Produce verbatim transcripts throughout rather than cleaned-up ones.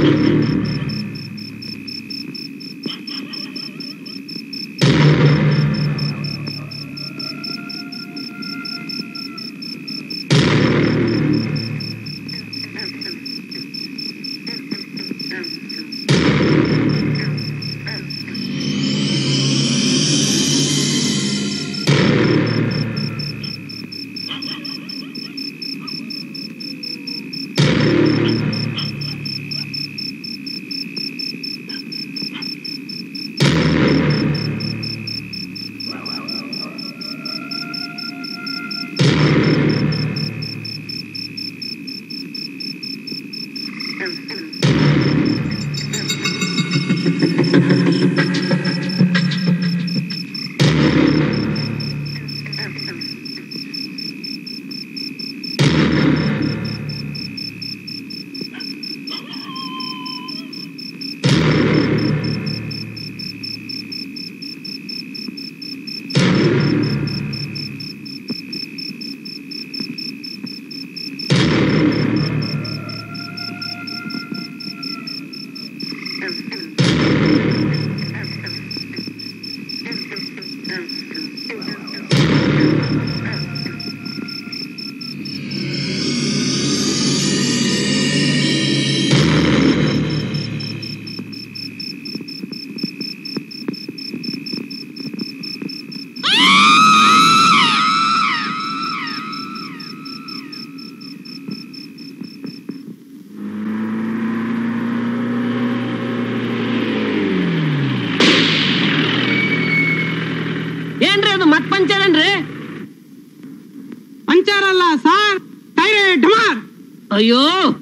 ಅಯ್ಯೋ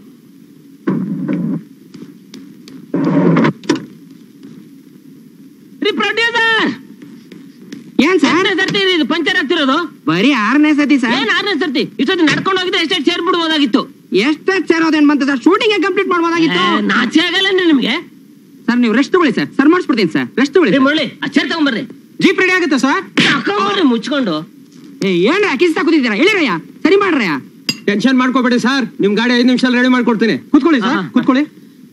ಪ್ರೊಡ್ಯೂಸರ್ ಏನ್ ಸರ್ ಸರ್ತಿ ಇದು ಪಂಚರ್ ಆಗ್ತಿರೋದು? ಬರೀ ಆರನೇ ಸತಿ ಸರ್. ಏನ್ ಆರನೇ ಸರ್ತಿ? ಇಷ್ಟೊತ್ತು ನಡ್ಕೊಂಡು ಹೋಗಿದ್ರೆ ಎಷ್ಟೆಷ್ಟು ಸೇರ್ಬಿಡ್ಬೋದಾಗಿತ್ತು. ಎಷ್ಟೆಷ್ಟು ಸೇರೋದೇನ್ ಬಂತ ಸರ್? ಶೂಟಿಂಗ್ ಕಂಪ್ಲೀಟ್ ಮಾಡ್ಬೋದಾಗಿತ್ತು. ನಾಚೆ ಆಗಲ್ಲ ನಿಮ್ಗೆ ಸರ್. ನೀವು ರೆಸ್ಟ್ ತಗೊಳ್ಳಿ ಸರ್. ಸರ್ ಮಾಡಿಸ್ಬಿಡ್ತೀನಿ ಸರ್. ರೆಸ್ಟ್ ತಗೊಳ್ಳಿ. ಮುರಳಿ ಅಚ್ಚರ್ ತಗೊಂಬರ್ರಿ. ಜೀಪ್ ರೆಡಿ ಆಗುತ್ತೆ ಸರ್. ತಗೊಂಬರ್ರಿ ಮುಚ್ಕೊಂಡು. ಏನ್ ಕಿಸ್ ಹಾಕುತ್ತಿದ್ದೀರಾ? ಹೇಳಿರಯ್ಯ, ಸರಿ ಮಾಡ್ರಯ್ಯ. ಟೆನ್ಷನ್ ಮಾಡ್ಕೋಬೇಡಿ ಸರ್. ನಿಮ್ ಗಾಡಿ ಐದು ನಿಮಿಷ ರೆಡಿ ಮಾಡ್ಕೊಡ್ತೀನಿ. ಕೂತ್ಕೊಳ್ಳಿ ಸರ್, ಕೂತ್ಕೊಳ್ಳಿ.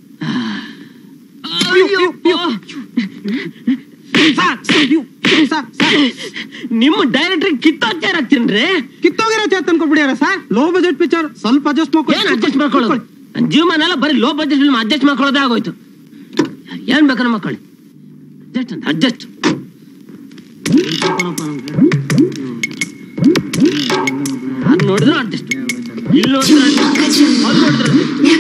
ನಿಮ್ಮ ಡೈರೆಕ್ಟರ್ ಕಿತ್ತೋಗ್ತಾರ ಹಾಕ್ತೀನ್ರಿ. ಕಿತ್ತೋಗಿರೋ ಚೇತ್ ಅನ್ಕೊಬಿಡ್ಯಾರ ಸರ್. ಲೋ ಬಜೆಟ್ ಪಿಕ್ಚರ್, ಸ್ವಲ್ಪ ಅಡ್ಜಸ್ಟ್ ಮಾಡ್ಕೊಳ್ಳಿ. ಏನ್ ಅಡ್ಜಸ್ಟ್ ಮಾಡ್ಕೊಳ್ಳೋದು? ಜೀವಮಾನ ಎಲ್ಲ ಬರೀ ಲೋ ಬಜೆಟ್ ಫಿಲ್ಮ್ ಅಡ್ಜಸ್ಟ್ ಮಾಡ್ಕೊಳ್ಳೋದೇ ಆಗೋಯ್ತು. ಏನ್ ಬೇಕಾದ್ರೆ ಮಕ್ಕಳು ಅಡ್ಜಸ್ಟ್ ಅಂತ ಅಡ್ಜಸ್ಟ್. ಅದು ನೋಡಿದ್ರೆ ಅಡ್ಜಸ್ಟ್, ಇಲ್ಲಿ ನೋಡಿದ್ರೆ ಅಲ್ಲಿ ನೋಡಿದ್ರೆ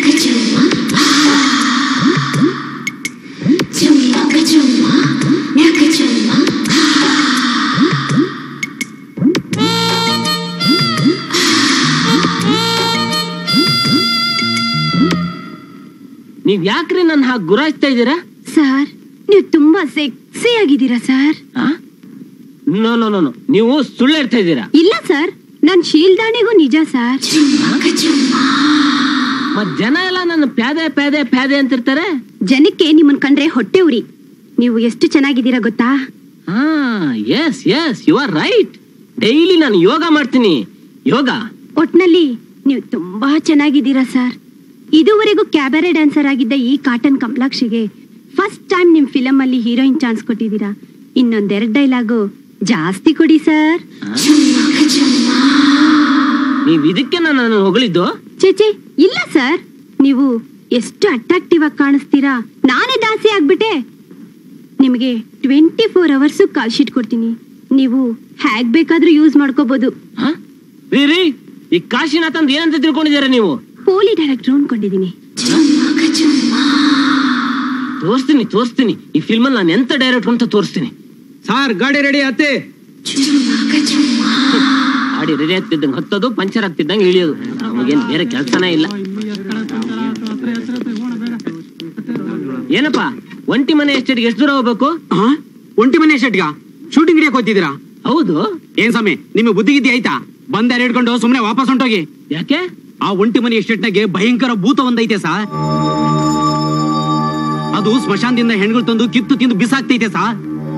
ನೀವ್ ಯಾಕ್ರಿ ನನ್ನ ಹಾಗೆ ಗುರಾಯಿಸ್ತಾ ಇದ್ದೀರಾ? ಸರ್, ನೀವು ತುಂಬಾ ಸೆಕ್ಸಿ ಆಗಿದ್ದೀರಾ ಸರ್. ನೋ ನೋ ನೋ ನೀವು ಸುಳ್ಳು ಹೇಳ್ತಾ ಇದ್ದೀರಾ. ಇಲ್ಲ ಸರ್, ನನ್ ಶೀಲ್ದಾಣಿಗೂ ನಿಜ ಸರ್. ಮತ್ ಜನ ಎಲ್ಲ ನನ್ನ ಪ್ಯಾದೆ ಪ್ಯಾದೆ ಪ್ಯಾದೆ ಅಂತಿರ್ತಾರೆ. ಜನಕ್ಕೆ ನಿಮ್ಮನ್ ಕಂಡ್ರೆ ಹೊಟ್ಟೆ ಉರಿ. ನೀವು ಎಷ್ಟು ಚೆನ್ನಾಗಿದ್ದೀರಾ ಗೊತ್ತಾ? ಹಾ yes yes you are right. Daily ನಾನು ಯೋಗ ಮಾಡ್ತೀನಿ. ಯೋಗ ಒಟ್ನಲ್ಲಿ ನೀವು ತುಂಬಾ ಚೆನ್ನಾಗಿದ್ದೀರಾ ಸರ್. ಇದುವರೆಗೂ ಕ್ಯಾಬರೆ ಡ್ಯಾನ್ಸರ್ ಆಗಿದ್ದ ಈ ಕಾಟನ್ ಕಂಪ್ಲಾಕ್ಷಿಗೆ ಫಸ್ಟ್ ಟೈಮ್ ನಿಮ್ ಫಿಲಂ ಅಲ್ಲಿ ಹೀರೋಯಿನ್ ಚಾನ್ಸ್ ಕೊಟ್ಟಿದ್ದೀರಾ. ಇನ್ನೊಂದೆರಡು ಡೈಲಾಗು ಜಾಸ್ತಿ ಕೊಡಿ ಸರ್. ನೀವ್ ಇದಕ್ಕೆ ನಾನು ಹೊಗಳಿದ್ದು? ಚೇಚೆ ಇಲ್ಲ ಸರ್, ನೀವು ಎಷ್ಟು ಅಟ್ರಾಕ್ಟಿವ್ ಆಗಿ ಕಾಣಿಸ್ತೀರಾ. ನಾನೇ ದಾಸಿ ಆಗ್ಬಿಟ್ಟೆ. ನಿಮಗೆ twenty four hours call sheet ಕೊಡ್ತೀನಿ. ನೀವು ಹ್ಯಾಗ್ ಬೇಕಾದ್ರೂ ಯೂಸ್ ಮಾಡ್ಕೋಬಹುದು. ರೀ ಈ ಕಾಶಿನಾಥ್ ಅಂತ ಏನಂತ ತಿಳ್ಕೊಂಡಿದ್ದೀರಾ ನೀವು? ಪೋಲಿ ಡೈರೆಕ್ಟರ್ ಅನ್ಕೊಂಡಿದ್ದೀನಿ. ತೋರಿಸ್ತೀನಿ ತೋರಿಸ್ತೀನಿ ಈ ಫಿಲ್ಮ್ ಅಲ್ಲಿ ನಾನು ಎಂತ ಡೈರೆಕ್ಟರ್ ಅಂತ ತೋರಿಸ್ತೀನಿ. ಸಾರ್ ಗಾಡಿ ರೆಡಿ ಆತೆ. ಗಾಡಿ ರೆಡಿ ಆಗ್ತಿದ್ದಂಗೆ ಹತ್ತೋದು, ಪಂಚರ್ ಆಗ್ತಿದ್ದಂಗೆ ಇಳಿಯೋದು. ನಮಗೇನು ಬೇರೆ ಕೆಲಸನೇ ಇಲ್ಲ. ಏನಪ್ಪಾ ಒಂಟಿ ಮನೆ ಎಸ್ಟೇಟ್ಗೆ ಎಷ್ಟು ದೂರ ಹೋಗ್ಬೇಕು? ಒಂಟಿ ಮನೆ ಎಸ್ಟೇಟ್ಗ ಶೂಟಿಂಗ್ ಹಿಡಿಯಕ್ ಹೋಗ್ತಿದ್ದೀರಾ? ಹೌದು. ಏನ್ ಸಮಯ ನಿಮ್ಗೆ ಬುದ್ಧಿಗಿದ್ದಿ ಆಯ್ತಾ? ಬಂದ ಹಿಡ್ಕೊಂಡು ಸುಮ್ನೆ ವಾಪಸ್ ಹೊಂಟೋಗಿ. ಯಾಕೆ? ಆ ಒಂಟಿ ಮನೆ ಎಸ್ಟೇಟ್ನಾಗೆ ಭಯಂಕರ ಭೂತ ಒಂದೈತೆ ಸಾರ್. ಅದು ಸ್ಮಶಾನದಿಂದ ಹೆಣ್ಗಳು ತಂದು ಕಿತ್ತು ತಿಂದು ಬಿಸಾಕ್ತೈತೆ ಸಾರ್.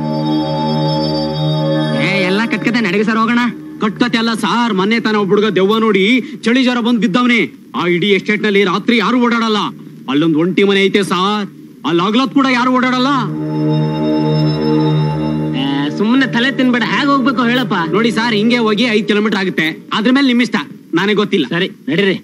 ಏ ಎಲ್ಲ ಕಟ್ಕತೆ ನಡಗೆ ಸರ್, ಹೋಗೋಣ. ಕಟ್ಕತೆ ಅಲ್ಲ ಸಾರ್, ಮೊನ್ನೆ ತಾನ ಒಬ್ಬ ಹುಡುಗ ದೆವ್ವ ನೋಡಿ ಚಳಿ ಜ್ವರ ಬಂದ್ ಬಿದ್ದವನೇ. ಆ ಇಡೀ ಎಸ್ಟೇಟ್ ನಲ್ಲಿ ರಾತ್ರಿ ಯಾರು ಓಡಾಡಲ್ಲ. ಅಲ್ಲೊಂದು ಒಂಟಿ ಮನೆ ಐತೆ ಸಾರ್, ಅಲ್ಲಿ ಆಗ್ಲತ್ ಕೂಡ ಯಾರು ಓಡಾಡಲ್ಲ. ಸುಮ್ಮನೆ ತಲೆ ತಿನ್ಬೇಡ, ಹೇಗೆ ಹೋಗ್ಬೇಕು ಹೇಳಪ್ಪ. ನೋಡಿ ಸಾರ್, ಹಿಂಗೆ ಹೋಗಿ ಐದ್ ಕಿಲೋಮೀಟರ್ ಆಗುತ್ತೆ, ಅದ್ರ ಮೇಲೆ ನಿಮ್ಮಿಷ್ಟ, ನನಗೆ ಗೊತ್ತಿಲ್ಲ. ಸರಿ ನಡೀರಿ.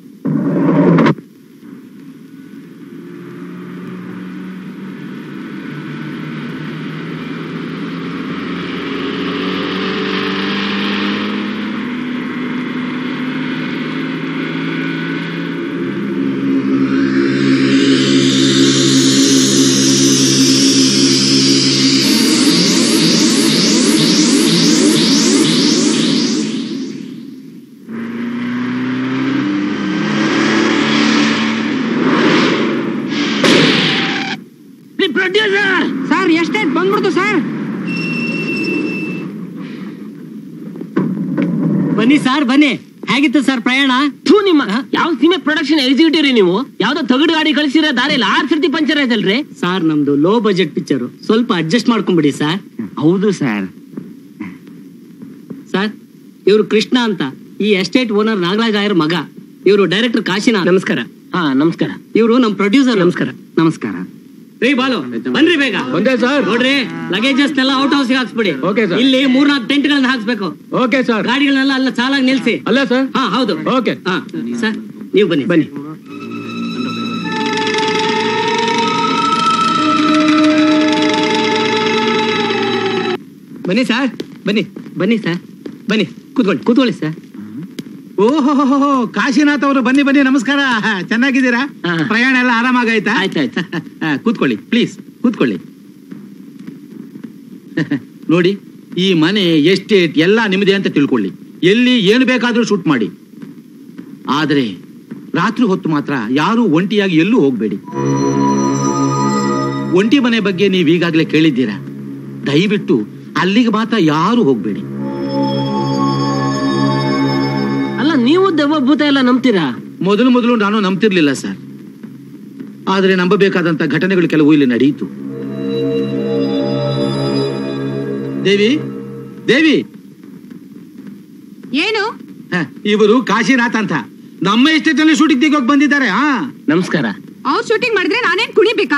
ಸರ್ ಎಷ್ಟೇ ಬಂದ್ಬಿಡ್ತು ಸರ್. ಬನ್ನಿ ಸರ್ ಬನ್ನಿ. ಹೇಗಿತ್ತು ಸರ್ ಪ್ರಯಾಣ? ಥೂ, ನಿಮ್ಮ ಯಾವ ಸೀಮೆ ಪ್ರೊಡಕ್ಷನ್ ಎಕ್ಸಿಕ್ಯೂಟಿವ್ ರೀ ನೀವು? ಯಾವ್ದೋ ತಗಡು ಗಾಡಿ ಕಳಿಸಿರೋ ದಾರಿಯಲ್ಲಿ ಆರ್ ಸರ್ತಿ ಪಂಚರ್ ಆಯ್ತಲ್ರಿ ಸರ್. ನಮ್ದು ಲೋ ಬಜೆಟ್ ಪಿಕ್ಚರ್, ಸ್ವಲ್ಪ ಅಡ್ಜಸ್ಟ್ ಮಾಡ್ಕೊಂಡ್ಬಿಡಿ ಸರ್. ಹೌದು ಸರ್. ಸರ್ ಇವರು ಕೃಷ್ಣ ಅಂತ, ಈ ಎಸ್ಟೇಟ್ ಓನರ್ ನಾಗರಾಜ್ ಆಯರ್ ಮಗ. ಇವರು ಡೈರೆಕ್ಟರ್ ಕಾಶಿನಾಥ್. ನಮಸ್ಕಾರ. ಹಾ ನಮಸ್ಕಾರ. ಇವರು ನಮ್ ಪ್ರೊಡ್ಯೂಸರ್. ನಮಸ್ಕಾರ. ನಮಸ್ಕಾರ. ರೀ ಬಾಲು ಬನ್ರಿ ಬೇಗ. ಒಂದೇ ಸರ್. ನೋಡ್ರಿ ಲಗೇಜಸ್ ನೆಲ್ಲ ಔಟ್ ಹೌಸ್ ಹಾಕ್ಸ್ಬಿಡಿ. Okay sir. ಇಲ್ಲಿ ಮೂರ್ನಾಲ್ಕು ಟೆಂಟ್ ಗಳನ್ನ ಹಾಕ್ಸ್ಬೇಕು. Okay sir. ಗಾಡಿಗಳನ್ನೆಲ್ಲ ಅಲ್ಲ ಸಾಲಾಗಿ ನಿಲ್ಸಿ. ಅಲ್ಲ ಸರ್? ಹಾ ಹೌದು. ಓಕೆ. ಹಾ ಸರ್ ನೀವು ಬನ್ನಿ ಬನ್ನಿ. ಬನ್ನಿ ಸರ್ ಬನ್ನಿ ಬನ್ನಿ ಸರ್ ಬನ್ನಿ ಕೂತ್ಕೊಳ್ಳಿ ಕೂತ್ಕೊಳ್ಳಿ ಸರ್. ಓಹೋ ಕಾಶಿನಾಥ್ ಅವರು ಬನ್ನಿ ಬನ್ನಿ. ನಮಸ್ಕಾರ, ಚೆನ್ನಾಗಿದ್ದೀರಾ? ಹಾ. ಪ್ರಯಾಣ ಎಲ್ಲ ಆರಾಮಾಗಾಯ್ತಾ? ಆಯ್ತಾಯ್ತು. ಕೂತ್ಕೊಳ್ಳಿ ಪ್ಲೀಸ್, ಕೂತ್ಕೊಳ್ಳಿ. ನೋಡಿ, ಈ ಮನೆ ಎಸ್ಟೇಟ್ ಎಲ್ಲ ನಿಮ್ಮದೇ ಅಂತ ತಿಳ್ಕೊಳ್ಳಿ. ಎಲ್ಲಿ ಏನು ಬೇಕಾದ್ರೂ ಶೂಟ್ ಮಾಡಿ. ಆದ್ರೆ ರಾತ್ರಿ ಹೊತ್ತು ಮಾತ್ರ ಯಾರು ಒಂಟಿಯಾಗಿ ಎಲ್ಲೂ ಹೋಗ್ಬೇಡಿ. ಒಂಟಿ ಮನೆ ಬಗ್ಗೆ ನೀವು ಈಗಾಗಲೇ ಕೇಳಿದ್ದೀರಾ. ದಯವಿಟ್ಟು ಅಲ್ಲಿಗೆ ಮಾತ್ರ ಯಾರು ಹೋಗ್ಬೇಡಿ. ಅಲ್ಲ, ನೀವು ದೆವ್ವ ಭೂತ ಎಲ್ಲ ನಂಬ್ತೀರಾ? ಮೊದಲು ಮೊದಲು ನಾನು ನಂಬ್ತಿರ್ಲಿಲ್ಲ ಸರ್. ಆದ್ರೆ ನಂಬಬೇಕಾದಂತ ಘಟನೆಗಳು ಕೆಲವು ಇಲ್ಲಿ ನಡೆಯಿತು. ದೇವಿ ದೇವಿ ಏನು? ಇವರು ಕಾಶಿನಾಥ್ ಅಂತ ನಮ್ಮ ಎಸ್ಟೇಟ್ ಅಲ್ಲಿ ಶೂಟಿಂಗ್ ತೆಗೋಕ್ ಬಂದಿದ್ದಾರೆ. ಹಾ ನಮಸ್ಕಾರ. ಅವ್ರು ಶೂಟಿಂಗ್ ಮಾಡಿದ್ರೆ ನಾನೇನ್ ಕುಣಿಬೇಕಾ?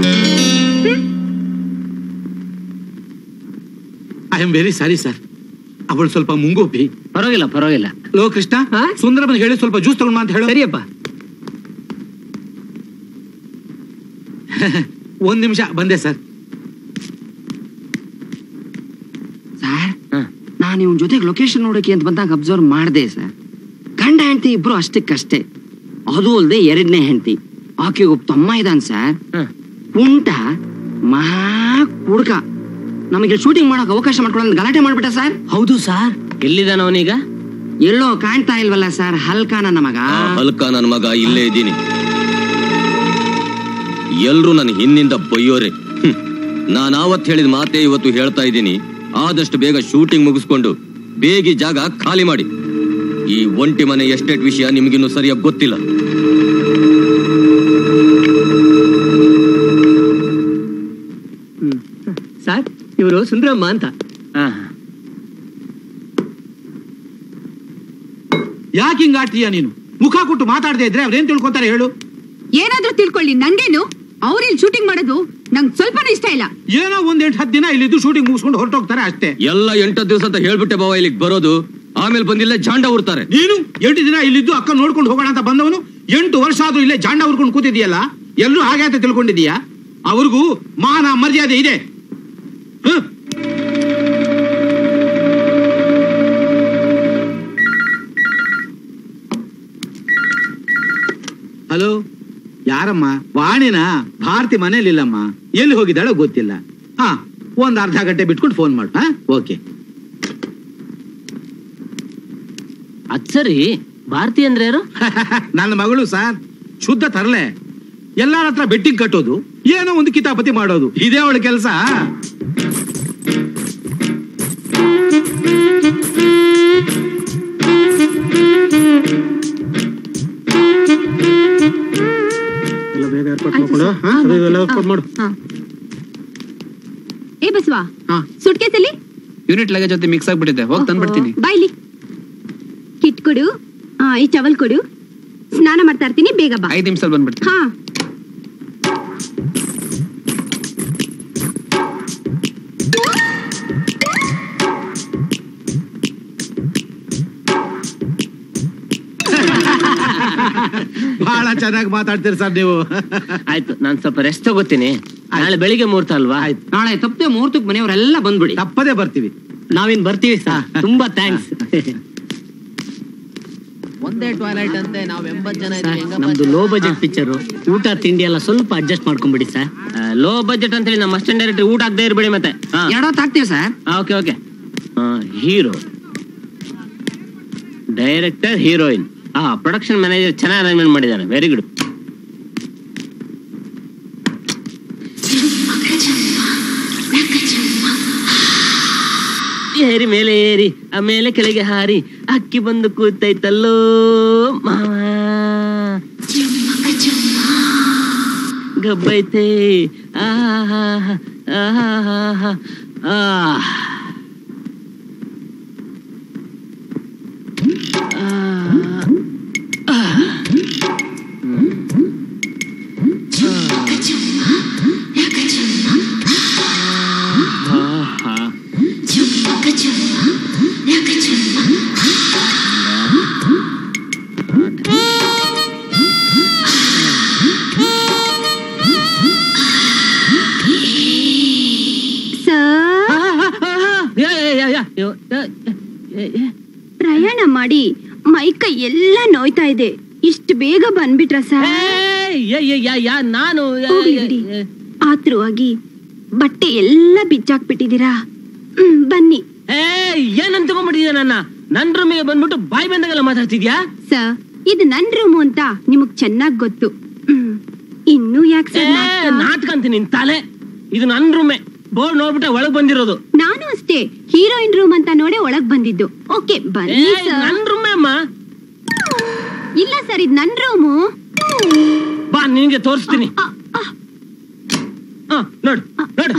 I am very sorry sir. ಅವಳು ಸ್ವಲ್ಪ ಮುಂಗೋಪಿ. ಪರವಾಗಿಲ್ಲ ಪರವಾಗಿಲ್ಲ. ಲೋ ಕೃಷ್ಣ, ಸುಂದರಮ್ಮನ್ ಹೇಳಿ ಸ್ವಲ್ಪ ಜ್ಯೂಸ್ ತಗೊಂಡ್ ಅಂತ ಹೇಳು. ಸರಿಯಪ್ಪ. ಒಂದ್ ನಿಮಿಷ ಬಂದೆ ಸರ್. ಸರ್ ನಾನು ಇವನ್ ಜೊತೆಗೆ ಲೊಕೇಶನ್ ನೋಡಕ್ಕೆ ಅಂತ ಬಂದಾಗ ಅಬ್ಸರ್ವ್ ಮಾಡಿದೆ ಸರ್. ಗಂಡ ಹೆಂಡತಿ ಇಬ್ರು ಅಷ್ಟಕ್ಕಷ್ಟೇ. ಅದು ಅಲ್ಲದೆ ಎರಡನೇ ಹೆಂಡತಿ, ಆಕೆಗೆ ಒಬ್ಬ ತಮ್ಮ ಇದ್ದಾನೆ ಸರ್. ಕುಂಟ ಮಹಾ ಕುಡ್ಕ. ನಮಗೆ ಶೂಟಿಂಗ್ ಮಾಡಕ್ ಅವಕಾಶ ಮಾಡ್ಕೊಳ್ಳೋ ಗಲಾಟೆ ಮಾಡ್ಬಿಟ್ಟ ಸರ್. ಹೌದು ಸರ್. ಎಲ್ಲಿದ್ದಾನ ಅವನೀಗ? ಎಲ್ಲೋ ಕಾಣ್ತಾ ಇಲ್ವಲ್ಲ ಸರ್. ಹಲ್ಕ ನನ್ನ ಮಗ. ಹಲ್ಕ ನನ್ನ ಮಗ ಇಲ್ಲೇ ಇದ್ದೀನಿ. ಎಲ್ರು ನನ್ನ ಹಿಂದಿಂದ ಬೈಯೋರೆ. ನಾನು ಆವತ್ತು ಹೇಳಿದ ಮಾತೇ ಇವತ್ತು ಹೇಳ್ತಾ ಇದ್ದೀನಿ. ಆದಷ್ಟು ಬೇಗ ಶೂಟಿಂಗ್ ಮುಗಿಸ್ಕೊಂಡು ಬೇಗ ಜಾಗ ಖಾಲಿ ಮಾಡಿ. ಈ ಒಂಟಿ ಮನೆ ಎಸ್ಟೇಟ್ ವಿಷಯ ನಿಮ್ಗಿನ್ನೂ ಸರಿಯಾಗಿ ಗೊತ್ತಿಲ್ಲ. ಸರ್ ಇವರು ಸುಂದರಮ್ಮ ಅಂತ. ಯಾಕೆ ಹಿಂಗ ಆಡ್ತೀಯ ನೀನು? ಮುಖ ಕೊಟ್ಟು ಮಾತಾಡದೆ ಇದ್ರೆ ಅವ್ರೇನ್ ತಿಳ್ಕೊತಾರೆ ಹೇಳು? ಏನಾದ್ರೂ ತಿಳ್ಕೊಳ್ಳಿ, ನನ್ಗೇನು? ಅವ್ರಿಲ್ ಶೂಟಿಂಗ್ ಮಾಡೋದು ನಂಗೆ ಸ್ವಲ್ಪನೂ ಇಷ್ಟ ಇಲ್ಲ. ಏನೋ ಒಂದ್ ಎಂಟು ಹತ್ತು ದಿನ ಇಲ್ಲಿದ್ದು ಶೂಟಿಂಗ್ ಮುಗಿಸ್ಕೊಂಡು ಹೊರಟೋಗ್ತಾರೆ ಅಷ್ಟೇ. ಎಲ್ಲ ಎಂಟತ್ತು ದಿವಸ ಅಂತ ಹೇಳ್ಬಿಟ್ಟೆ ಬಾವ ಇಲ್ಲಿಗೆ ಬರೋದು. ಆಮೇಲೆ ಬಂದಿಲ್ಲ ಜಾಂಡ ಉರ್ತಾರೆ. ನೀನು ಎಂಟು ದಿನ ಇಲ್ಲಿದ್ದು ಅಕ್ಕ ನೋಡ್ಕೊಂಡು ಹೋಗೋಣ ಅಂತ ಬಂದವನು ಎಂಟು ವರ್ಷ ಆದ್ರೂ ಇಲ್ಲೇ ಜಾಂಡ ಉರ್ಕೊಂಡು ಕೂತಿದೀಯಲ್ಲ. ಎಲ್ಲರೂ ಹಾಗೆ ಅಂತ ತಿಳ್ಕೊಂಡಿದೀಯಾ? ಅವ್ರಿಗೂ ಮಾನ ಮರ್ಯಾದೆ ಇದೆ. ಹಲೋ, ಯಾರಮ್ಮ? ವಾಣಿನ? ಭಾರತಿ ಮನೇಲಿಲ್ಲಮ್ಮ. ಎಲ್ಲಿ ಹೋಗಿದ್ದಾಳೋ ಗೊತ್ತಿಲ್ಲ. ಹಾ, ಒಂದ್ ಅರ್ಧ ಗಂಟೆ ಬಿಟ್ಕೊಂಡು ಫೋನ್ ಮಾಡು. ಹಾ, ಓಕೆ. ಅದ್ ಸರಿ, ಭಾರತಿ ಅಂದ್ರೆ ಯಾರು? ನನ್ನ ಮಗಳು ಸರ್. ಶುದ್ಧ ತರಲೆ. ಎಲ್ಲಾರ ಹತ್ರ ಬೆಟ್ಟಿಂಗ್ ಕಟ್ಟೋದು, ಏನೋ ಒಂದು ಕಿತಾಪತಿ ಮಾಡೋದು, ಇದೇ ಅವಳ ಕೆಲಸ. ಏ ಬಸವಾ, ಸುಟ್ಕೇಸಲ್ಲಿ ಯೂನಿಟ್ ಲಗೇಜ್ ಜೊತೆ ಮಿಕ್ಸ್ ಆಗ್ಬಿಟ್ಟಿದೆ. ಹೋಗಿ ತಂದ್ಬಿಡ್ತೀನಿ. ಬಾಯ್ಲಿ ಕಿಟ್ ಕೊಡು. ಈ ಟವಲ್ ಕೊಡು. ಸ್ನಾನ ಮಾಡ್ತಾ ಇರ್ತೀನಿ, ಬೇಗ ಬಾ. ಐದು ನಿಮಿಷ ಬಂದ್ಬಿಡ್ತೀನಿ. ಹಾ ಚೆನ್ನಾಗಿ ಮಾತಾಡ್ತೀರಿ ಸರ್ ನೀವು. ಆಯ್ತು, ನಾನ್ ಸ್ವಲ್ಪ ರೆಸ್ಟ್ ತಗೋತೀನಿ. ನಾಳೆ ಬೆಳಿಗ್ಗೆ ಮುಹೂರ್ತ ಅಲ್ವಾ? ಆಯ್ತು, ನಾಳೆ ತಪ್ಪದೆ ಮುಹೂರ್ತಕ್ಕೆ ಮನೆಯವರೆಲ್ಲ ಬಂದ್ಬಿಡಿ. ತಪ್ಪದೇ ಬರ್ತೀವಿ. ನಾವಿನ್ ಬರ್ತೀವಿ ಸರ್. ತುಂಬಾ ಥ್ಯಾಂಕ್ಸ್. ಒಂದೇ ಟಾಯ್ಲೆಟ್ ಅಂತೆ, ನಾವ್ ಎಂಬತ್ ಜನ ನಮ್ದು ಲೋ ಬಜೆಟ್ ಪಿಕ್ಚರ್, ಊಟ ತಿಂಡಿ ಎಲ್ಲ ಸ್ವಲ್ಪ ಅಡ್ಜಸ್ಟ್ ಮಾಡ್ಕೊಂಡ್ಬಿಡಿ ಸರ್. ಲೋ ಬಜೆಟ್ ಅಂತೇಳಿ ನಮ್ಮ ಅಸ್ಟೆಂಟ್ ಡೈರೆಕ್ಟರ್ ಊಟ ಆಗದೆ ಇರ್ಬೇಡಿ ಮತ್ತೆ. ಎರಡೊತ್ತು ಹಾಕ್ತೀವಿ sir. Okay okay. Hero, director, heroine, ಆ ಪ್ರೊಡಕ್ಷನ್ ಮ್ಯಾನೇಜರ್ ಚೆನ್ನಾಗಿ ಅರೇಂಜ್ಮೆಂಟ್ ಮಾಡಿದ್ದಾನೆ. Very good. ಏರಿ ಮೇಲೆ ಏರಿ ಆಮೇಲೆ ಕೆಳಗೆ ಹಾರಿ ಅಕ್ಕಿ ಬಂದು ಕೂತೈತಲ್ಲೋ ಮಾವ, ಗಬ್ಬೈತೆ ಆಹಾ ಆಹಾ ಆ ಪ್ರಯಾಣ ಮಾಡಿ ಮೈಕೈ ಎಲ್ಲ ನೋಯ್ತಾ ಇದೆ. ಇಷ್ಟು ಬೇಗ ಬಂದ್ಬಿಟ್ರ ಸರ್? ನಾನು ಆತುರವಾಗಿ ಬಟ್ಟೆ ಎಲ್ಲ ಬಿಚ್ಚಾಕ್ಬಿಟ್ಟಿದ್ದೀರಾ. ಬನ್ನಿ. ಏನಂತ ತಗೊಂಡ್ಬಿಟ್ಟಿದ್ಯಾ ನನ್ನ? ನನ್ ರೂಮಿಗೆ ಬಂದ್ಬಿಟ್ಟು ಬಾಯ್ ಬಂದಾಗೆಲ್ಲ ಮಾತಾಡ್ತಿದ್ಯಾ? ಸರ್, ಇದು ನನ್ ರೂಮು ಅಂತ ನಿಮಗ್ ಚೆನ್ನಾಗ್ ಗೊತ್ತು. ಇನ್ನು ಯಾಕೆ ಸರ್ ನಾಟಕ ಅಂತ ನಿನ್ ತಲೆ? ಇದು ನನ್ ರೂಮೆ. ಬೋರ್ಡ್ ನೋಡ್ಬಿಟ್ಟೆ ಒಳಗ್ ಬಂದಿರೋದು. ನಾನು ಅಷ್ಟೇ ಹೀರೋಯಿನ್ ರೂಮ್ ಅಂತ ನೋಡೇ ಒಳಗ್ ಬಂದಿದ್ದು. ಓಕೆ ಬನ್ನಿ. ನನ್ ರೂಮೆ ಅಮ್ಮ. ಇಲ್ಲ ಸರ್, ಇದು ನನ್ ರೂಮು. ಬಾ, ನಿನ್ಗೆ ತೋರಿಸ್ತೀನಿ. ನೋಡು ನೋಡು.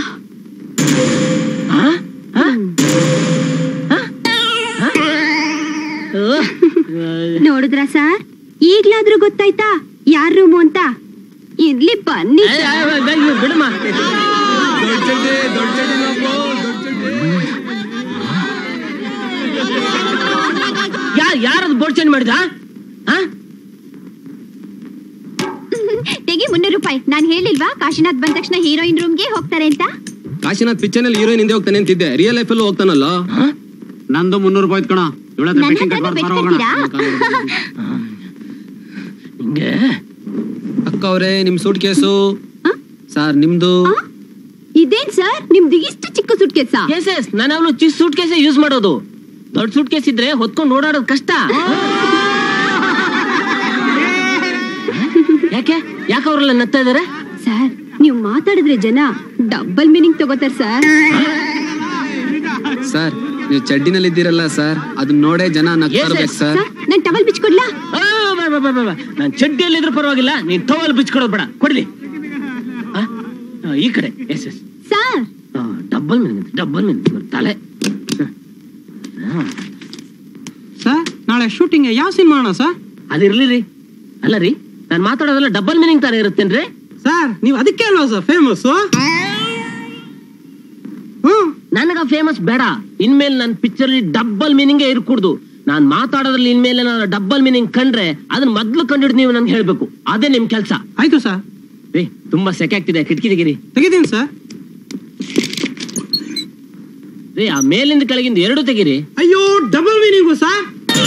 ನೋಡಿದ್ರ ಸರ್, ಈಗ್ಲಾದ್ರೂ ಗೊತ್ತಾಯ್ತಾ ಯಾರ್ ರೂಮು ಅಂತ? ಇರ್ಲಿ ಬನ್ನಿ. ಬಿಡಮ್ಮ. ಯಾರದು ಬೋರ್ಡ್ ಚೇಂಜ್ ಮಾಡಿದ? ತೆಗಿ ಮುನ್ನೂರು ರೂಪಾಯಿ. ನಾನ್ ಹೇಳಿಲ್ವಾ ಕಾಶಿನಾಥ್ ಬಂದ ತಕ್ಷಣ ಹೀರೋಯಿನ್ ರೂಮ್ಗೆ ಹೋಗ್ತಾರೆ ಅಂತ? ಕಾಶಿನಾಥ್ ಪಿಕ್ಚರ್ ನಲ್ಲಿ ಹೀರೋಯಿನ್ ಹಿಂದೆ ಹೋಗ್ತಾನೆ ಅಂತಿದ್ದೆ, ರಿಯಲ್ ಲೈಫ್ ಅಲ್ಲೂ ಹೋಗ್ತಾನಲ್ಲ. ನಂದು ಮುನ್ನೂರು ರೂಪಾಯಿ ಕಣ. ಅಕ್ಕ ಅವ್ರೆ, ನಿಮ್ ಸೂಟ್ ಕೇಸು. ಸರ್ ನಿಮ್ದು ಇದೇನ್ ಸರ್ ನಿಮ್ದು ಇಷ್ಟು ಚಿಕ್ಕ ಸೂಟ್ ಕೇಸ? ಎಸ್ ಎಸ್, ನಾನು ಅವಳು ಚಿಕ್ಕ ಸೂಟ್ ಕೇಸೇ ಯೂಸ್ ಮಾಡೋದು. ದೊಡ್ಡ ಸೂಟ್ ಕೇಸ್ ಇದ್ರೆ ಹೊತ್ಕೊಂಡು ಓಡಾಡೋದು ಕಷ್ಟ. ಯಾಕೆ ಯಾಕೆ ಅವರೆಲ್ಲ ನಗ್ತಾ ಇದಾರೆ? ಸರ್, ನೀವು ಮಾತಾಡಿದ್ರೆ ಜನ ಡಬಲ್ ಮೀನಿಂಗ್ ತಗೋತಾರ ಸರ್. ಸರ್, ನೀವು ಚಡ್ಡಿನಲ್ಲಿ ಇದ್ದೀರಲ್ಲ ಸರ್, ಅದನ್ನ ನೋಡೇ ಜನ ನಗ್ತಾ ಇರ್ಬೇಕು ಸರ್. ನಾನ್ ಟವಲ್ ಬಿಚ್ಕೊಡ್ಲಾ? ನಾನ್ ಚಡ್ಡಿಯಲ್ಲಿ ಇದ್ರೂ ಪರವಾಗಿಲ್ಲ, ನೀನ್ ಟವಲ್ ಬಿಚ್ಕೊಡೋದ್ ಬೇಡ. ಕೊಡ್ಲಿ ಈ ಕಡೆ. Yes yes sir. Double meaning, double meaning ತಲೆ. ಸರ್, ನಾಳೆ ಶೂಟಿಂಗ್ ಯಾವ ಸಿನಿಮಾ ಮಾಡೋಣ ಸರ್? ಅದಿರ್ಲಿ ರೀ. ಅಲ್ಲ ರೀ, ನಾನ್ ಮಾತಾಡೋದೆಲ್ಲ ಡಬಲ್ ಮೀನಿಂಗ್ ತರ ಇರುತ್ತೇನ್ರಿ? ಸರ್, ನೀವು ಅದಕ್ಕೆ ಅಲ್ವಾ ಸರ್ ಫೇಮಸ್? ನನಗ ಫೇಮಸ್ ಬೇಡ. ಇನ್ಮೇಲೆ ನನ್ ಪಿಕ್ಚರ್ ಡಬಲ್ ಮೀನಿಂಗ್ ಇರ್ಕೂಡ್ದು. ನಾನ್ ಮಾತಾಡೋದ್ರಲ್ಲಿ ಇನ್ಮೇಲೆ ನಾನು ಡಬಲ್ ಮೀನಿಂಗ್ ಕಂಡ್ರೆ ಅದನ್ನ ಮೊದ್ಲು ಕಂಡಿಡ್ ನೀವು ನನ್ಗೆ ಹೇಳ್ಬೇಕು. ಅದೇ ನಿಮ್ ಕೆಲ್ಸ. ಆಯ್ತು ಸರ್. ಏ, ತುಂಬಾ ಸೆಕೆ ಆಗ್ತಿದೆ, ಕಿಟಕಿ ತೆಗೀರಿ. ತೆಗಿತೀನಿ ಸರ್. ರೀ, ಆ ಮೇಲಿಂದ ಕೆಳಗಿಂದ ಎರಡು ತೆಗೀರಿ. ಅಯ್ಯೋ, ಡಬಲ್ ಮೀನಿಂಗು ಸರ್.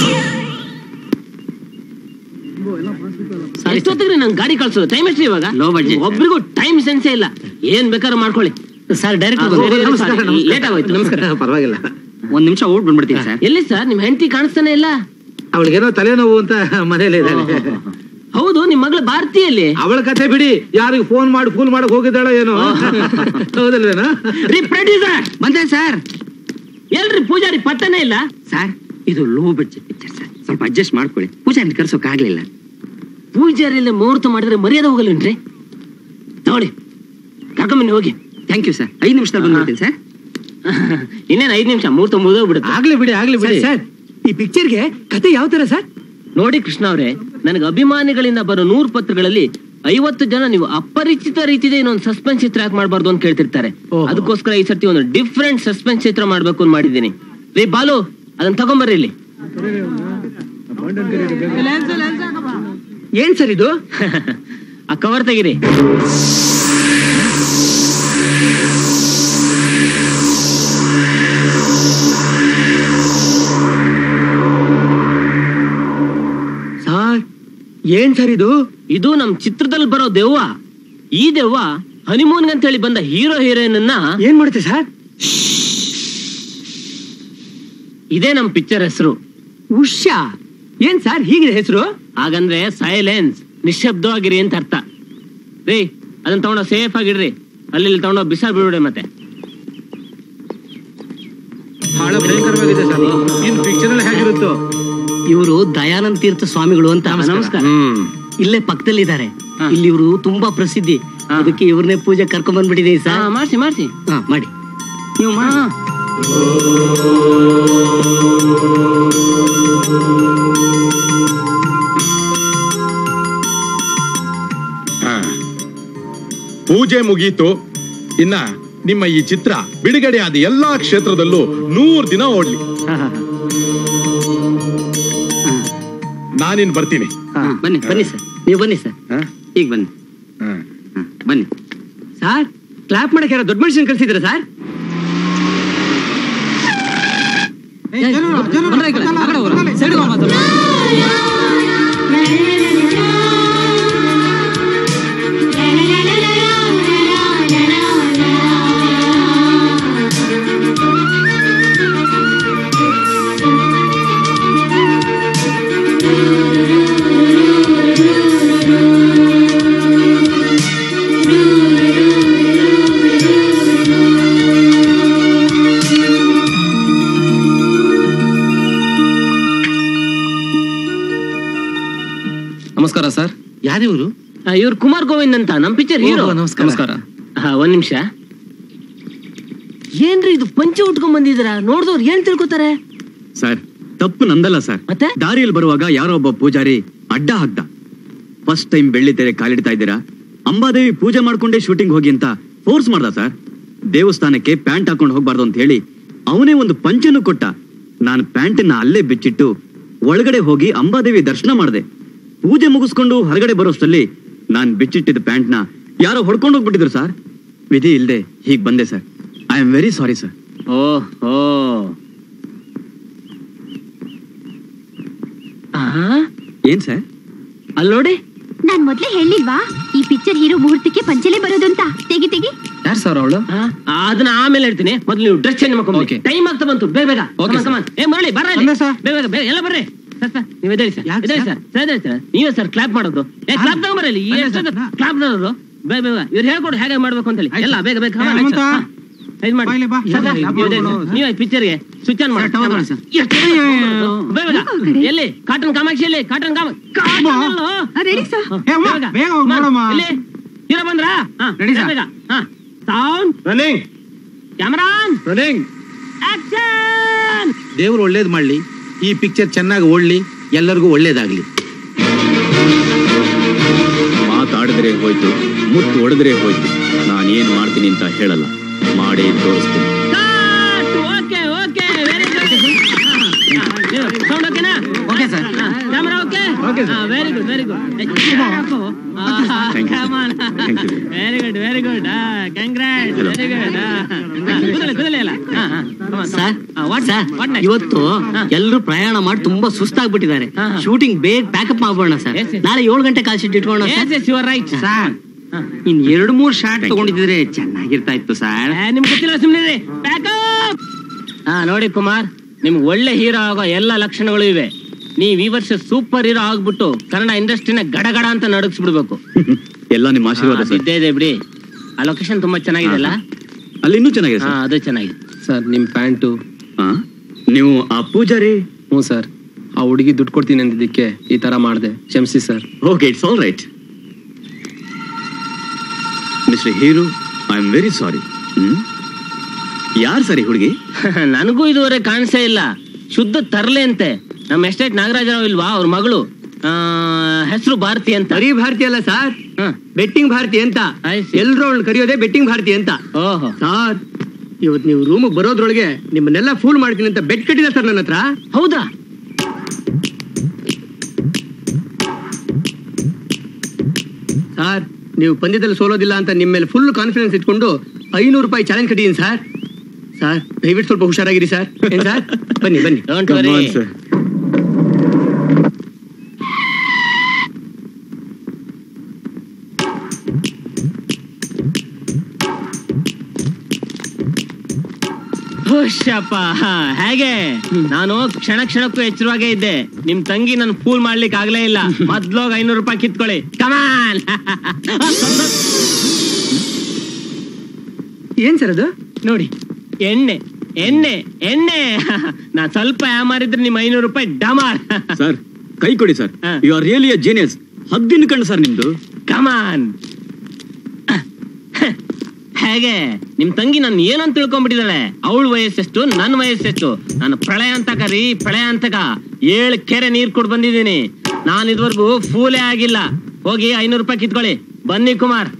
ಎಷ್ಟೊತ್ತಿಗ್ರಿ ನಂಗೆ ಗಾಡಿ ಕಳ್ಸೋದು? ಟೈಮ್ ಎಷ್ಟು ಇವಾಗ? ಒಬ್ರಿಗೂ ಟೈಮ್ ಸೆನ್ಸೇ ಇಲ್ಲ. ಏನ್ ಬೇಕಾದ್ರೂ ಮಾಡ್ಕೊಳ್ಳಿ ಸರ್. ಡೈರೆಕ್ಟ್ ಲೇಟ್ ಆಗೋಯ್ತು. ನಮಸ್ಕಾರ. ಪರವಾಗಿಲ್ಲ, ಒಂದ್ ನಿಮಿಷ ಓಟ್ ಬಂದ್ಬಿಡ್ತೀನಿ ಸರ್. ಎಲ್ಲಿ ಸರ್ ನಿಮ್ ಹೆಂಡತಿ ಕಾಣಿಸ್ತಾನೆ ಇಲ್ಲ? ಅವಳಿಗೇನೋ ತಲೆನೋವು ಅಂತ ಮನೇಲಿ ಇದ್ದಾಳೆ. ಹೌದು, ನಿಮ್ ಮಗಳು ಭಾರತೀಯಲ್ಲಿ. ಅವಳ ಕತೆ ಬಿಡಿ, ಯಾರಿಗೆ ಫೋನ್ ಮಾಡಿ ಫೂಲ್ ಮಾಡಕ್ ಹೋಗಿದ್ದಾಳೋ ಏನೋ. ಹೌದಲ್ವೇನೋ? ರೀ ಪ್ರೊಡ್ಯೂಸರ್ ಬಂದೆ ಸರ್. ಎಲ್ರಿ ಪೂಜಾರಿ ಪತ್ತನೇ ಇಲ್ಲ ಸರ್? ಇದು ಲೋ ಬಡ್ಜೆಟ್ ಪಿಕ್ಚರ್ ಸರ್, ಸ್ವಲ್ಪ ಅಡ್ಜಸ್ಟ್ ಮಾಡ್ಕೊಳ್ಳಿ. ಪೂಜಾರಿ ಕರ್ಸೋಕ್ ಆಗ್ಲಿಲ್ಲ. ಪೂಜಾರಿಯಲ್ಲಿ ಮುಹೂರ್ತ ಮಾಡಿದ್ರೆ ಮರ್ಯಾದೆ ಹೋಗಲ್ವೇನ್ರಿ? ತಗೊಳ್ಳಿ, ಕರ್ಕೊಂಬನ್ನಿ ಹೋಗಿ. Thank you sir. ಐದು ನಿಮಿಷದಲ್ಲಿ ಬಂದ್ಬಿಡ್ತೀನಿ ಸರ್. ಇನ್ನೇನು ಐದು ನಿಮಿಷ ಮುಹೂರ್ತ ಮುಗಿದೋಗ್ಬಿಡುತ್ತೆ. ಆಗ್ಲಿ ಬಿಡಿ, ಆಗ್ಲಿ ಬಿಡಿ. ಸರ್, ಈ ಪಿಕ್ಚರ್ಗೆ ಕತೆ ಯಾವ ತರ ಸರ್? ನೋಡಿ ಕೃಷ್ಣ ಅವರೇ, ನನಗೆ ಅಭಿಮಾನಿಗಳಿಂದ ಬರೋ ನೂರು ಪತ್ರಗಳಲ್ಲಿ ಐವತ್ತು ಜನ ನೀವು ಅಪರಿಚಿತ ರೀತಿಯ ಇನ್ನೊಂದು ಸಸ್ಪೆನ್ಸ್ ಚಿತ್ರ ಯಾಕೆ ಮಾಡಬಾರ್ದು ಅಂತ ಕೇಳ್ತಿರ್ತಾರೆ. ಅದಕ್ಕೋಸ್ಕರ ಈ ಸರ್ತಿ ಒಂದು ಡಿಫ್ರೆಂಟ್ ಸಸ್ಪೆನ್ಸ್ ಚಿತ್ರ ಮಾಡ್ಬೇಕು ಅಂತ ಮಾಡಿದ್ದೀನಿ. ರೀ ಬಾಲು, ಅದನ್ನ ತಗೊಂಬರ್ರಿ ಇಲ್ಲಿ. ಏನ್ ಸರ್ ಇದು? ಆ ಕವರ್ ತೆಗಿರಿ. ಸರ್ ಏನ್ ಸರ್ ಇದು? ಇದು ನಮ್ ಚಿತ್ರದಲ್ಲಿ ಬರೋ ದೆವ್ವ. ಈ ದೆವ್ವ ಹನಿಮೂನ್ ಅಂತ ಹೇಳಿ ಬಂದ ಹೀರೋ ಹೀರೋಯಿನ್ ಅನ್ನ ಏನ್ ಮಾಡುತ್ತೆ ಸರ್? ಇದೇ ನಮ್ ಪಿಕ್ಚರ್ ಹೆಸರು. ಉಷಾ. ಏನ್ ಸರ್ ಹೀಗಿದೆ ಹೆಸರು? ಹಾಗಂದ್ರೆ ಸೈಲೆನ್ಸ್, ನಿಶ್ಶಬ್ದವಾಗಿರಿ ಅಂತ ಅರ್ಥ. ರೀ ಅದನ್ನ ತಗೊಂಡೋ ಸೇಫ್ ಆಗಿಡ್ರಿ. ಅಲ್ಲಿ ತಗೊಂಡೋ ಬಿಸಾಡ್ ಬಿಡ್ಬಿಡಿ. ಮತ್ತೆ ಬಹಳ ಭಯಂಕರವಾಗಿದೆ ಸರ್. ಇನ್ ಪಿಕ್ಚರ್ ಅಲ್ಲಿ ಹೇಗಿರುತ್ತೋ. ಇವರು ದಯಾನಂದ ತೀರ್ಥ ಸ್ವಾಮಿಗಳು ಅಂತ. ನಮಸ್ಕಾರ. ಇಲ್ಲೇ ಪಕ್ಕದಲ್ಲಿ ಇದ್ದಾರೆ. ಇಲ್ಲಿ ಇವರು ತುಂಬಾ ಪ್ರಸಿದ್ಧಿ. ಅದಕ್ಕೆ ಇವ್ರನ್ನೇ ಪೂಜೆ ಕರ್ಕೊಂಡ್ ಬಂದ್ಬಿಟ್ಟಿದೀನಿ ಸರ್. ಮಾಡ್ಸಿ ಮಾಡ್ಸಿ. ಹಾ ಮಾಡಿ. ನೀವು ಮಾಡಿ. ಪೂಜೆ ಮುಗೀತು. ಇನ್ನ ನಿಮ್ಮ ಈ ಚಿತ್ರ ಬಿಡುಗಡೆ ಆದ ಎಲ್ಲಾ ಕ್ಷೇತ್ರದಲ್ಲೂ ನೂರ್ ದಿನ ಓಡ್ಲಿ. ನಾನಿನ್ ಬರ್ತೀನಿ. ಬನ್ನಿ ಬನ್ನಿ ಸರ್, ನೀವು ಬನ್ನಿ ಸರ್. ಈಗ ಬನ್ನಿ ಬನ್ನಿ ಸರ್. ಕ್ಲಾಪ್ ಮಾಡಕ್ಕೆ ಯಾರೋ ದೊಡ್ಡ ಮನುಷ್ಯನ್ ಕಳ್ಸಿದ್ರ ಸರ್? ನಮಸ್ಕಾರ ಸರ್. ಯಾರಿವರು? ಇವ್ರು ಕುಮಾರ್ ಗೋವಿಂದ್ ಅಂತ, ನಮ್ ಪಿಕ್ಚರ್ ಹೀರೋ. ನಮಸ್ಕಾರ. ಒಂದ್ ನಿಮಿಷ. ಏನ್ರಿ ಇದು ಪಂಚೆ ಉಟ್ಕೊಂಡ್ ಬಂದಿದ್ದೀರಾ? ನೋಡ್ದವ್ರು ಏನ್ ತಿಳ್ಕೊತಾರೆ? ಸರ್ ತಪ್ಪು ನಂದಲ್ಲ ಸರ್. ಮತ್ತೆ ದಾರಿಯಲ್ಲಿ ಬರುವಾಗ ಯಾರೋ ಒಬ್ಬ ಪೂಜಾರಿ ಅಡ್ಡ ಹಾಕ್ದ. ಫಸ್ಟ್ ಟೈಮ್ ಬೆಳ್ಳಿ ತೆರೆ ಕಾಲಿಡ್ತಾ ಇದ್ದೀರಾ, ಅಂಬಾದೇವಿ ಪೂಜೆ ಮಾಡ್ಕೊಂಡೇ ಶೂಟಿಂಗ್ ಹೋಗಿ ಅಂತ ಫೋರ್ಸ್ ಮಾಡ್ದ ಸರ್. ದೇವಸ್ಥಾನಕ್ಕೆ ಪ್ಯಾಂಟ್ ಹಾಕೊಂಡು ಹೋಗ್ಬಾರ್ದು ಅಂತ ಹೇಳಿ ಅವನೇ ಒಂದು ಪಂಚೆನೂ ಕೊಟ್ಟ. ನಾನು ಪ್ಯಾಂಟನ್ನ ಅಲ್ಲೇ ಬಿಚ್ಚಿಟ್ಟು ಒಳಗಡೆ ಹೋಗಿ ಅಂಬಾದೇವಿ ದರ್ಶನ ಮಾಡಿದೆ. ಪೂಜೆ ಮುಗಿಸ್ಕೊಂಡು ಹೊರಗಡೆ ಬರೋಷ್ಟಲ್ಲಿ ನಾನ್ ಬಿಚ್ಚಿಟ್ಟಿದ್ದ ಪ್ಯಾಂಟ್ನ ಯಾರೋ ಹೊಡ್ಕೊಂಡು ಹೋಗ್ಬಿಟ್ಟಿದ್ರು ಸರ್. ವಿಧಿ ಇಲ್ದೆ ಹೀಗ್ ಬಂದೆ sir. I am very sorry sir. ಓಹ್ ಓ ಏನ್ ಸರ್? ಅಲ್ಲಿ ನೋಡಿ. ನಾನ್ ಮೊದ್ಲೇ ಹೇಳಿಲ್ವಾ ಈ ಪಿಕ್ಚರ್ ಹೀರೋ ಮುಹೂರ್ತಕ್ಕೆ ಪಂಚಲೆ ಬರೋದು ಅಂತ? ತೆಗಿ ತೆಗಿ. ಯಾರು ಸರ್ ಅವಳು? ಅದನ್ನ ಆಮೇಲೆ ಹೇಳ್ತೀನಿ. ಮೊದ್ಲು ನೀವು ಡ್ರೆಸ್ ಚೇಂಜ್ ಮಾಡ್ಕೊಂಡು ಟೈಮ್ ಆಗ್ತಾ ಬಂತು. ಬೇಗ ಬೇಗ. ಏ ಮರಳಿ ಬರ್ರಿ. ಬೇಗ ಬೇಗ ಎಲ್ಲ ಬರ್ರಿ. ನೀವ್ ಎದ್ದೇಳಿ ಸರ್, ಎದ್ದೇಳಿ ಸರ್, ಎದ್ದೇಳಿ ಸರ್. ನೀವೇ ಸರ್ ಕ್ಲಾಪ್ ಮಾಡೋದು. ಏ ಕ್ಲಾಪ್ ತಗೊಂಬರಲಿ. ಕ್ಲಾಪ್ ಮಾಡೋದು ಬೇಗ ಬೇಗ. ಇವ್ರು ಹೇಳ್ಕೊಡು ಹೇಗೆ ಮಾಡ್ಬೇಕು ಅಂತ ಹೇಳಿ. ಎಲ್ಲ ಬೇಗ ಬೇಗ ನೀವೇ ಪಿಕ್ಚರ್ಗೆ ಸ್ವಿಚ್ ಆನ್ ಮಾಡಿ. ಎಲ್ಲಿ ಕಾಟನ್ ಕಾಮಾಕ್ಷಿ? ಎಲ್ಲಿ ಕಾಟನ್ ಹೀರೋ ಬಂದ್ರಾ? Sound running, camera running, action. ದೇವ್ರು ಒಳ್ಳೇದ್ ಮಾಡ್ಲಿ. ಈ ಪಿಕ್ಚರ್ ಚೆನ್ನಾಗಿ ಓಡ್ಲಿ, ಎಲ್ಲರಿಗೂ ಒಳ್ಳೇದಾಗ್ಲಿ. ಮಾತಾಡಿದ್ರೆ ಹೋಯ್ತು, ಮುತ್ತು ಹೊಡೆದ್ರೆ ಹೋಯ್ತು. ನಾನೇನ್ ಮಾಡ್ತೀನಿ ಅಂತ ಹೇಳಲ್ಲ, ಮಾಡೇ ತೋರಿಸ್ತೀನಿ. Okay okay very good. Sound ಓಕೆನಾ? Okay sir. Camera okay? Very good very good. Very good very good. Congrats. Very good. ಕುದಲೆ ಅಲ್ಲ. ಇವತ್ತು ಎಲ್ಲರೂ ಪ್ರಯಾಣ ಮಾಡಿ ತುಂಬಾ ಸುಸ್ತಾಗ್ಬಿಟ್ಟಿದ್ದಾರೆ. ಶೂಟಿಂಗ್ ಬೇಗ ಪ್ಯಾಕಪ್ ಮಾಡೋಣ ಸರ್. ನಾಳೆ ಏಳು ಗಂಟೆ ಕಾಲ್ ಶೀಟ್ ಇಟ್ಕೋಣ. Right sir. ಇನ್ ಎರಡು ಮೂರ್ ಶಾರ್ಟ್ ತಗೊಂಡಿದ್ರೆ ಚೆನ್ನಾಗಿರ್ತಾ ಇತ್ತು ಸರ್. ನಿಮ್ಗೆ ಗೊತ್ತಿಲ್ಲ, ಸುಮ್ಮನೆ ಪ್ಯಾಕಪ್. ಹಾ ನೋಡಿ ಕುಮಾರ್, ನಿಮ್ಗೆ ಒಳ್ಳೆ ಹೀರೋ ಆಗೋ ಎಲ್ಲ ಲಕ್ಷಣಗಳು ಇವೆ. ನೀವ್ ಈ ವರ್ಷ ಸೂಪರ್ ಹೀರೋ ಆಗ್ಬಿಟ್ಟು ಕನ್ನಡ ಇಂಡಸ್ಟ್ರಿನ ಗಡಗಡ ಅಂತ ನಡಗಿಸ್ಬಿಡ್ಬೇಕು. ಎಲ್ಲ ನಿಮ್ಮ ಆಶೀರ್ವಾದ ಸರ್. ಇದ್ದೇ ಇದೆ ಬಿಡಿ. ಆ ಲೊಕೇಶನ್ ತುಂಬಾ ಚೆನ್ನಾಗಿದೆ ಅಲ್ಲ? ಅಲ್ಲಿ ಇನ್ನೂ ಚೆನ್ನಾಗಿದೆ ಸರ್. ಅದು ಚೆನ್ನಾಗಿದೆ ಸರ್. ನಿಮ್ ಪ್ಯಾಂಟು. ನೀವು ಆ ಪೂಜಾರಿ? ಹ್ಞೂ ಸರ್. ಆ ಹುಡುಗಿ ದುಡ್ಡು ಕೊಡ್ತೀನಿ ಅಂದಿದ್ದಕ್ಕೆ ಈ ತರ ಮಾಡಿದೆ, ಕ್ಷಮಿಸಿ sir. Okay, it's all right. Mister hero, I am very sorry. ಯಾರು ಸರಿ ಹುಡುಗಿ? ನನಗೂ ಇದುವರೆ ಕಾಣಿಸೇ ಇಲ್ಲ. ಶುದ್ಧ ತರ್ಲೆ ಅಂತೆ. ನಮ್ಮ ಎಸ್ಟೇಟ್ ನಾಗರಾಜರಾವ್ ಇಲ್ವಾ, ಅವ್ರ ಮಗಳು. ಹೆಸರು ಭಾರತಿ ಅಂತ. ಬರೀ ಭಾರತಿ ಅಲ್ಲ ಸರ್, ಬೆಟ್ಟಿಂಗ್ ಭಾರತಿ ಅಂತ. ಎಲ್ರು ಅವಳು ಕರೆಯೋದೇ ಬೆಟ್ಟಿಂಗ್ ಭಾರತಿ ಅಂತ. ಓಹೋ ಸರ್, ಇವತ್ತು ನೀವು ರೂಮಿಗೆ ಬರೋದ್ರೊಳಗೆ ನಿಮ್ಮನ್ನೆಲ್ಲ ಫೂಲ್ ಮಾಡ್ತೀನಿ ಅಂತ ಬೆಟ್ ಕಟ್ಟಿದ ಸರ್ ನನ್ನ ಹತ್ರ. ಹೌದಾ? ಸರ್ ನೀವು ಪಂದ್ಯದಲ್ಲಿ ಸೋಲೋದಿಲ್ಲ ಅಂತ ನಿಮ್ಮ ಮೇಲೆ ಫುಲ್ ಕಾನ್ಫಿಡೆನ್ಸ್ ಇಟ್ಕೊಂಡು ಐನೂರು ರೂಪಾಯಿ ಚಾಲೆಂಜ್ ಕಟ್ಟಿದ್ದೀನಿ ಸರ್. ಸರ್ ದಯವಿಟ್ಟು ಸ್ವಲ್ಪ ಹುಷಾರಾಗಿರಿ ಸರ್. ಏನ್ ಸರ್? ಬನ್ನಿ ಬನ್ನಿ. ಹುಷಪ್ಪ ಹೇಗೆ? ನಾನು ಕ್ಷಣ ಕ್ಷಣಕ್ಕೂ ಎಚ್ಚರವಾಗೇ ಇದ್ದೆ. ನಿಮ್ ತಂಗಿ ನನ್ ಫೂಲ್ ಮಾಡ್ಲಿಕ್ಕೆ ಆಗ್ಲೇ ಇಲ್ಲ. ಮೊದ್ಲೋಗ ಐನೂರು ರೂಪಾಯಿ ಕಿತ್ಕೊಳ್ಳಿ. ಕಮಾನ್. ಏನ್ ಸರ್ ಅದು? ನೋಡಿ ಎಣ್ಣೆ ಎಣ್ಣೆ ಎಣ್ಣೆ. ನಾನ್ ಸ್ವಲ್ಪ ಯಾಮಾರಿದ್ರೆ ನಿಮ್ ಐನೂರು ರೂಪಾಯಿ ಡಮಾರ್. ಸರ್ ಕೈ ಕೊಡಿ sir. You are really a genius. ಹದ್ದಿನ ಕಣ್ಣು ಸರ್ ನಿಮ್ದು. ಕಮಾನ್. ಹೇಗೆ? ನಿಮ್ ತಂಗಿ ನಾನು ಏನಂತ ತಿಳ್ಕೊಂಡ್ಬಿಟ್ಟಿದ್ದಾಳೆ. ಅವಳ ವಯಸ್ಸೆಷ್ಟು, ನನ್ನ ವಯಸ್ಸೆಷ್ಟು. ನಾನು ಪ್ರಳಯ ಅಂತಕ ರೀ, ಪ್ರಳಯ ಅಂತಕ. ಏಳು ಕೆರೆ ನೀರ್ ಕೊಡ್ ಬಂದಿದ್ದೀನಿ. ನಾನು ಇದುವರೆಗೂ ಫೂಲೇ ಆಗಿಲ್ಲ. ಹೋಗಿ ಐನೂರು ರೂಪಾಯಿ ಕಿತ್ಕೊಳ್ಳಿ. ಬನ್ನಿ ಕುಮಾರ್.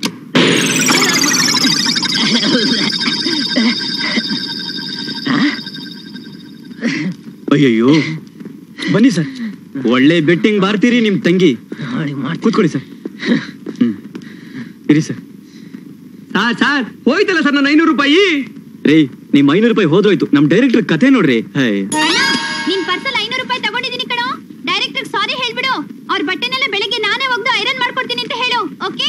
ಅಯ್ಯಯ್ಯೋ ಬನ್ನಿ ಸರ್. ಒಳ್ಳೆ ಬೆಟ್ಟಿಂಗ್ ಬಾರ್ತೀರಿ ನಿಮ್ ತಂಗಿ. ಕೂತ್ಕೊಳ್ಳಿ ಸರ್. ಹ್ಮ್ ಇರಿ ಸರ್. ಸರ್ ಸರ್ ಹೋಯ್ತಲ್ಲ ಸರ್ ನನ್ನ ಐನೂರು ರೂಪಾಯಿ. ರೀ ನಿಮ್ ಐನೂರು ರೂಪಾಯಿ ಹೋದ್ರೋಯ್ತು. ನಮ್ ಡೈರೆಕ್ಟರ್ ಕತೆ ನೋಡ್ರಿ. ನಿನ್ ಪರ್ಸಲ್ ಐನೂರು ರೂಪಾಯಿ ತಗೊಂಡಿದ್ದೀನಿ ಕಣೋ. ಡೈರೆಕ್ಟರ್ ಸಾರಿ ಹೇಳ್ಬಿಡು. ಅವ್ರ ಬಟ್ಟೆನೆಲ್ಲ ಬೆಳಗ್ಗೆ ನಾನೇ ಒಗ್ದು ಐರನ್ ಮಾಡ್ಕೊಡ್ತೀನಿ ಅಂತ ಹೇಳು. ಓಕೆ?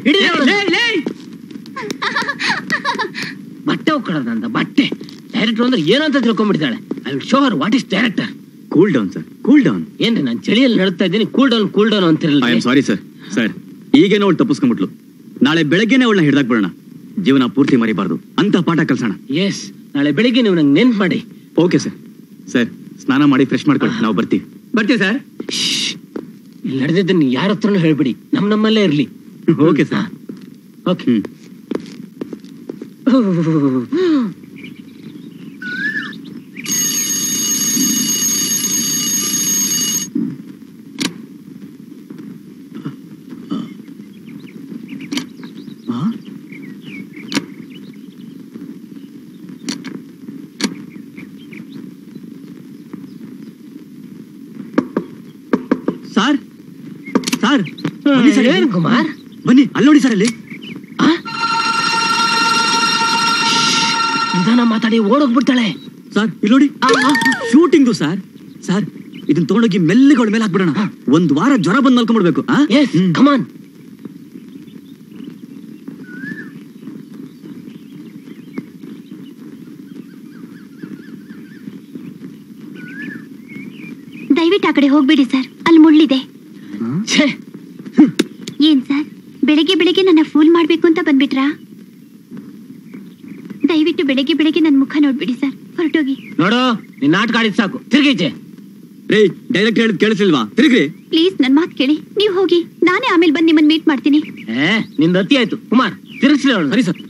ಬಟ್ಟೆ ಒಕ್ಕಡದಂತ ಬಟ್ಟೆ. ಡೈರೆಕ್ಟರ್ ಅಂದ್ರೆ ಏನು ಅಂತ ತಿಳ್ಕೊಂಡ್ಬಿಡ್ತಾಳೆ. I will show her what is director. Cool down sir, cool down. ಏನ್ರಿ ನಾನು ಚಳಿಯಲ್ಲಿ ನಡ್ತಾ ಇದ್ದೀನಿ. ಕೂಲ್ ಡೌನ್ ಕೂಲ್ ಡೌನ್ ಅಂತಿರಲ್ಲ. I am sorry sir. Sir ಈಗೇನೋ ಅವಳು ತಪ್ಪಿಸ್ಕೊಂಡ್ಬಿಟ್ಲು. ನಾಳೆ ಬೆಳಗ್ಗೆನೆ ಅವಳನ್ನ ಹಿಡ್ದಾಕ್ ಬಿಡೋಣ. ಜೀವನ ಪೂರ್ತಿ ಮರಿಬಾರ್ದು ಅಂತ ಪಾಠ ಕಲ್ಸೋಣ. ಎಸ್, ನಾಳೆ ಬೆಳಿಗ್ಗೆ ನೀವು ನಂಗೆ ನೆನ್ಪು ಮಾಡಿ. Okay sir. ಸರ್ ಸ್ನಾನ ಮಾಡಿ ಫ್ರೆಶ್ ಮಾಡ್ಕೊಳ್ಳಿ, ನಾವು ಬರ್ತೀವಿ. ಬರ್ತೀವಿ ಸರ್. ಇಲ್ಲಿ ನಡೆದಿದ್ದನ್ನು ಯಾರ ಹತ್ರನೂ ಹೇಳ್ಬಿಡಿ. ನಮ್ ನಮ್ಮಲ್ಲೇ ಇರ್ಲಿ. Okay sir. Okay. Sir sir ಏನ್ ಕುಮಾರ್? ಬನ್ನಿ ಅಲ್ಲಿ ನೋಡಿ ಸರ್. ಅಲ್ಲಿ ನಿಧಾನ ಮಾತಾಡಿ ಓಡೋಗ್ಬಿಡ್ತಾಳೆ. ಸರ್ ಇಲ್ಲಿ ನೋಡಿ, ಶೂಟಿಂಗು ಸರ್. ಸರ್ ಇದನ್ನ ತಗೊಂಡೋಗಿ ಮೆಲ್ಲಿಗೆ ಅವಳ ಮೇಲೆ ಹಾಕ್ಬಿಡೋಣ. ಒಂದ್ ವಾರ ಜ್ವರ ಬಂದ್ ಮಲ್ಕೊಂಡ್ಬಿಡ್ಬೇಕು. ಕಮಾನ್. ದಯವಿಟ್ಟು ಆ ಕಡೆ ಹೋಗ್ಬಿಡಿ ಸರ್, ಅಲ್ಲಿ ಮುಳ್ಳಿದೆ. ಏನ್ ಸರ್ ಬೆಳಿಗ್ಗೆ ಬೆಳಿಗ್ಗೆ ನನ್ನ ಫೂಲ್ ಮಾಡ್ಬೇಕು ಅಂತ ಬಂದ್ಬಿಟ್ರಾ? ದಯವಿಟ್ಟು ಬೆಳಿಗ್ಗೆ ಬೆಳಿಗ್ಗೆ ನನ್ನ ಮುಖ ನೋಡ್ಬಿಡಿ ಸರ್, ಹೊರಟೋಗಿ. ನೋಡು ನಿನ್ ನಾಟಕ ಆಡಿದ್ ಸಾಕು, ತಿರ್ಗೀಚೆ. ರೇ ಡೈರೆಕ್ಟ್ ಹೇಳಿದ್ ಕೇಳಿಸಿಲ್ವಾ? ತಿರ್ಗ್ರಿ ಪ್ಲೀಸ್ ನನ್ ಮಾತು ಕೇಳಿ. ನೀವು ಹೋಗಿ, ನಾನೇ ಆಮೇಲೆ ಬಂದು ನಿಮ್ಮನ್ನ ಮೀಟ್ ಮಾಡ್ತೀನಿ. ಏ ನಿಂದ ಅತಿ ಆಯ್ತು ಕುಮಾರ್, ತಿರ್ಗಿಸ್ಲಿ ಅವಳು. ಸರಿ ಸರ್.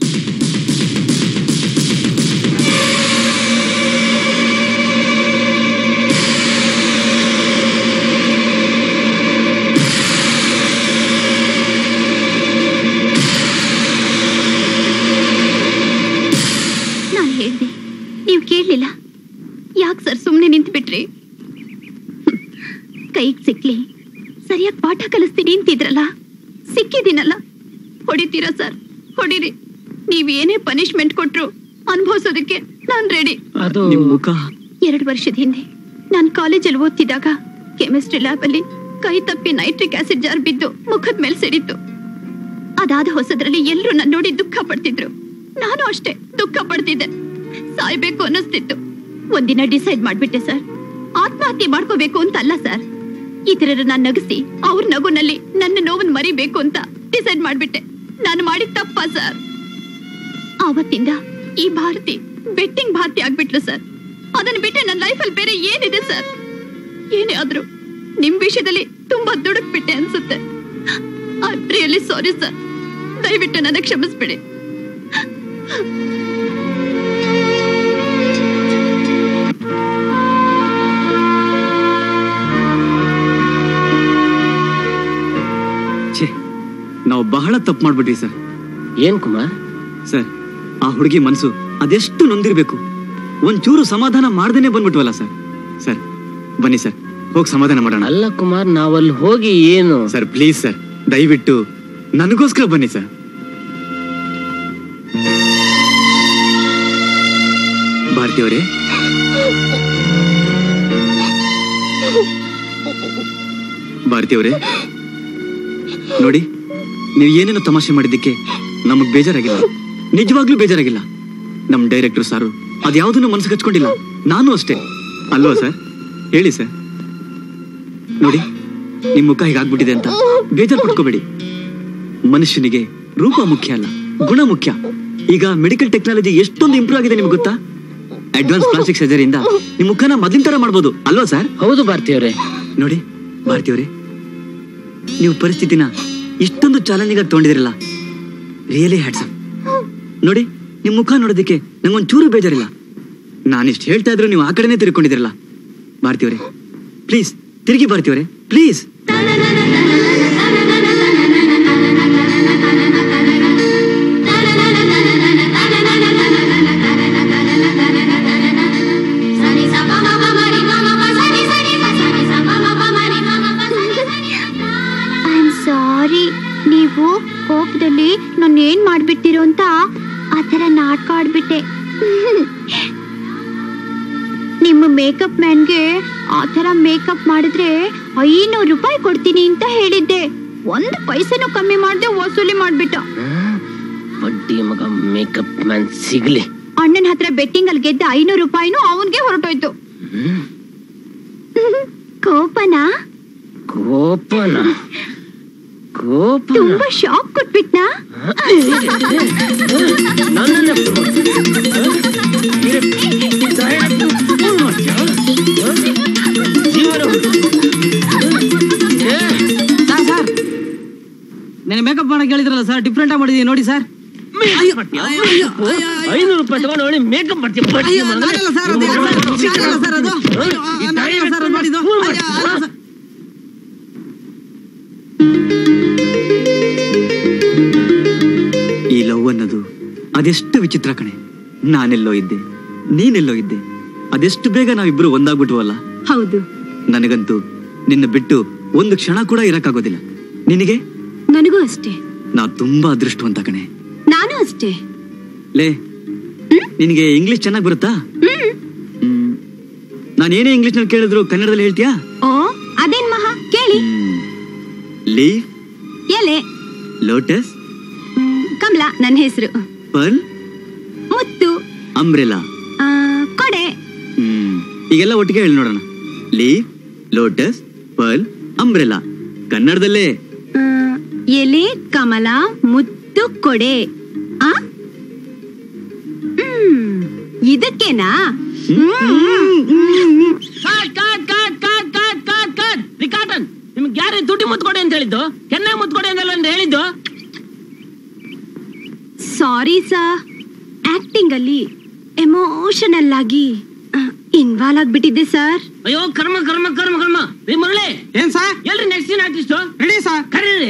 ನಾನು ಹೇಳ್ದೆ, ನೀವು ಕೇಳಲಿಲ್ಲ. ಯಾಕೆ ಸರ್ ಸುಮ್ಮನೆ ನಿಂತು ಬಿಟ್ರಿ? ಕೈಗೆ ಸಿಕ್ಲಿ ಸರಿಯಾಗಿ ಪಾಠ ಕಲಿಸ್ತೀನಿ ಅಂತಿದ್ರಲ್ಲ, ಸಿಕ್ಕಿದ್ದೀನಲ್ಲ. ಹೊಡಿತೀರಾ ಸರ್? ಹೊಡಿರಿ. ನೀವೇನೇ ಪನಿಷ್ಮೆಂಟ್ ಕೊಟ್ರು ಅನುಭವಿಸೋದಕ್ಕೆ ನಾನ್ ರೆಡಿ. ಎರಡು ವರ್ಷದ ಹಿಂದೆ ನಾನು ಕಾಲೇಜಲ್ಲಿ ಓದ್ತಿದ್ದಾಗ ಕೆಮಿಸ್ಟ್ರಿ ಲ್ಯಾಬ್ ಅಲ್ಲಿ ಕೈ ತಪ್ಪಿ ನೈಟ್ರಿಕ್ ಆಸಿಡ್ ಜಾರ್ ಬಿದ್ದು ಮುಖದ ಮೇಲೆ ಸಿಡಿತು. ಅದಾದ ಹೊಸದ್ರಲ್ಲಿ ಎಲ್ಲರೂ ನನ್ನ ನೋಡಿ ದುಃಖ ಪಡ್ತಿದ್ರು. ನಾನು ಅಷ್ಟೇ ದುಃಖ ಪಡ್ತಿದ್ದೆ. ಸಾಯ್ಬೇಕು ಅನ್ನಿಸ್ತಿತ್ತು. ಒಂದಿನ ಡಿಸೈಡ್ ಮಾಡ್ಬಿಟ್ಟೆ ಸರ್, ಆತ್ಮಹತ್ಯೆ ಮಾಡ್ಕೋಬೇಕು ಅಂತ ಅಲ್ಲ ಸರ್, ಇತರರನ್ನ ನಗಿಸಿ ಅವ್ರ ನಗುನಲ್ಲಿ ನನ್ನ ನೋವನ್ನು ಮರಿಬೇಕು ಅಂತ ಡಿಸೈಡ್ ಮಾಡ್ಬಿಟ್ಟೆ. ನಾನು ಮಾಡಿದ ತಪ್ಪ ಸರ್? ಆವತ್ತಿಂದ ಈ ಭಾರತಿ ಬೆಟ್ಟಿಂಗ್ ಭಾರತಿ ಆಗ್ಬಿಟ್ಲು ಸರ್. ಅದನ್ನ ಬಿಟ್ಟೆ ನನ್ನ ಲೈಫಲ್ಲಿ ಬೇರೆ ಏನಿದೆ ಸರ್? ಏನೇ ಆದ್ರೂ ನಿಮ್ ವಿಷಯದಲ್ಲಿ ತುಂಬಾ ದುಡುಕ್ಬಿಟ್ಟೆ ಅನ್ಸುತ್ತೆ. I am really sorry sir. ದಯವಿಟ್ಟು ನನ್ನ ಕ್ಷಮಿಸ್ಬಿಡಿ. ನಾವು ಬಹಳ ತಪ್ಪು ಮಾಡ್ಬಿಟ್ರಿ ಸರ್. ಏನ್ ಕುಮಾರ್? ಸರ್ ಆ ಹುಡುಗಿ ಮನಸ್ಸು ಅದೆಷ್ಟು ನೊಂದಿರ್ಬೇಕು. ಒಂಚೂರು ಸಮಾಧಾನ ಮಾಡ್ದೇನೆ ಬಂದ್ಬಿಟ್ವಲ್ಲ ಸರ್. ಸರ್ ಬನ್ನಿ ಸರ್, ಹೋಗಿ ಸಮಾಧಾನ ಮಾಡೋಣ. ಅಲ್ಲ ಕುಮಾರ್, ನಾವಲ್ಲಿ ಹೋಗಿ ಏನು? ಸರ್ ಪ್ಲೀಸ್ ಸರ್, ದಯವಿಟ್ಟು ನನಗೋಸ್ಕರ ಬನ್ನಿ ಸರ್. ಭಾರತಿ ಅವರೇ, ಭಾರತಿ ಅವರೇ ನೋಡಿ, ನೀವು ಏನೇನೋ ತಮಾಷೆ ಮಾಡಿದ್ದಕ್ಕೆ ನಮಗ್ ಬೇಜಾರಾಗಿಲ್ಲ, ನಿಜವಾಗ್ಲೂ ಬೇಜಾರಾಗಿಲ್ಲ. ನಮ್ ಡೈರೆಕ್ಟರ್ ಸಾರು ಅದ್ಯಾವುದನ್ನು ಮನಸ್ಸಿಗೆ ಹಚ್ಕೊಂಡಿಲ್ಲ, ನಾನು ಅಷ್ಟೇ ಅಲ್ವಾ ಸರ್? ಹೇಳಿ ಸರ್. ನೋಡಿ, ನಿಮ್ ಮುಖ ಹೀಗಾಗ್ಬಿಟ್ಟಿದೆ ಅಂತ ಬೇಜಾರು ಪಡ್ಕೋಬೇಡಿ. ಮನುಷ್ಯನಿಗೆ ರೂಪ ಮುಖ್ಯ ಅಲ್ಲ, ಗುಣ ಮುಖ್ಯ. ಈಗ ಮೆಡಿಕಲ್ ಟೆಕ್ನಾಲಜಿ ಎಷ್ಟೊಂದು ಇಂಪ್ರೂವ್ ಆಗಿದೆ ನಿಮ್ಗೆ ಗೊತ್ತಾ? ಅಡ್ವಾನ್ಸ್ ಪ್ಲಾಸ್ಟಿಕ್ ಸರ್ಜರಿಯಿಂದ ನಿಮ್ ಮುಖನ ಮೊದಲಿನ ತರ ಮಾಡ್ಬೋದು ಅಲ್ವಾ ಸರ್? ಹೌದು ಭಾರತಿ ಅವರೇ. ನೋಡಿ ಭಾರತಿ ಅವರೇ, ನೀವು ಪರಿಸ್ಥಿತಿನ ಇಷ್ಟೊಂದು ಚಾಲೆಂಜಿಂಗ್ ಆಗಿ ತಗೊಂಡಿದಿರಲ್ಲ, ರಿಯಲಿ ಹ್ಯಾಟ್ಸಪ್. ನೋಡಿ, ನಿಮ್ ಮುಖ ನೋಡೋದಕ್ಕೆ ನಂಗೊಂದ್ ಚೂರು ಬೇಜಾರಿಲ್ಲ. ನಾನಿಷ್ಟು ಹೇಳ್ತಾ ಇದ್ರು ನೀವು ಆ ಕಡೆನೇ ತಿರ್ಕೊಂಡಿದಿರಲ್ಲ. ಭಾರತಿ ಅವರೇ ಪ್ಲೀಸ್ ತಿರುಗಿ, ಭಾರತಿ ಅವರೇ ಪ್ಲೀಸ್. ಸಾರಿ, ನೀವು ಕೋಪದಲ್ಲಿ ನಾನು ಏನ್ ಮಾಡ್ಬಿಟ್ಟಿರೋ ಅಂತ ಆತರ ನಾಟಕ ಆಡ್ಬಿಟ್ಟೆ. ನಿಮ್ಮ ಮೇಕಪ್ ಮ್ಯಾನ್ಗೆ ಆತರ ಮೇಕಪ್ ಮಾಡಿದ್ರೆ ಐನೂರು ರೂಪಾಯಿ ಕೊಡ್ತೀನಿ ಅಂತ ಹೇಳಿದ್ದೆ. ಒಂದು ಪೈಸೆನೂ ಕಮ್ಮಿ ಮಾಡದೆ ವಸೂಲಿ ಮಾಡ್ಬಿಟ್ಟ. ಬಡ್ಡಿ ಮಗ ಮೇಕಪ್ ಮ್ಯಾನ್ ಸಿಗ್ಲಿ. ಅಣ್ಣನ ಹತ್ರ ಬೆಟ್ಟಿಂಗ್ ಅಲ್ಲಿ ಗೆದ್ದ ಐನೂರು ರೂಪಾಯಿನೂ ಅವನ್ಗೆ ಹೊರಟೋಯ್ತು. ಕೋಪನಾ? ಕೋಪನ ಕೋಪ ತುಂಬಾ ಶಾಕ್ ಕೊಟ್ಬಿಟ್ನಾ? ನಾನು ಮೇಕಪ್ ಮಾಡಕ್ ಹೇಳಿದ್ರಲ್ಲ ಸರ್, ಡಿಫ್ರೆಂಟ್ ಆಗಿ ಮಾಡಿದೀನಿ ನೋಡಿ ಸರ್. ಐನೂರು ರೂಪಾಯಿ ತಗೊಂಡು ನೋಡಿ ಮೇಕಪ್ ಮಾಡ್ತೀವಿ. ಈ ಲವ್ ಅನ್ನೋದು ಅದೆಷ್ಟು ವಿಚಿತ್ರ ಕಣೆ. ನಾನೆಲ್ಲೋ ಇದ್ದೆ, ನೀನೆಲ್ಲೋ ಇದ್ದೆ, ಅದೆಷ್ಟು ಬೇಗ ನಾವಿಬ್ರು ಒಂದಾಗ್ಬಿಟ್ವಲ್ಲ. ಹೌದು. ನನಗಂತೂ ನಿನ್ನ ಬಿಟ್ಟು ಒಂದು ಕ್ಷಣ ಕೂಡ ಇರಕ್ಕಾಗೋದಿಲ್ಲ. ನಿನಗೆ? ನನಗೂ ಅಷ್ಟೇ. ನಾ ತುಂಬಾ ಅದೃಷ್ಟವಂತ ಕಣೆ. ನಾನು ಅಷ್ಟೇ. ಲೇ, ನಿನಗೆ ಇಂಗ್ಲಿಷ್ ಚೆನ್ನಾಗಿ ಬರುತ್ತಾ? ಹ್ಮ್. ನಾನೇನೇ ಇಂಗ್ಲಿಷ್ ನಲ್ಲಿ ಕೇಳಿದ್ರು ಕನ್ನಡದಲ್ಲಿ ಹೇಳ್ತೀಯಾ? ಓ, ಅದೇನ್ ಮಹಾ, ಕೇಳಿ. ಲೀವ್, ಎಲೆ. ಲೋಟಸ್, ಕಮಲ ನನ್ನ ಹೆಸರು. ಪರ್ಲ್, ಮುತ್ತು. ಅಂಬ್ರೆಲಾ, ಕೊಡೆ. ಹ್ಮ್ ಈಗೆಲ್ಲ ಒಟ್ಟಿಗೆ ಹೇಳಿ ನೋಡೋಣ. Leave, lotus, pearl, umbrella. ಕನ್ನಡದಲ್ಲೇ ಎಲೆ, ಕಮಲ, ಮುತ್ತು, ಕೊಡೆ. ಆ ಇದಕ್ಕೇನಾ? ನಿಮ್ಗೆ ಯಾರೇ ದುಡ್ಡು ಮುತ್ಕೊಡೆ ಅಂತ ಹೇಳಿದ್ದು? ಕೆನ್ನ ಮುತ್ಕೊಡೆ ಅಂತ ಹೇಳಿದ್ದು? ಸಾರಿ ಸರ್, ಆಕ್ಟಿಂಗ್ ಅಲ್ಲಿ ಎಮೋಷನಲ್ ಆಗಿ ಇನ್ವಾಲ್ವ್ ಆಗ್ಬಿಟ್ಟಿದ್ದೆ ಸರ್. ಅಯ್ಯೋ ಕರ್ಮ ಕರ್ಮ ಕರ್ಮ ಕರ್ಮ. ರೀ ಮುರಳಿ, ಏನ್ ಸರ್? ಎಲ್ರಿ next scene artist ready sir? ಕರೀರಿ.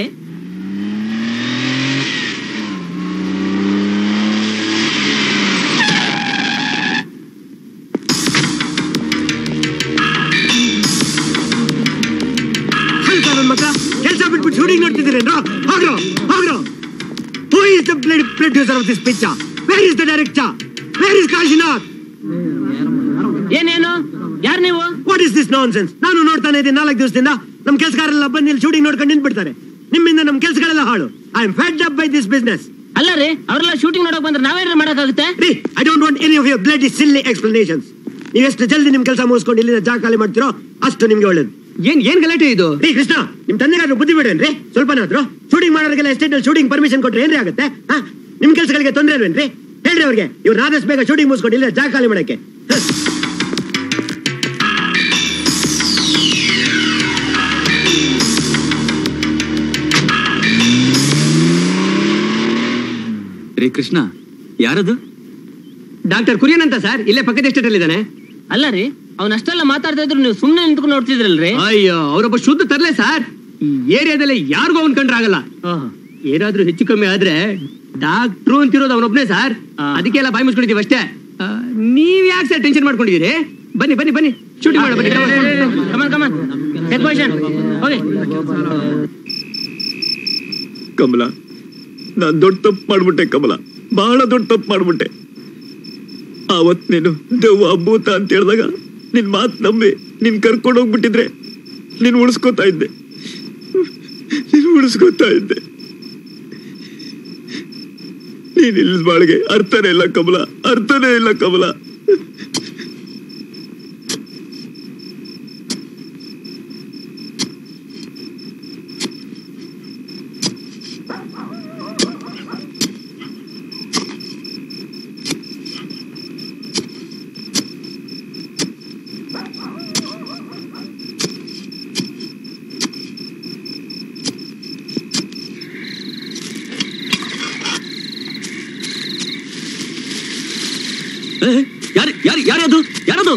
ಕೆಲಸ ಬಿಟ್ಬಿಟ್ಟು ಶೂಟಿಂಗ್ ನೋಡ್ತಿದ್ದೀರೇನ್ರೋ? ಹೋಗ್ರೋ ಹೋಗ್ರೋ. Who is the bloody producer of this picture? Where is the director? Where is Kashinath? ಏನೇನು? ಯಾರು ನೀವು? What is this nonsense? ನಾನು ನೋಡ್ತಾನೆ ಇದ್ದೀನಿ ನಾಲ್ಕು ದಿವಸದಿಂದ. ನಮ್ ಕೆಲಸಗಾರರೆಲ್ಲ ಬಂದು ಇಲ್ಲಿ ಶೂಟಿಂಗ್ ನೋಡ್ಕೊಂಡು ನಿಂತ್ಬಿಡ್ತಾರೆ. ನಿಮ್ಮಿಂದ ನಮ್ ಕೆಲಸಗಳೆಲ್ಲ ಹಾಳು. I am fed up by this business. ಅಲ್ಲ ರೀ, ಅವರೆಲ್ಲ ಶೂಟಿಂಗ್ ನೋಡಕ್ ಬಂದ್ರೆ ನಾವೇನು ಮಾಡಕ್ಕಾಗುತ್ತೆ? ರೀ, I don't want any of your bloody silly explanations. ನೀವು ಎಷ್ಟು ಜಲ್ದಿ ನಿಮ್ ಕೆಲಸ ಮುಗಿಸ್ಕೊಂಡು ಇಲ್ಲಿಂದ ಜಾಗ ಖಾಲಿ ಮಾಡ್ತಿರೋ ಅಷ್ಟು ನಿಮ್ಗೆ ಒಳ್ಳೇದು. ಏನ್ ಏನ್ ಗಲಾಟೆ ಇದು? ರೀ ಕೃಷ್ಣ, ನಿಮ್ ತಂದೆಗಾದ್ರು ಬುದ್ಧಿ ಬಿಡೇನ್ರಿ ಸ್ವಲ್ಪನಾದ್ರು? ಶೂಟಿಂಗ್ ಮಾಡೋರಿಗೆಲ್ಲ ಎಸ್ಟೇಟ್ ಅಲ್ಲಿ ಶೂಟಿಂಗ್ ಪರ್ಮಿಷನ್ ಕೊಟ್ರೆ ಏನ್ರಿ ಆಗುತ್ತೆ? ಹಾ, ನಿಮ್ ಕೆಲಸಗಳಿಗೆ ತೊಂದರೆ ಅಲ್ವೇನ್ರಿ? ಹೇಳ್ರಿ ಅವ್ರಿಗೆ, ಇವ್ರು ಆದಷ್ಟು ಬೇಗ ಶೂಟಿಂಗ್ ಮುಗಿಸ್ಕೊಂಡು ಇಲ್ಲ ಜಾಗ ಖಾಲಿ ಮಾಡಕ್ಕೆ. ರೀ ಕೃಷ್ಣ, ಯಾರದು? ಡಾಕ್ಟರ್ ಕುರಿಯನ್ ಅಂತ ಸರ್, ಇಲ್ಲೇ ಪಕ್ಕದ ಎಸ್ಟೇಟ್ ಅಲ್ಲಿ ಇದ್ದಾನೆ. ಅಲ್ಲ ರೀ, ಅವ್ನ ಅಷ್ಟೆಲ್ಲ ಮಾತಾಡ್ತಾ ಇದ್ರು ನೀವು ಸುಮ್ನೆ ನಿಂತ್ಕೊಂಡು ನೋಡ್ತಿದ್ರಲ್ರಿ? ಅಯ್ಯೋ, ಅವರೊಬ್ಬ ಶುದ್ಧ ತರಲೆ ಸರ್. ಈ ಏರಿಯಾದಲ್ಲಿ ಯಾರಿಗೂ ಅವನ್ ಕಂಡ್ರೆ ಆಗಲ್ಲ. ಏನಾದ್ರೂ ಹೆಚ್ಚು ಕಮ್ಮಿ ಆದ್ರೆ ಡಾಕ್ಟ್ರು ಅಂತಿರೋದು ಅವನೊಬ್ನೇ ಸರ್. ಅದಕ್ಕೆ ಎಲ್ಲ ಬಾಯಿ ಮುಚ್ಕೊಂಡಿದೀವಿ ಅಷ್ಟೇ. ನೀವ್ ಯಾಕೆ ಸರ್ ಟೆನ್ಷನ್ ಮಾಡ್ಕೊಂಡಿದೀರಿ? ಬನ್ನಿ ಬನ್ನಿ ಬನ್ನಿ, ಶೂಟಿಂಗ್ ಮಾಡ ಬನ್ನಿ. Come on come on, take position. Okay. Kamala, ನಾನ್ ದೊಡ್ಡ ತಪ್ಪು ಮಾಡ್ಬಿಟ್ಟೆ ಕಮಲ, ಬಹಳ ದೊಡ್ಡ ತಪ್ಪು ಮಾಡ್ಬಿಟ್ಟೆ. ಆವತ್ ನೀನು ದೆವ್ವ ಭೂತ ಅಂತ ಹೇಳಿದಾಗ ನಿನ್ ಮಾತು ನಂಬಿ ನಿನ್ ಕರ್ಕೊಂಡು ಹೋಗ್ಬಿಟ್ಟಿದ್ರೆ ನೀನ್ ಉಳಿಸ್ಕೋತಾ ಇದ್ದೆ, ನೀನ್ ಉಳಿಸ್ಕೋತಾ ಇದ್ದೆ. ನೀನ್ ಇಲ್ದ ಬಾಳಿಗೆ ಅರ್ಥನೇ ಇಲ್ಲ ಕಮಲ, ಅರ್ಥನೇ ಇಲ್ಲ ಕಮಲ. ಯಾರು ಯಾರು ಯಾರದು ಯಾರದು?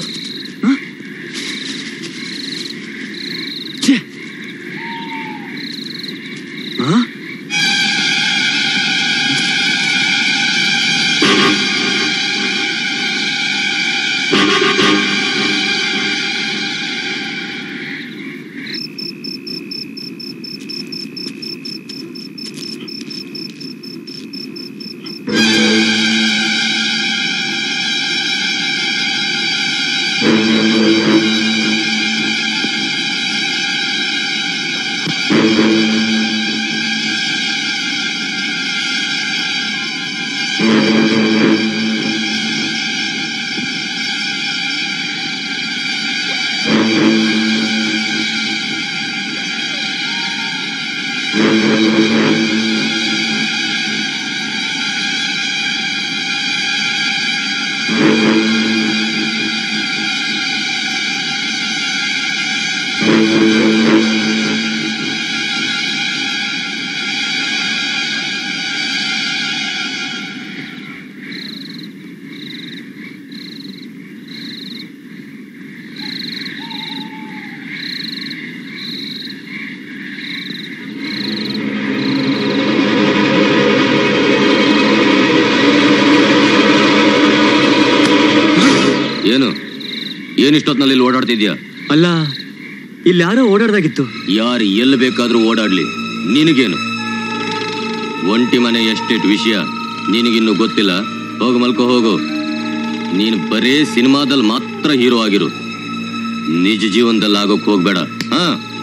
ಏನು ಏನಿಷ್ಟೊತ್ನಲ್ಲಿ ಇಲ್ಲಿ ಓಡಾಡ್ತಿದ್ಯಾ? ಅಲ್ಲ, ಇಲ್ಲಿ ಯಾರೋ ಓಡಾಡ್ದಾಗಿತ್ತು. ಯಾರು ಎಲ್ಲಿ ಬೇಕಾದ್ರೂ ಓಡಾಡ್ಲಿ, ನಿನಗೇನು? ಒಂಟಿ ಮನೆ ಎಸ್ಟೇಟ್ ವಿಷಯ ನಿನಗಿನ್ನು ಗೊತ್ತಿಲ್ಲ. ಹೋಗು ಮಲ್ಕೋ ಹೋಗು. ನೀನು ಬರೇ ಸಿನಿಮಾದಲ್ಲಿ ಮಾತ್ರ ಹೀರೋ ಆಗಿರು, ನಿಜ ಜೀವನದಲ್ಲಿ ಆಗೋಕ್ ಹೋಗ್ಬೇಡ. ಹಾ,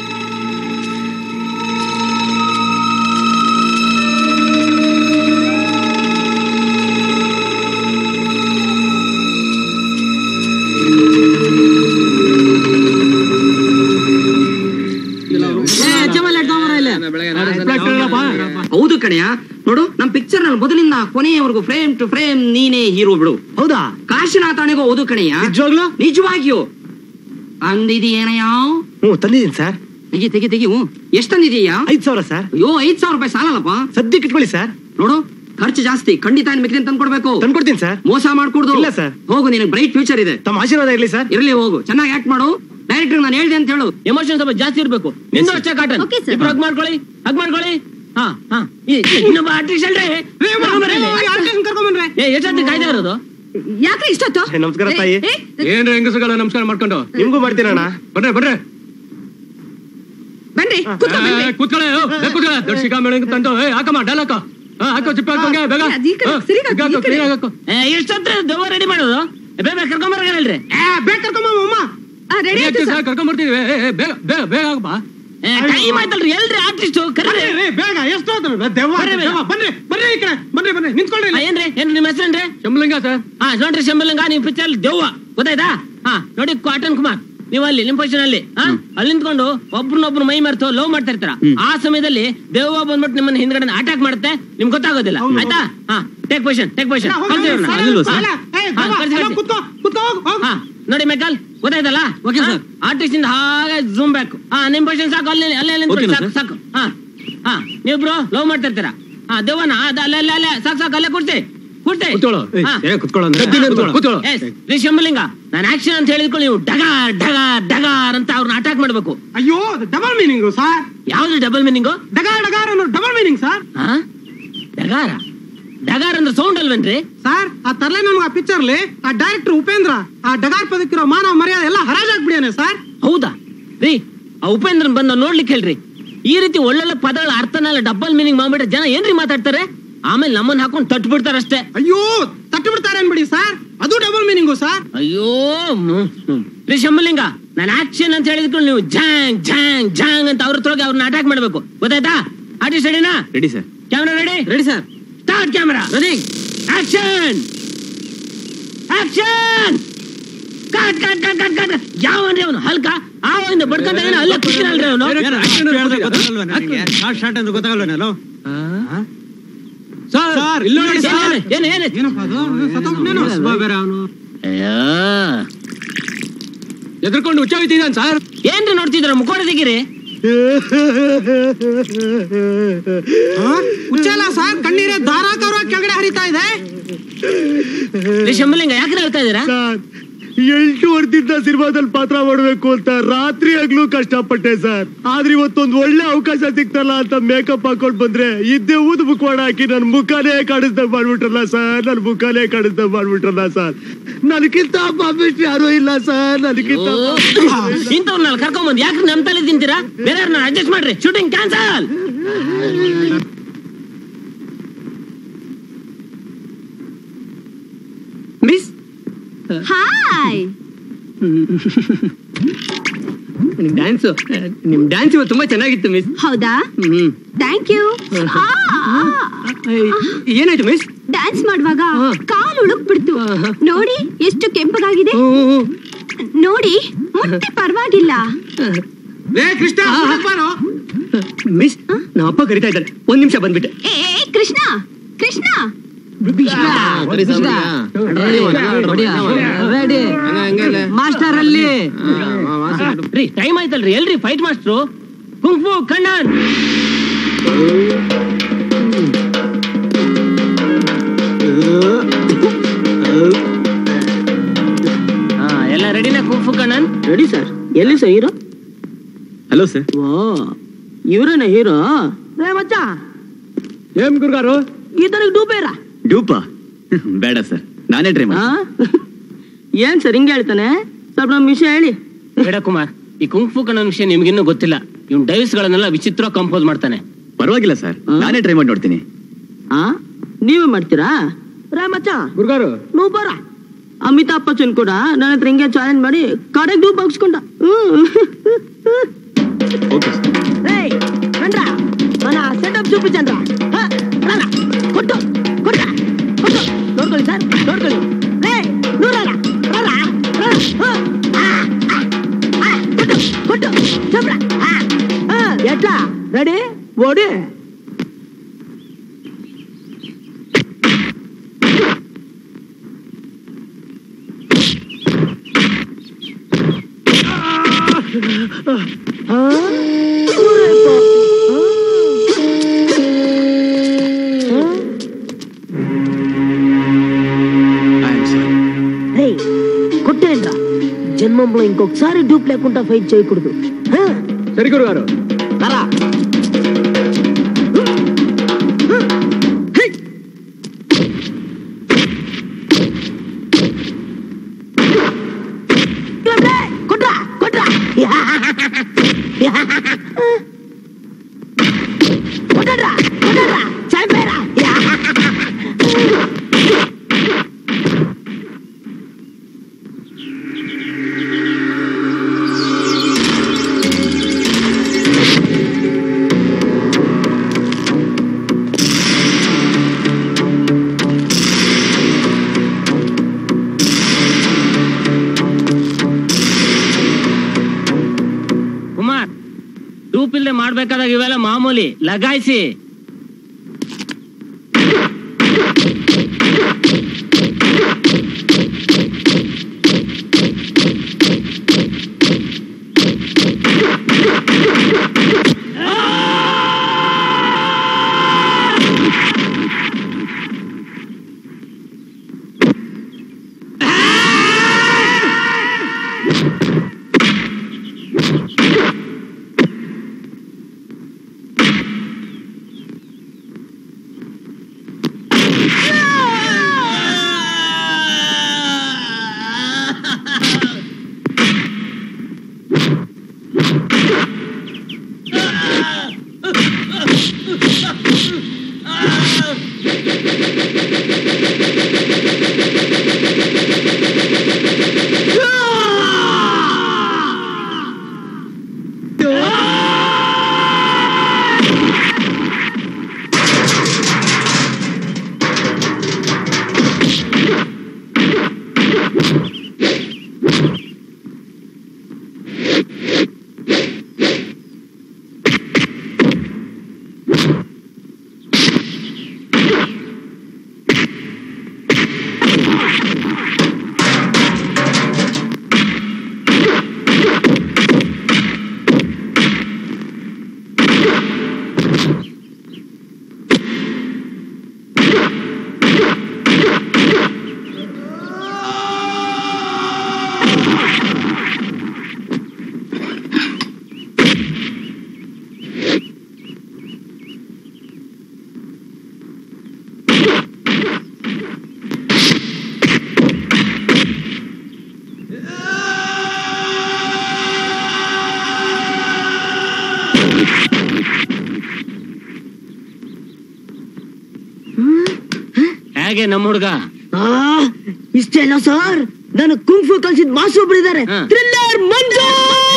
ಹೌದು ಕಣಯ್ಯ, ನೋಡು ನಮ್ ಪಿಕ್ಚರ್ ನಲ್ಲಿ ಮೊದಲಿಂದ ಕೊನೆಯವರೆಗೂ ಫ್ರೇಮ್ ಟು ಫ್ರೇಮ್ ನೀನೇ ಹೀರೋ ಬಿಡು. ಹೌದಾ? ಕಾಶಿನಾಥನಿಗೂ ಹೌದು ಕಣಯ್ಯ, ನಿಜವಾಗ್ಲೂ? ನಿಜವಾಗಿಯೂ. ಅಂದಿದೀಯನಯ್ಯ? ಹ್ಞೂ ತಂದಿದ್ದೀನಿ ಸರ್. ತೆಗಿ ತೆಗಿ ತೆಗಿ. ಎಷ್ಟು ತಂದಿದೀಯಾ? ಐದ್ ಸಾವಿರ ಸರ್. ಅಯ್ಯೋ, ಐದ್ ಸಾವಿರ ರೂಪಾಯಿ ಸಾಲಲ್ಲಪ್ಪ. ಸದ್ಯಕ್ಕೆ ಇಟ್ಕೊಳ್ಳಿ ಸರ್. ನೋಡು, ಖರ್ಚು ಜಾಸ್ತಿ, ಖಂಡಿತ ಮಿಕ್ಕಿನ ತಂದ್ಕೊಡ್ಬೇಕು. ತಂದ್ಕೊಡ್ತೀನಿ ಸರ್. ಮೋಸ ಮಾಡ್ಕೊಡ್ದು. ಇಲ್ಲ ಸರ್. ಹೋಗು, ನಿನಗೆ ಬ್ರೈಟ್ ಫ್ಯೂಚರ್ ಇದೆ. ತಮ್ಮ ಆಶೀರ್ವಾದ ಇರ್ಲಿ ಸರ್. ಇರ್ಲಿ, ಹೋಗು, ಚೆನ್ನಾಗಿ ಆಕ್ಟ್ ಮಾಡು. ಡೈರೆಕ್ಟರ್ ನಾನು ಹೇಳ್ದೆ ಅಂತ ಹೇಳು. ಎಮೋಷನ್ ಸ್ವಲ್ಪ ಜಾಸ್ತಿ ಇರ್ಬೇಕು. ನಿಂದು ಅಷ್ಟೇ ಕಾಟನ್. Okay, sir. ಇಬ್ರು ಹಗ್ ಮಾಡ್ಕೊಳ್ಳಿ, ಹಗ್ ಮಾಡ್ಕೊಳ್ಳಿ. ಹಾ ಹಾ ಇನ್ನೊಬ್ಬ ಆರ್ಟಿಸ್ಟ್ ಅಲ್ರಿ. ಏ ಎಷ್ಟೊತ್ತಿ ಕಾಯ್ತಾ ಇರೋದು? ಯಾಕ್ರಿ ಇಷ್ಟೊತ್ತು? ಏ, ನಮಸ್ಕಾರ ತಾಯಿ. ಏ, ಏನ್ರಿ ಹೆಂಗಸಗಳ ನಮಸ್ಕಾರ ಮಾಡ್ಕೊಂಡು ನಿಮ್ಗೂ ಮಾಡ್ತೀರಣ್ಣ. ಬರ್ರಿ ಬರ್ರಿ ಬನ್ರಿ ಕೂತ್ಕೊ, ಬನ್ರಿ. ಕೂತ್ಕೊಳ್ಳೆ ಕೂತ್ಕೊಳ್ಳೆ. ದೊಡ್ಡ ಶಿಕಾ ಮೇಳಂಗ್ ತಂದು ಏ ಹಾಕಮ್ಮ ಡಾಲ್ ಹಾಕೋ. ಹಾ ಹಾಕೋ, ಚಿಪ್ಪ ಹಾಕೋಂಗೆ ಬೇಗ. ಅದ್ ಈ ಕಡೆ, ಸರಿ ಹಾಕು, ಈ ಕಡೆ. ಹಾಕೋ. ಎಷ್ಟೊತ್ತ ದೆವ್ವ ರೆಡಿ ಮಾಡೋದು? ಬೇಗ ಕರ್ಕೊಂಬರ್ಗಲ್ರಿ. ಬೇಗ ಕರ್ಕೊಂಬಮ್ಮ. ಆ, ರೆಡಿ ಆಯ್ತು ಸರ್. ಕರ್ಕೊಂಡ್ ಬರ್ತೀವಿ. ಬೇಗ ಬೇಗ ಬೇಗ ಹಾಕಪ್ಪ. ಟೈಮ್ ಆಯ್ತಲ್ರಿ, ಎಲ್ರಿ ಆರ್ಟಿಸ್ಟ್ ಕರೀರಿ. ಬೇಗ ಎಷ್ಟು ಬನ್ರಿ ಬನ್ರಿ ಈ ಕಡೆ ಬನ್ರಿ ಬನ್ರಿ ನಿಂತ್ಕೊಳ್ರಿ. ಏನ್ರಿ ಏನ್ರಿ ನಿಮ್ಮ ಹೆಸರೇನ್ರಿ? ಶಂಭಲಿಂಗ ಸರ್. ಹಾ ನೋಡ್ರಿ ಶಂಭಲಿಂಗ, ನೀವು ಪಿಕ್ಚರ್ ದೆವ್ವ ಗೊತ್ತಾಯ್ತಾ? ಹಾ ನೋಡಿ ಕಾಟನ್ ಕುಮಾರ್, ನೀವು ಅಲ್ಲಿ ನಿಮ್ ಪೊಸಿಷನ್ ಅಲ್ಲಿ ಅಲ್ಲಿ ನಿಂತ್ಕೊಂಡು ಒಬ್ರನ್ನೊಬ್ರು ಮೈ ಮರೆತು ಲವ್ ಮಾಡ್ತಾ ಇರ್ತಾರ. ಆ ಸಮಯದಲ್ಲಿ ದೆವ್ವ ಬಂದ್ಬಿಟ್ಟು ನಿಮ್ಮನ್ನ ಹಿಂದ್ಗಡೆ ಅಟ್ಯಾಕ್ ಮಾಡುತ್ತೆ, ನಿಮ್ಗೆ ಗೊತ್ತಾಗೋದಿಲ್ಲ. ಆಯ್ತಾ? ಹಾ, ಟೇಕ್ ಪೊಸಿಷನ್ ಟೇಕ್ ಪೊಸಿಷನ್. ನೋಡಿ ಮೆಕಲ್, ಗೊತ್ತಾಯ್ತಲ್ಲ? ಆರ್ಟಿಸ್ಟ್ ಇಂದ ಹಾಗೆ ಜೂಮ್ ಬ್ಯಾಕ್. ಹಾ, ನಿಮ್ ಪೊಸಿಷನ್ ಸಾಕು, ಅಲ್ಲಿ ಅಲ್ಲೇ ನಿಂತ್ಕೊಳ್ಳಿ, ಸಾಕು ಸಾಕು. ಹಾ ಹಾ, ನೀವಿಬ್ರು ಲವ್ ಮಾಡ್ತಾ ಇರ್ತೀರಾ. ಹಾ, ದೆವ್ವನ ಅಲ್ಲೇ ಅಲ್ಲೇ ಅಲ್ಲೇ ಸಾಕು ಸಾಕು, ಅಲ್ಲೇ ಕೊಡ್ತಿ ಕೊಡ್ತಿ ಶಂಭಲಿಂಗ. ನಾನು ಆಕ್ಷನ್ ಅಂತ ಹೇಳಿದ್ಕೊಂಡು ನೀವು ಡಗಾರ್ ಡಗಾರ್ ಡಗಾರ್ ಅಂತ ಅವ್ರನ್ನ ಅಟ್ಯಾಕ್ ಮಾಡ್ಬೇಕು. ಅಯ್ಯೋ, ಡಬಲ್ ಮೀನಿಂಗು ಸರ್. ಯಾವ್ದು ಡಬಲ್ ಮೀನಿಂಗು? ಡಗಾರ್ ಡಗಾರ್ ಅನ್ನೋ ಡಬಲ್ ಮೀನಿಂಗ್ ಸರ್. ಹಾ, ಡಗಾರ ಡಗಾರ್ ಅಂದ್ರೆ ಸೌಂಡ್ ಅಲ್ವೇನ್ರಿ ಸರ್? ಆ ತರ್ಲೆ ನಮ್ಗೆ ಆ ಪಿಕ್ಚರ್ಲಿ ಆ ಡೈರೆಕ್ಟರ್ ಉಪೇಂದ್ರ ಆ ಡಗಾರ್ ಪದಕ್ಕಿರೋ ಮಾನವ ಮರ್ಯಾದೆ ಎಲ್ಲ ಹರಾಜಾಗ್ಬಿಡ್ಯಾನೆ ಸರ್. ಹೌದಾ ರೀ? ಆ ಉಪೇಂದ್ರನ್ ಬಂದ ನೋಡ್ಲಿಕ್ಕೆ ಹೇಳ್ರಿ. ಈ ರೀತಿ ಒಳ್ಳೊಳ್ಳೆ ಪದಗಳ ಅರ್ಥನೆಲ್ಲ ಡಬಲ್ ಮೀನಿಂಗ್ ಮಾಡ್ಬಿಟ್ರೆ ಜನ ಏನ್ರಿ ಮಾತಾಡ್ತಾರೆ, ಆಮೇಲೆ ನಮ್ಮನ್ನ ಹಾಕೊಂಡು ತಟ್ಟು ಬಿಡ್ತಾರಷ್ಟೇ. ಅಯ್ಯೋ ತಟ್ಟು ಬಿಡ್ತಾರೆ ಅನ್ಬಿಡಿ ಸರ್, ಅದು ಡಬಲ್ ಮೀನಿಂಗು ಸರ್. ಅಯ್ಯೋ ಪ್ಲೀಸ್ ಶಂಭುಲಿಂಗ, ನಾನು ಆಕ್ಷನ್ ಅಂತ ಹೇಳಿದ್ರು ನೀವು ಝಾಂಗ್ ಝಾಂಗ್ ಝಾಂಗ್ ಅಂತ ಅವ್ರ ಹತ್ರ ಅವ್ರನ್ನ ಅಟ್ಯಾಕ್ ಮಾಡ್ಬೇಕು, ಗೊತ್ತಾಯ್ತಾ? ಆರ್ಟಿಸ್ಟ್ ರೆಡಿನಾ? Ready sir. Camera ready? Ready sir. Start camera running action action cut cut cut cut cut. ಯಾವನ್ರಿ ಅವನು ಹಲ್ಕ ಆವಿಂದ ಬಡ್ಕಂತ ಏನೋ ಅಲ್ಲೇ ಕೂತಿರಲ್ರಿ ಅವನು. ಶಾರ್ಟ್ ಅಂದ್ರೆ ಗೊತ್ತಾಗಲ್ವ ನಾನು ಸರ್ ಇಲ್ಲ ನೋಡಿ ಸರ್. ಏನು ಏನು ಏನಪ್ಪ ಅದು ಸತ್ತೋಗ್ನೇನೋ ಬೇರೆ ಅವನು. ಅಯ್ಯೋ ಎದ್ರಕೊಂಡು ಹುಚ್ಚ ಹೋಯ್ತಿದ್ದಾನೆ ಸರ್. ಏನ್ರಿ ನೋಡ್ತಿದ್ರ ಮುಖೋಡ ತೆಗಿರಿ. ಹುಚ್ಚಲ್ಲ ಸರ್, ಕಣ್ಣೀರೇ ಧಾರಾಕಾರ ಕೆಳಗಡೆ ಹರಿತಾ ಇದೆ. ಶಂಭುಲಿಂಗ ಯಾಕೆ ಹೇಳ್ತಾ ಇದೀರಾ? ಎಂಟು ವರ್ಷದಿಂದ ಸಿನಿಮಾದಲ್ಲಿ ಪಾತ್ರ ಮಾಡಬೇಕು ಅಂತ ರಾತ್ರಿ ಆಗ್ಲೂ ಕಷ್ಟಪಟ್ಟೆ ಸರ್. ಆದ್ರೆ ಇವತ್ತೊಂದು ಒಳ್ಳೆ ಅವಕಾಶ ಸಿಕ್ತಲ್ಲ ಅಂತ ಮೇಕಪ್ ಹಾಕೊಂಡ್ ಬಂದ್ರೆ ಇದ್ದೇ ಊದ್ ಮುಖವಾಡ ಹಾಕಿ ನನ್ ಮುಖಾನೇ ಕಾಣಿಸ್ದಂಗ್ ಮಾಡ್ಬಿಟ್ರಲ್ಲ ಸರ್, ನನ್ ಮುಖಾನೇ ಕಾಣಿಸ್ದಂಗ್ ಮಾಡ್ಬಿಟ್ರಲ್ಲ ಸರ್. ನನಗಿಂತ ಪಾಪಿಸ್ಟ್ ಯಾರು ಇಲ್ಲ ಸರ್, ನನಗಿಂತ ಇಂಥವ್ರನ್ನ ಕರ್ಕೊಂಡ್ ಬಂದ್ ಯಾಕೆ ನಮ್ ತಲೆ ತಿಂತೀರಾ? ಬೇರೆ ಅಡ್ಜಸ್ಟ್ ಮಾಡ್ರಿ, ಶೂಟಿಂಗ್ ಕ್ಯಾನ್ಸಲ್. Miss hi. ನಿಮ್ ಡ್ಯಾನ್ಸ್ ನಿಮ್ ಡ್ಯಾನ್ಸ್ ಇವತ್ತು ತುಂಬಾ ಚೆನ್ನಾಗಿತ್ತು ಮಿಸ್. ಹೌದಾ? Thank you. ಏನಾಯ್ತು ಮಿಸ್? ಡ್ಯಾನ್ಸ್ ಮಾಡುವಾಗ ಕಾಲು ಉಳುಕ್ ಬಿಡ್ತು ನೋಡಿ, ಎಷ್ಟು ಕೆಂಪಗಾಗಿದೆ ನೋಡಿ. ಮುಟ್ಟಿ ಪರವಾಗಿಲ್ಲ. ಕೃಷ್ಣ ಮಿಸ್, ನಮ್ಮ ಅಪ್ಪ ಕರಿತಾ ಇದ್ದಾರೆ, ಒಂದ್ ನಿಮಿಷ ಬಂದ್ಬಿಟ್ಟೆ. ಏ ಕೃಷ್ಣ ಕೃಷ್ಣ ಮಾಸ್ಟರ್ ಅಲ್ಲಿ ಟೈಮ್ ಆಯ್ತಲ್ರಿ, ಎಲ್ರಿ ಫೈಟ್ ಮಾಸ್ಟ್ರು? ಕುಂಫು ಕಣ್ಣನ್ ಎಲ್ಲ ರೆಡಿನಾ? Kung fu Kannan ready sir. ಎಲ್ಲಿ ಸರ್ ಹೀರೋ? Hello sir. ಓ ಇವ್ರೇನ ಹೀರೋ? ರೇ ಮಚ್ಚ ಏನ್ ಗುರುಗಾರು ಈ ತರ ಡೂಬೇರಾ? ಡೂಪಾ ಬೇಡ ಸರ್, ನಾನೇ ಟ್ರೈ ಮಾಡಿ. ಏನ್ ಸರ್ ಹಿಂಗೆ ಹೇಳ್ತಾನೆ? ಸ್ವಲ್ಪ ನಮ್ ವಿಷಯ ಹೇಳಿ. ಬೇಡ ಕುಮಾರ್, ಈ ಕುಂಫು ಕಣ್ಣನ್ ವಿಷಯ ನಿಮ್ಗಿನ್ನೂ ಗೊತ್ತಿಲ್ಲ. ಇವ್ನ ಡೈವ್ಸ್ ಗಳನ್ನೆಲ್ಲ ವಿಚಿತ್ರ ಕಂಪೋಸ್ ಮಾಡ್ತಾನೆ. ಪರವಾಗಿಲ್ಲ ಸರ್, ನಾನೇ ಟ್ರೈ ಮಾಡಿ ನೋಡ್ತೀನಿ. ಆ ನೀವೇ ಮಾಡ್ತೀರಾ? ರೇ ಮಚ್ಚ ಗುರುಗಾರು ನೀವು ಬರ. ಅಮಿತಾಬ್ ಬಚ್ಚನ್ ಕೂಡ ನನ್ನ ಹತ್ರ ಹಿಂಗೆ ಚಾಲೆಂಜ್ ಮಾಡಿ ಕಡೆಗೆ ಡೂಪ್ ಹಾಕ್ಸ್ಕೊಂಡ. ಓಕೆ ಚಂದ್ರ ನನ್ನ ಸೆಟಪ್ ಚೂಪು ಚಂದ್ರ. ಕೊಟ್ಟು ಕೊಟ್ಟ ಕೊಟ್ಟು ನೋಡ್ಕೊಳ್ಳಿ ಸರ್, ನೋಡ್ಕೊಳ್ಳಿ. ನೂರಲ್ಲ ಕೊಟ್ಟು ಚಂದ್ರ ಎಟ್ಲ ರೆಡಿ ಓಡಿ. కొట్టేంద్ర జన్మంలో ఇంకొకసారి డూప్ లేకుండా ఫైట్ చేయకూడదు. సరి గురుగారు అలా కొట్రా కొట్రా కొట్టరా కొట్టరా చంపేరా. ಕುಮಾರ್, ಡೂಪ್ ಇಲ್ದೆ ಮಾಡ್ಬೇಕಾದಾಗ ಇವೆಲ್ಲ ಮಾಮೂಲಿ, ಲಗಾಯಿಸಿ. ಹೇಗೆ ನಮ್ಮ ಹುಡುಗ? ಇಷ್ಟೇ ಇಲ್ಲ ಸರ್, ನಾನು ಕುಂಫು ಕಲ್ಸಿದ ಮಾಸ್ಟರ್ ಒಬ್ರು ಇದ್ದಾರೆ, thriller Manju.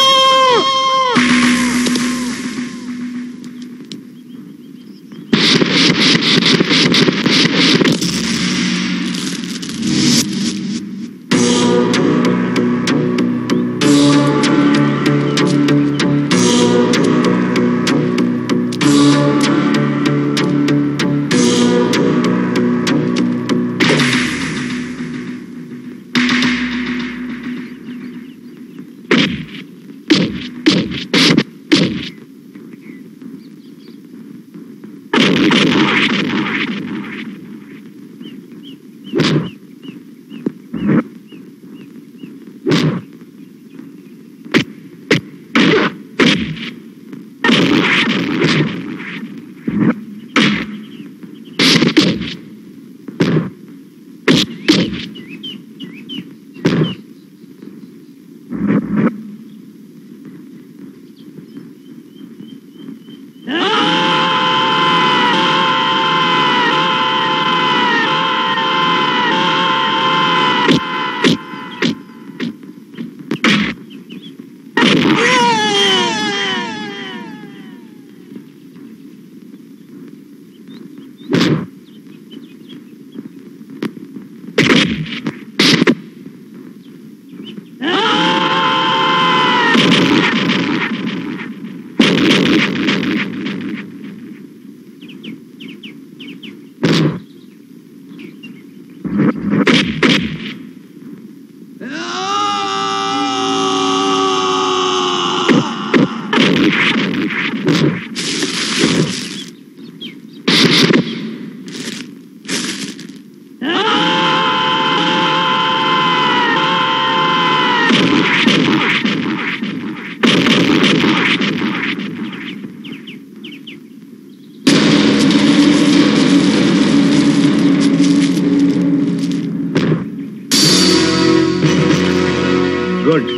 Good,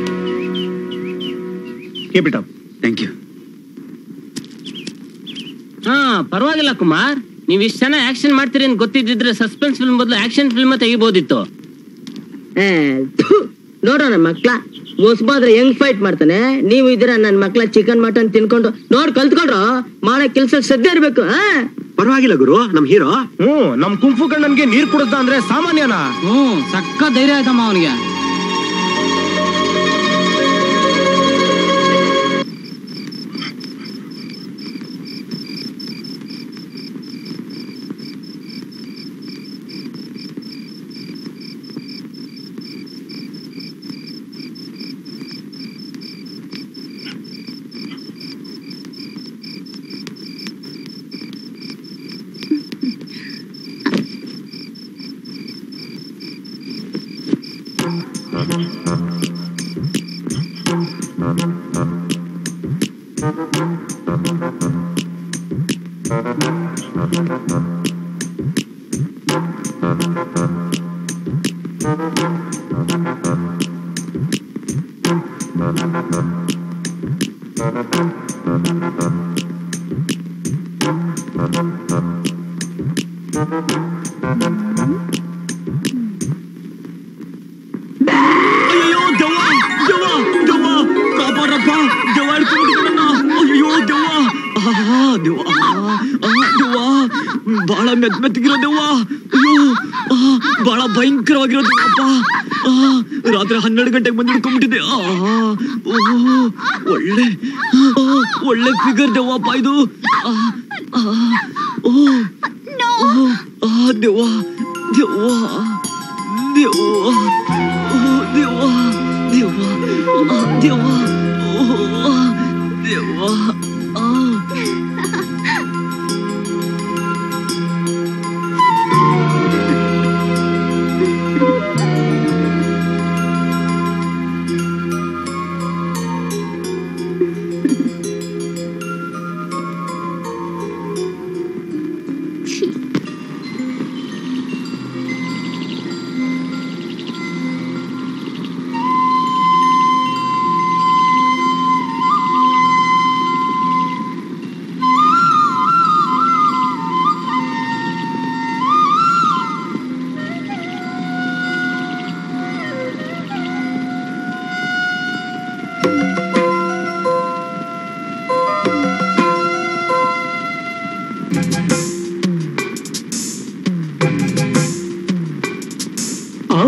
keep it up. Thank you. ಹಾ ಪರವಾಗಿಲ್ಲ ಕುಮಾರ್, ನೀವ್ ಇಷ್ಟ ಚೆನ್ನಾಗಿ ಆಕ್ಷನ್ ಮಾಡ್ತೀರಿ ಅಂತ ಗೊತ್ತಿದ್ದಿದ್ರೆ ಸಸ್ಪೆನ್ಸ್ ಫಿಲ್ಮ್ ಬದಲು ಆಕ್ಷನ್ ಫಿಲ್ಮ್ ತೆಗಿಬೋದಿತ್ತು. ನೋಡೋಣ ಮಕ್ಳ ಹೊಸಬಾದ್ರೆ ಹೆಂಗ್ ಫೈಟ್ ಮಾಡ್ತಾನೆ, ನೀವು ಇದ್ದೀರಾ ನನ್ ಮಕ್ಳ ಚಿಕನ್ ಮಟನ್ ತಿನ್ಕೊಂಡು ನೋಡ್ ಕಲ್ತ್ಕೊಂಡ್ರು, ಮಾಡೋ ಕೆಲ್ಸ ಶ್ರದ್ಧೆ ಇರ್ಬೇಕು. ಪರವಾಗಿಲ್ಲ ಗುರು, ನಮ್ ಹೀರೋ. ಹ್ಮ್ ನಮ್ ಕುಂಫು ಕಣ್ಣನ್ಗೆ ನೀರ್ ಕುಡಿದ ಅಂದ್ರೆ ಸಾಮಾನ್ಯನಾ? ಹ್ಮ್ ಸಕ್ಕ ಧೈರ್ಯ ಆಯ್ತಮ್ಮ ಅವನಿಗೆ. ಬಹಳ ಮೆತ್ ಮೆತ್ತಗಿರೋ ದೆವ್ವ, ಅಯ್ಯೋ ಬಹಳ ಭಯಂಕರವಾಗಿರೋ ದೆವ್ವಪ್ಪ. ರಾತ್ರಿ ಹನ್ನೆರಡು ಗಂಟೆಗೆ ಬಂದು ಹಿಡ್ಕೊಂಡ್ಬಿಟ್ಟಿದೆ. ಒಳ್ಳೆ ಒಳ್ಳೆ ಫಿಗರ್ ದೆವ್ವಪ್ಪ ಇದು. ದೆವ್ವ ದೆವ್ವ ದೆವ್ವ ದೆವ್ವ ದೆವ್ವ ದೆವ್ವ ದೆವ್ವ.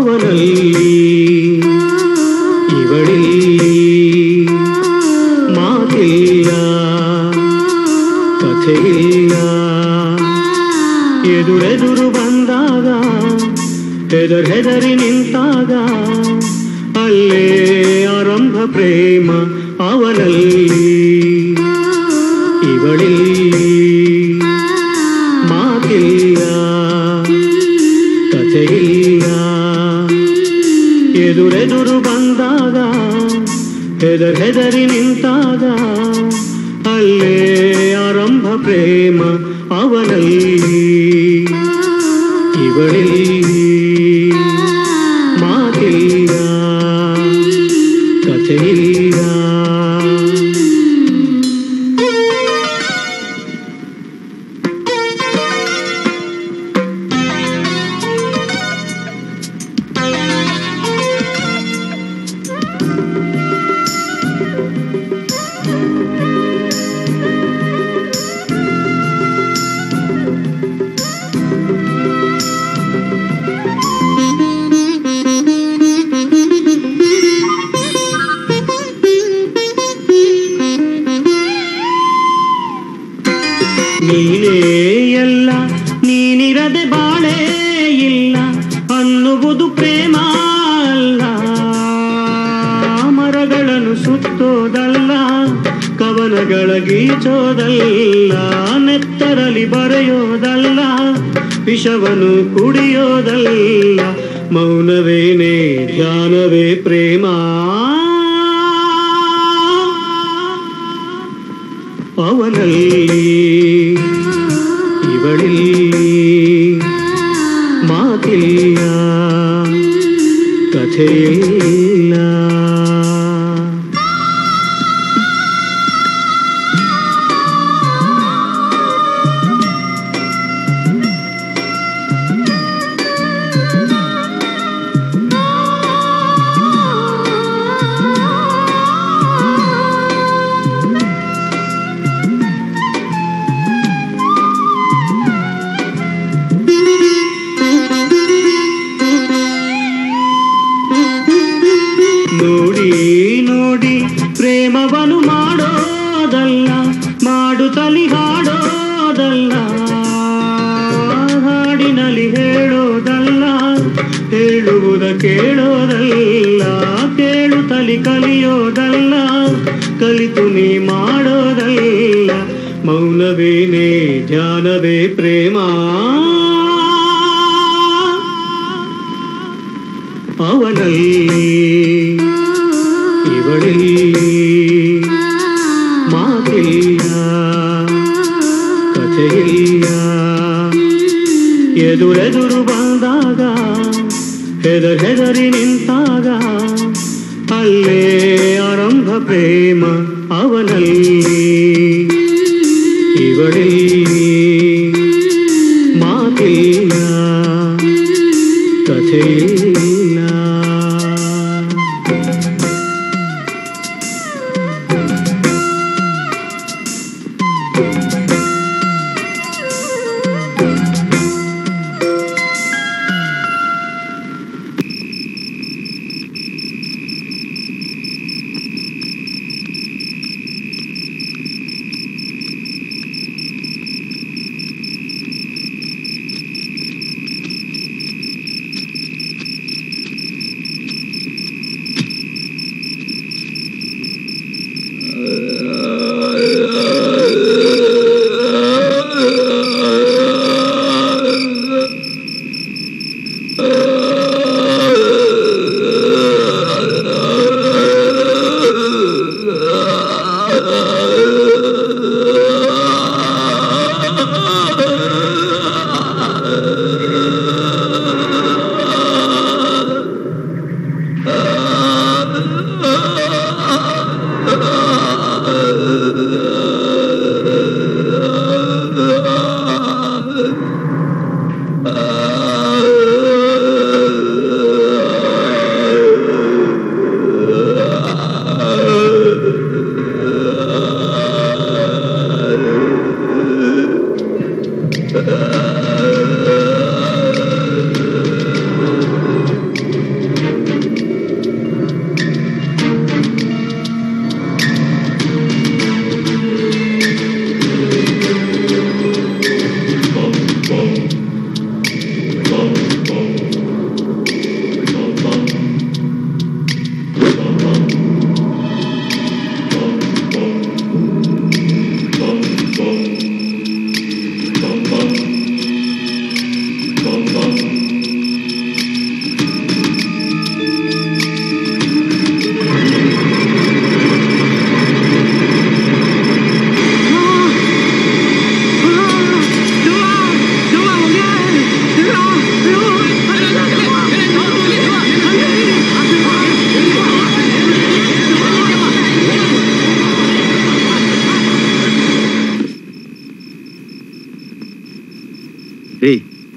ಅವನಲ್ಲಿ ಇವಳಿಲ್ಲಿ ಮಾತಿಲ್ಲ ಕಥೆಯಿಲ್ಲ ಎದುರೆದುರು ಬಂದಾಗ ಹೆದರ್ ಹೆದರಿ ನಿಂತಾಗ ಅಲ್ಲೇ ಆರಂಭ ಪ್ರೇಮ ಅವನಲ್ಲಿ ಇವಳಿಲ್ಲಿ ಮಾತಿಲ್ಲ ಕಥೆಯಿಲ್ಲ ಎದುರೆದುರು ಬಂದಾಗ ಹೆದರ್ ಹೆದರಿ ನಿಂತಾಗ ಅಲ್ಲೇ ಆರಂಭ ಪ್ರೇಮ ಅವನಲ್ಲಿ ಇವಳಿಲ್ಲಿ ಮಾತಿಲ್ಲ ಕಥೆಯಿಲ್ಲ ನೀನೇ ಎಲ್ಲ ನೀನಿರದೆ ಬಾಳೇ ಇಲ್ಲ ಅನ್ನುವುದು ಪ್ರೇಮ ಅಲ್ಲ ಮರಗಳನ್ನು ಸುತ್ತೋದಲ್ಲ ಕವನಗಳ ಗೀಚೋದಲ್ಲ ನೆತ್ತರಲಿ ಬರೆಯೋದಲ್ಲ ವಿಷವನ್ನು ಕುಡಿಯೋದಲ್ಲ ಮೌನವೇನೇ ಧ್ಯಾನವೇ ಪ್ರೇಮ ಅವನಲ್ಲಿ ಇವಳಿಲ್ಲಿ ಮಾತಿಲ್ಲ ಕಥೆಯಿಲ್ಲ ನೋಡಿ ನೋಡಿ ಪ್ರೇಮವನ್ನು ಮಾಡೋದಲ್ಲ ಮಾಡುತ್ತಲಿ ಹಾಡೋದಲ್ಲ ಹಾಡಿನಲ್ಲಿ ಹೇಳೋದಲ್ಲ ಹೇಳುವುದ ಕೇಳೋದಲ್ಲ ಕೇಳುತ್ತಲಿ ಕಲಿಯೋದಲ್ಲ ಕಲಿತು ನೀ ಮಾಡೋದಲ್ಲ ಮೌನವೇನೇ ಧ್ಯಾನವೇ ಪ್ರೇಮ ಅವನಲ್ಲಿ ಇವಳಿಲ್ಲಿ ಮಾತಿಲ್ಲ ಕಥೆಯಿಲ್ಲ ಎದುರೆದುರು ಬಂದಾಗ ಹೆದರ್ ಹೆದರಿ ನಿಂತಾಗ ಅಲ್ಲೇ ಆರಂಭ ಪ್ರೇಮ ಅವನಲ್ಲಿ ಇವಳಿಲ್ಲಿ ಮಾತಿಲ್ಲ ಕಥೆಯಿಲ್ಲ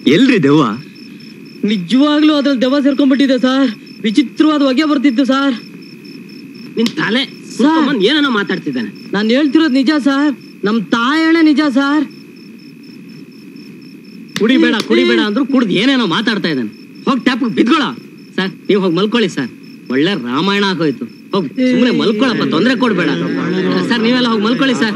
ಎಲ್ರಿ ದೆವ್ವ? ನಿಜವಾಗ್ಲೂ ಅದ್ರಲ್ಲಿ ದೆವ್ವ ಸೇರ್ಕೊಂಡ್ಬಿಟ್ಟಿದೆ ಸರ್. ವಿಚಿತ್ರವಾದ ಹೊಗೆ ಬರ್ತಿತ್ತು ಸರ್. ನಿನ್ ತಲೆ ಏನೋ ಮಾತಾಡ್ತಿದ್ದಾನೆ. ನಾನು ಹೇಳ್ತಿರೋದು ನಿಜ ಸರ್. ನಮ್ ತಾಯಣ್ಣ ನಿಜ ಸರ್. ಕುಡಿಬೇಡ ಕುಡಿಬೇಡ ಅಂದ್ರು ಕುಡ್ದು ಏನೇನೋ ಮಾತಾಡ್ತಾ ಇದ್ದಾನೆ. ಹೋಗಿ ಟ್ಯಾಪ್ ಬಿದ್ಕೊಳ ಸರ್. ನೀವು ಹೋಗಿ ಮಲ್ಕೊಳ್ಳಿ ಸರ್. ಒಳ್ಳೆ ರಾಮಾಯಣ ಆಗೋಯ್ತು. ಹೋಗಿ ಸುಮ್ಮನೆ ಮಲ್ಕೊಳಪ್ಪ, ತೊಂದರೆ ಕೊಡ್ಬೇಡ ಸರ್. ನೀವೆಲ್ಲ ಹೋಗಿ ಮಲ್ಕೊಳ್ಳಿ ಸರ್.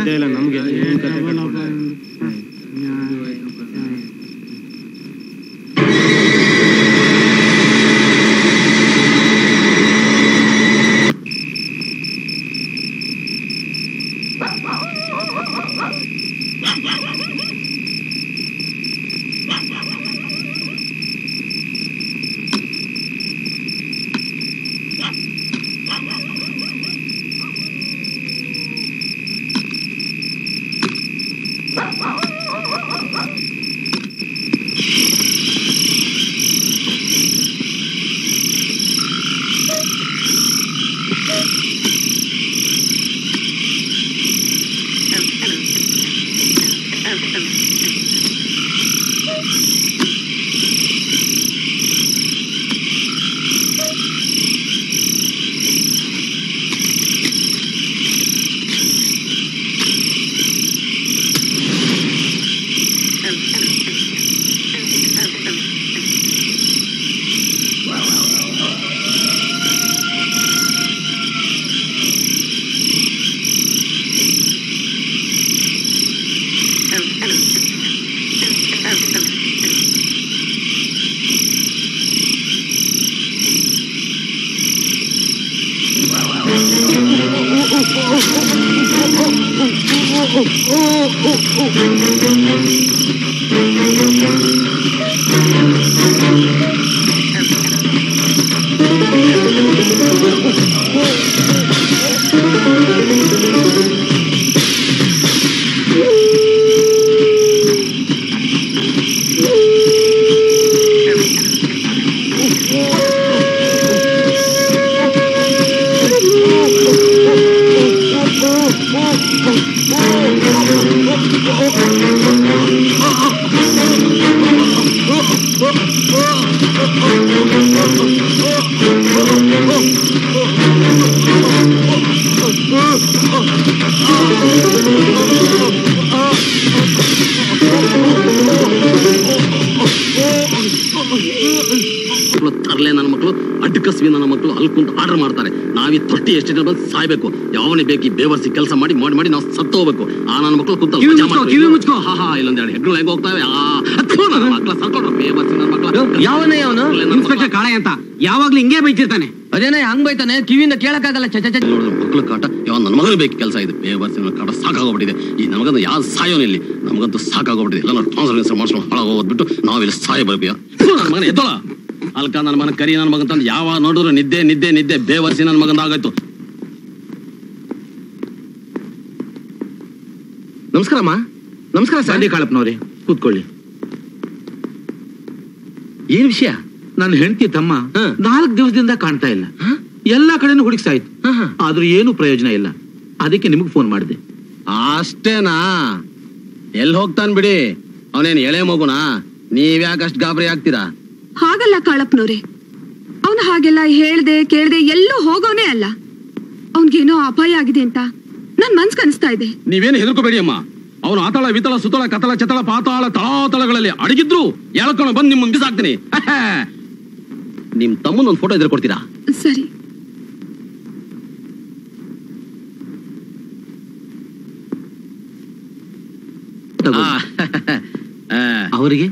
ತರ್ಲೆ ನನ್ನ ಮಕ್ಕಳು, ಅಡ್ಕಸ್ವಿ ನನ್ನ ಮಕ್ಕಳು ಅಲ್ಕುಂತ ಆರ್ಡರ್ ಮಾಡ್ತಾರೆ. ನಾವೀ ತೊಟ್ಟಿ ಎಷ್ಟು ಜನ ಬಂದು ಸಾಯ್ಬೇಕು. ಯಾವನೇ ಬೇಕು ಬೇವರ್ಸಿ ಕೆಲಸ ಮಾಡಿ ಮಾಡಿ ಮಾಡಿ ನಾವು ಸತ್ತು ಹೋಗ್ಬೇಕು. ಆ ನನ್ನ ಮಕ್ಕಳು ಕುಂತ ಮುಚ್ಕೋ. ಹಾ ಹಾ ಇಲ್ಲೊಂದೆರಡು ಹೆಗ್ಗಳು ಹೆಂಗ್ ಹೋಗ್ತಾವೆ. ನನ್ನ ಮಕ್ಕಳ ಸರ್ಕೊಂಡ್ರು ಬೇವರ್ಸಿ ನನ್ನ ಮಕ್ಕಳು. ಯಾವನೇ ಅವನು ಇನ್ಸ್ಪೆಕ್ಟರ್ ಕಾಳೆ ಅಂತ ಯಾವಾಗ್ಲೂ ಹಿಂಗೆ ಬೈತಿರ್ತಾನೆ. ಅದೇನೇ ಹಂಗ್ ಬೈತಾನೆ, ಕಿವಿಯಿಂದ ಕೇಳಕ್ಕಾಗಲ್ಲ. ಚ ಚ ಮಕ್ಕಳು ಕಾಟ ಯಾವ ನನ್ನ ಮಗನ ಬೇಕು ಕೆಲಸ ಇದೆ. ಬೇವರ್ಸಿ ನನ್ನ ಕಾಟ ಸಾಕಾಗೋಗ್ಬಿಟ್ಟಿದೆ. ಈ ನಮಗಂತೂ ಯಾವ ಸಾಯೋನು ಇಲ್ಲಿ, ನಮಗಂತೂ ಸಾಕಾಗೋಗ್ಬಿಟ್ಟಿದೆ. ಎಲ್ಲ ಟ್ರಾನ್ಸ್ಫರ್ ಮಾಡ್ಸ್ಕೊಂಡು ಹಾಳಾಗೋಗ್ಬಿಟ್ಟು ನಾವಿಲ್ಲಿ ಸಾಯ ಬರ್ತೀಯ. ನನ್ನ ಮಗನ ಎದ್ದೋಳ ಅಲ್ಕ ನನ್ನ ಮಗನ ಕರಿ ನನ್ನ ಮಗನ್ ತಂದು ಯಾವ ನೋಡಿದ್ರು ನಿದ್ದೆ ನಿದ್ದೆ ನಿದ್ದೆ ಬೇವರ್ಸಿ ನನ್ನ ಮಗಂದ ಆಗೋಯ್ತು. ನಮಸ್ಕಾರಮ್ಮ. ನಮಸ್ಕಾರ ಸಂಡಿ ಕಾಳಪ್ಪನವ್ರೆ, ಕೂತ್ಕೊಳ್ಳಿ. ಏನ್ ವಿಷಯ? ನನ್ನ ಹೆಂಡತಿ ತಮ್ಮ ನಾಲ್ಕು ದಿವಸದಿಂದ ಕಾಣ್ತಾ ಇಲ್ಲ. ಎಲ್ಲಾ ಕಡೆನೂ ಹುಡುಕ್ಸಾಯ್ತು, ಆದ್ರೂ ಏನು ಪ್ರಯೋಜನ ಇಲ್ಲ. ಅದಕ್ಕೆ ನಿಮಗ್ ಫೋನ್ ಮಾಡಿದೆ. ಅಷ್ಟೇನಾ? ಎಲ್ಲಿ ಹೋಗ್ತಾನ್ ಬಿಡಿ, ಅವನೇನ್ ಎಳೆ ಮಗುನಾ? ನೀವ್ಯಾಕೆ ಅಷ್ಟು ಗಾಬರಿ ಆಗ್ತೀರಾ? ಹಾಗಲ್ಲ ಕಾಳಪ್ಪನವ್ರೆ, ಅವನು ಹಾಗೆಲ್ಲ ಹೇಳ್ದೆ ಕೇಳ್ದೆ ಎಲ್ಲೂ ಹೋಗೋನೇ ಅಲ್ಲ. ಅವನ್ಗೇನೋ ಅಪಾಯ ಆಗಿದೆ ಅಂತ ನನ್ ಮನ್ಸ್ ಕನಿಸ್ತಾ ಇದೆ. ನೀವೇನು ಹೆದರ್ಕೋಬೇಡಿ ಅಮ್ಮ. ಅವನು ಆತಳ ವಿತಳ ಸುತಳ ಕತಳ ಚತಳ ಪಾತಾಳ ತಳಾತಳಗಳಲ್ಲಿ ಅಡಗಿದ್ರು ಎಳ್ಕೊಂಡು ಬಂದು ನಿಮ್ಮ ಬಿಸಾಕ್ತೀನಿ. ನಿಮ್ ತಮ್ಮನ ಒಂದು ಫೋಟೋ ಇದ್ರೆ ಕೊಡ್ತೀರಾ? ಸರಿ. ಅವರಿಗೆ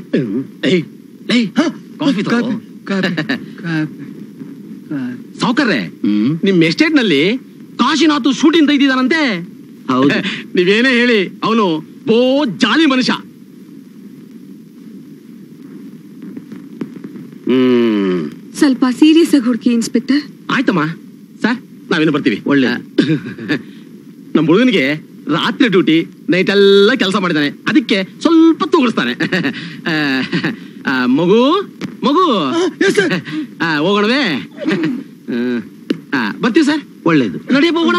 ಸಾವುಕಾರ್ರೆ, ನಿಮ್ ಎಸ್ಟೇಟ್ ನಲ್ಲಿ ಕಾಶಿನಾಥ್ ಶೂಟಿಂಗ್ ತೆಗ್ದಿದ್ದಾನಂತೆ. ಹೌದು. ನೀವೇನೇ ಹೇಳಿ ಅವನು ಬೋ ಜಾಲಿ ಮನುಷ್ಯ. ಹ್ಮ್ ಸ್ವಲ್ಪ ಸೀರಿಯಸ್ ಆಗಿ ಹುಡುಕಿ ಇನ್ಸ್ಪೆಕ್ಟರ್. ಆಯ್ತಮ್ಮ ಸರ್, ನಾವೇನು ಬರ್ತೀವಿ. ಒಳ್ಳೆ ನಮ್ ಹುಡುಗನಿಗೆ ರಾತ್ರಿ ಡ್ಯೂಟಿ, ನೈಟ್ ಎಲ್ಲ ಕೆಲಸ ಮಾಡಿದಾನೆ. ಅದಕ್ಕೆ ಸ್ವಲ್ಪ ತೂಗಿಸ್ತಾನೆ. ಮಗು ಮಗು ಹೋಗೋಣವೇ? ಬರ್ತೀವಿ ಸರ್. ಒಳ್ಳೇದು, ನಡಿಯಪ್ಪ ಹೋಗೋಣ.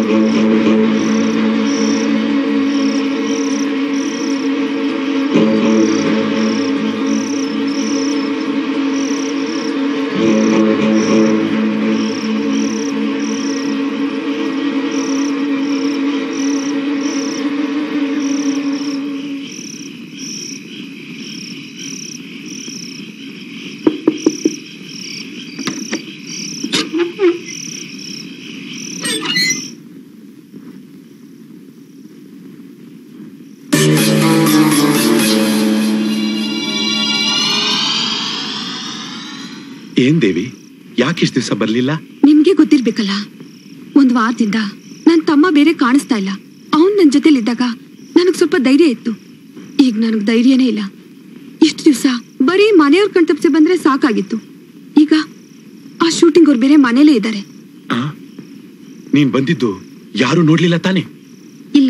ಏನ್ ದೇವಿ, ಯಾಕಿಷ್ಟು ದಿವಸ ಬರ್ಲಿಲ್ಲ? ನಿಮ್ಗೆ ಗೊತ್ತಿರ್ಬೇಕಲ್ಲ, ಒಂದ್ ವಾರದಿಂದ ನನ್ ತಮ್ಮ ಬೇರೆ ಕಾಣಿಸ್ತಾ ಇಲ್ಲ. ಅವನ್ ನನ್ ಜೊತೆಲಿ ಇದ್ದಾಗ ನನಗ್ ಸ್ವಲ್ಪ ಧೈರ್ಯ ಇತ್ತು. ಈಗ ನನಗ್ ಧೈರ್ಯನೇ ಇಲ್ಲ. ಇಷ್ಟು ದಿವಸ ಬರೀ ಮನೆಯವ್ರ ಕಣ್ತಪ್ಸಿ ಬಂದ್ರೆ ಸಾಕಾಗಿತ್ತು. ಈಗ ಆ ಶೂಟಿಂಗ್ ಅವ್ರು ಬೇರೆ ಮನೇಲೇ ಇದ್ದಾರೆ. ನೀನ್ ಬಂದಿದ್ದು ಯಾರು ನೋಡ್ಲಿಲ್ಲ ತಾನೆ? ಇಲ್ಲ.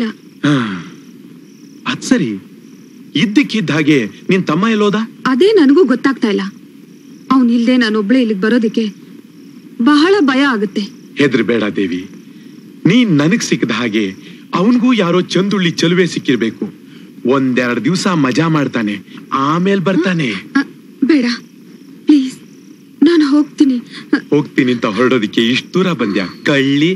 ಅದ್ ಸರಿ, ಇದ್ದಕ್ಕಿದ್ದ ಹಾಗೆ ನಿನ್ ತಮ್ಮ ಎಲ್ಲೋದ? ಅದೇ ನನಗೂ ಗೊತ್ತಾಗ್ತಾ ಇಲ್ಲ. ಅವನ್ ಇಲ್ದೆ ನಾನೊಬ್ಳೆ ಇಲ್ಲಿಗೆ ಬರೋದಿಕ್ಕೆ ಬಹಳ ಭಯ ಆಗುತ್ತೆ. ಹೆದ್ರಬೇಡ ದೇವಿ, ನೀನ್ ನನಗ್ ಸಿಕ್ಕದ ಹಾಗೆ ಅವನ್ಗೂ ಯಾರೋ ಚಂದುಳ್ಳಿ ಚಲುವೆ ಸಿಕ್ಕಿರ್ಬೇಕು. ಒಂದೆರಡು ದಿವಸ ಮಜಾ ಮಾಡ್ತಾನೆ, ಆಮೇಲೆ ಬರ್ತಾನೆ. ಬೇಡ ಪ್ಲೀಸ್, ನಾನು ಹೋಗ್ತೀನಿ. ಹೋಗ್ತೀನಿ ಅಂತ ಹೊರಡೋದಿಕ್ಕೆ ಇಷ್ಟು ದೂರ ಬಂದ್ಯಾ ಕಳ್ಳಿ?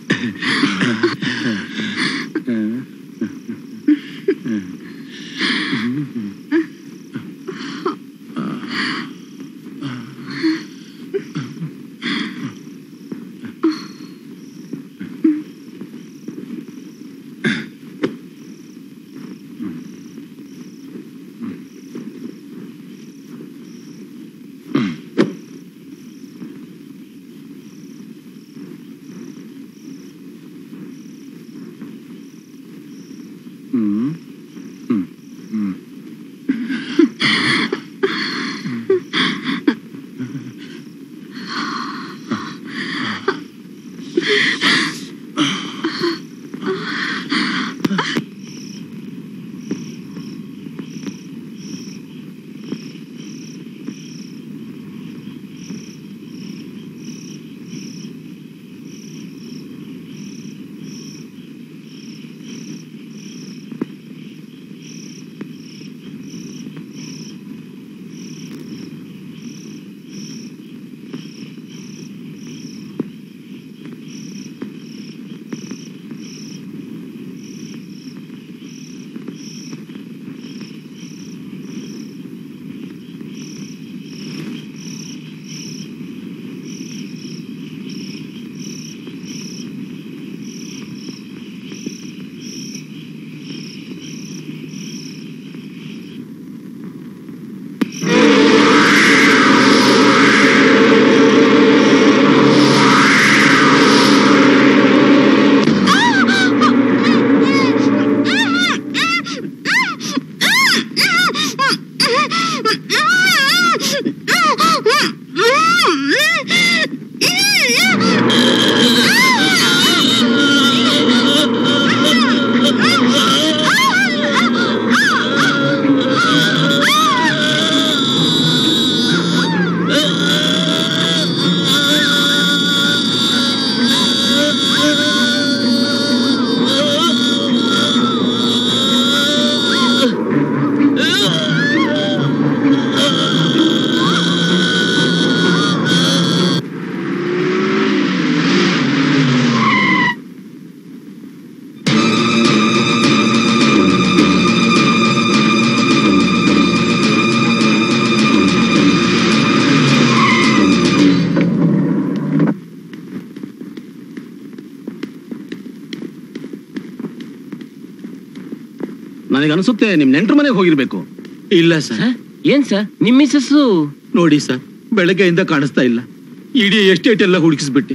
ನನಗನ್ಸುತ್ತೆ ನಿಮ್ ನೆಂಟ್ರ ಮನೆಗೆ ಹೋಗಿರ್ಬೇಕು. ಇಲ್ಲ ಸರ್. ಏನ್ ಸರ್, ನಿಮ್ ಮಿಸಸ್ ನೋಡಿ ಸರ್, ಬೆಳಗ್ಗೆಯಿಂದ ಕಾಣಿಸ್ತಾ ಇಲ್ಲ. ಇಡೀ ಎಸ್ಟೇಟ್ ಎಲ್ಲ ಹುಡುಕಿಸ್ಬಿಟ್ಟೆ.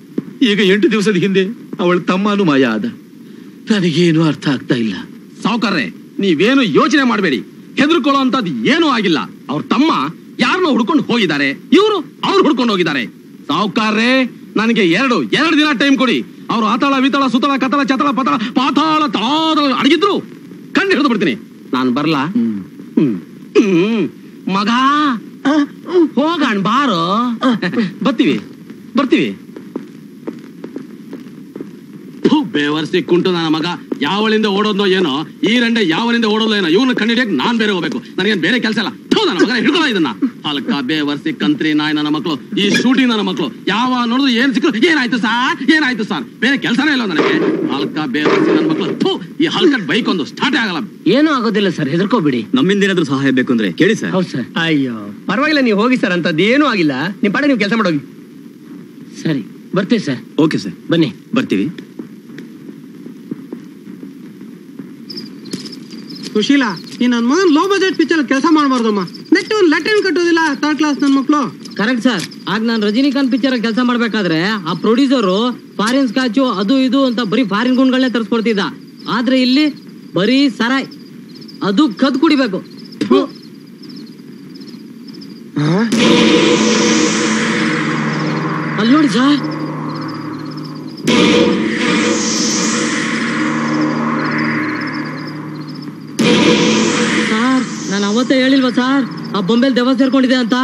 ಈಗ ಎಂಟು ದಿವಸದ ಹಿಂದೆ ಅವಳ ತಮ್ಮನು ಮಾಯ ಆದ. ನನಗೇನು ಅರ್ಥ ಆಗ್ತಾ ಇಲ್ಲ. ಸಾವುಕಾರ್ರೆ, ನೀವೇನು ಯೋಚನೆ ಮಾಡಬೇಡಿ. ಹೆದರ್ಕೊಳ್ಳೋ ಅಂತದ್ ಏನೂ ಆಗಿಲ್ಲ. ಅವ್ರ ತಮ್ಮ ಯಾರನ್ನ ಹುಡ್ಕೊಂಡು ಹೋಗಿದ್ದಾರೆ, ಇವರು ಅವ್ರು ಹುಡ್ಕೊಂಡು ಹೋಗಿದ್ದಾರೆ. ಸಾವುಕಾರ್ರೆ, ನನಗೆ ಎರಡು ಎರಡು ದಿನ ಟೈಮ್ ಕೊಡಿ. ಅವ್ರು ಆತಾಳ ವಿತಾಳ ಸುತಳ ಕತಳ ಚತಳ ಪತಳ ಪಾತಾಳ ತಾಳ ಅಡಗಿದ್ರು ಕಂಡು ಹಿಡಿದು ಬಿಡ್ತೀನಿ. ನಾನು ಬರ್ಲಾ? ಹ್ಮ್ ಮಗ ಹೋಗಣ ಬಾರೋ. ಬರ್ತೀವಿ ಬರ್ತೀವಿ. ಬೇವರ್ಸಿ ಕುಂಟು ನನ್ನ ಮಗ ಯಾವಳಿಂದ ಓಡೋದ್ನೋ ಏನೋ ಈ ರಂಡೆ ಯಾವನಿಂದ ಓಡೋದೋ ಏನೋ ಇವನು ಕಂಡಿಡಿಯಕ್ಕೆ ನಾನ್ ಬೇರೆ ಹೋಗ್ಬೇಕು ನನಗೇನ್ ಬೇರೆ ಕೆಲಸ ಇಲ್ಲ ನನ್ನ ಮಗ ಹಿಡ್ಕೊಳ್ಳೋ ಇದನ್ನ ಹಲ್ಕ ಬೇವರ್ಸಿ ಕಂತ್ರಿ ನಾಯಿ ನನ್ನ ಮಕ್ಕಳು ಈ ಶೂಟಿಂಗ್ ನನ್ನ ಮಕ್ಕಳು ಯಾವ ನೋಡಿದ್ರು ಏನ್ ಸಿಕ್ಕರು ಏನಾಯ್ತು ಸಾರ್ ಏನಾಯ್ತು ಸಾರ್ ಬೇರೆ ಕೆಲಸನೇ ಇಲ್ಲ ನನಗೆ ಹಲ್ಕ ಬೇವರ್ಸಿ ನನ್ನ ಮಕ್ಕಳು ಈ ಹಲ್ಕಟ್ ಬೈಕ್ ಒಂದು ಸ್ಟಾರ್ಟೇ ಆಗಲ್ಲ ಏನೂ ಆಗೋದಿಲ್ಲ ಸರ್ ಹೆದರ್ಕೋಬಿಡಿ ನಮ್ಮಿಂದ ಏನಾದ್ರೂ ಸಹಾಯ ಬೇಕು ಅಂದ್ರೆ ಕೇಳಿ ಸರ್ ಹೌದು ಸರ್ ಅಯ್ಯೋ ಪರವಾಗಿಲ್ಲ ನೀವು ಹೋಗಿ ಸರ್ ಅಂತದ್ದು ಏನೂ ಆಗಿಲ್ಲ ನಿಮ್ ಪಾಡ ನೀವು ಕೆಲಸ ಮಾಡೋಗಿ ಸರಿ ಬರ್ತೀವಿ ಸರ್ ಓಕೆ ಸರ್ ಬನ್ನಿ ಬರ್ತೀವಿ ಸುಶೀಲಾ ಈ ನನ್ ಮಗನ್ ಲೋ ಬಜೆಟ್ ಪಿಕ್ಚರ್ ಕೆಲಸ ಮಾಡಬಾರ್ದಮ್ಮ ನೆಕ್ಸ್ಟ್ ಒಂದು ಲೆಟರ್ ಕಟ್ಟೋದಿಲ್ಲ ಥರ್ಡ್ ಕ್ಲಾಸ್ ನನ್ ಮಕ್ಳು ಕರೆಕ್ಟ್ ಸರ್ ಆಗ ನಾನು ರಜನಿಕಾಂತ್ ಪಿಕ್ಚರ್ ಕೆಲಸ ಮಾಡ್ಬೇಕಾದ್ರೆ ಆ ಪ್ರೊಡ್ಯೂಸರು ಫಾರಿನ್ ಸ್ಕಾಚು ಅದು ಇದು ಅಂತ ಬರೀ ಫಾರಿನ್ ಗುಂಡ್ಗಳನ್ನೇ ತರಿಸ್ಕೊಡ್ತಿದ್ದ ಆದ್ರೆ ಇಲ್ಲಿ ಬರೀ ಸರಾಯ್ ಅದು ಕದ್ ಕುಡಿಬೇಕು ಅಲ್ಲಿ ನೋಡಿ ಸರ್ ಸರ್ ನಾನು ಅವತ್ತೇ ಹೇಳಿಲ್ವಾ ಸರ್ ಆ ಬೊಂಬೆಲ್ ದೆವ್ವ ಸೇರ್ಕೊಂಡಿದೆ ಅಂತ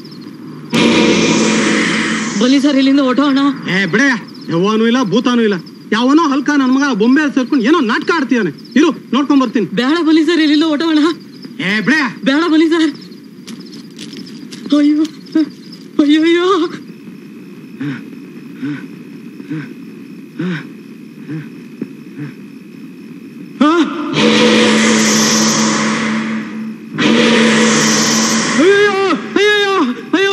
ಬನ್ನಿ ಸರ್ ಇಲ್ಲಿಂದ ಹೊಟ್ಟೋಣ ಏ ಬಿಡ ಯಾವನೂ ಇಲ್ಲ ಭೂತಾನೂ ಇಲ್ಲ ಯಾವನೋ ಹಲ್ಕ ನನ್ ಮಗ ಬೊಂಬೆ ಸೇರ್ಕೊಂಡು ಏನೋ ನಾಟಕ ಆಡ್ತೀಯಾನೆ ಇರು ನೋಡ್ಕೊಂಡ್ ಬರ್ತೀನಿ ಬೇಡ ಬನ್ನಿ ಸರ್ ಇಲ್ಲಿಂದ ಹೊಟ್ಟೋಣ ಏ ಬಿಡ ಬೇಡ ಬನ್ನಿ ಸರ್ ಅಯ್ಯೋ ಅಯ್ಯೋ ಅಯ್ಯೋ ಅಯ್ಯೋ ಅಯ್ಯೋ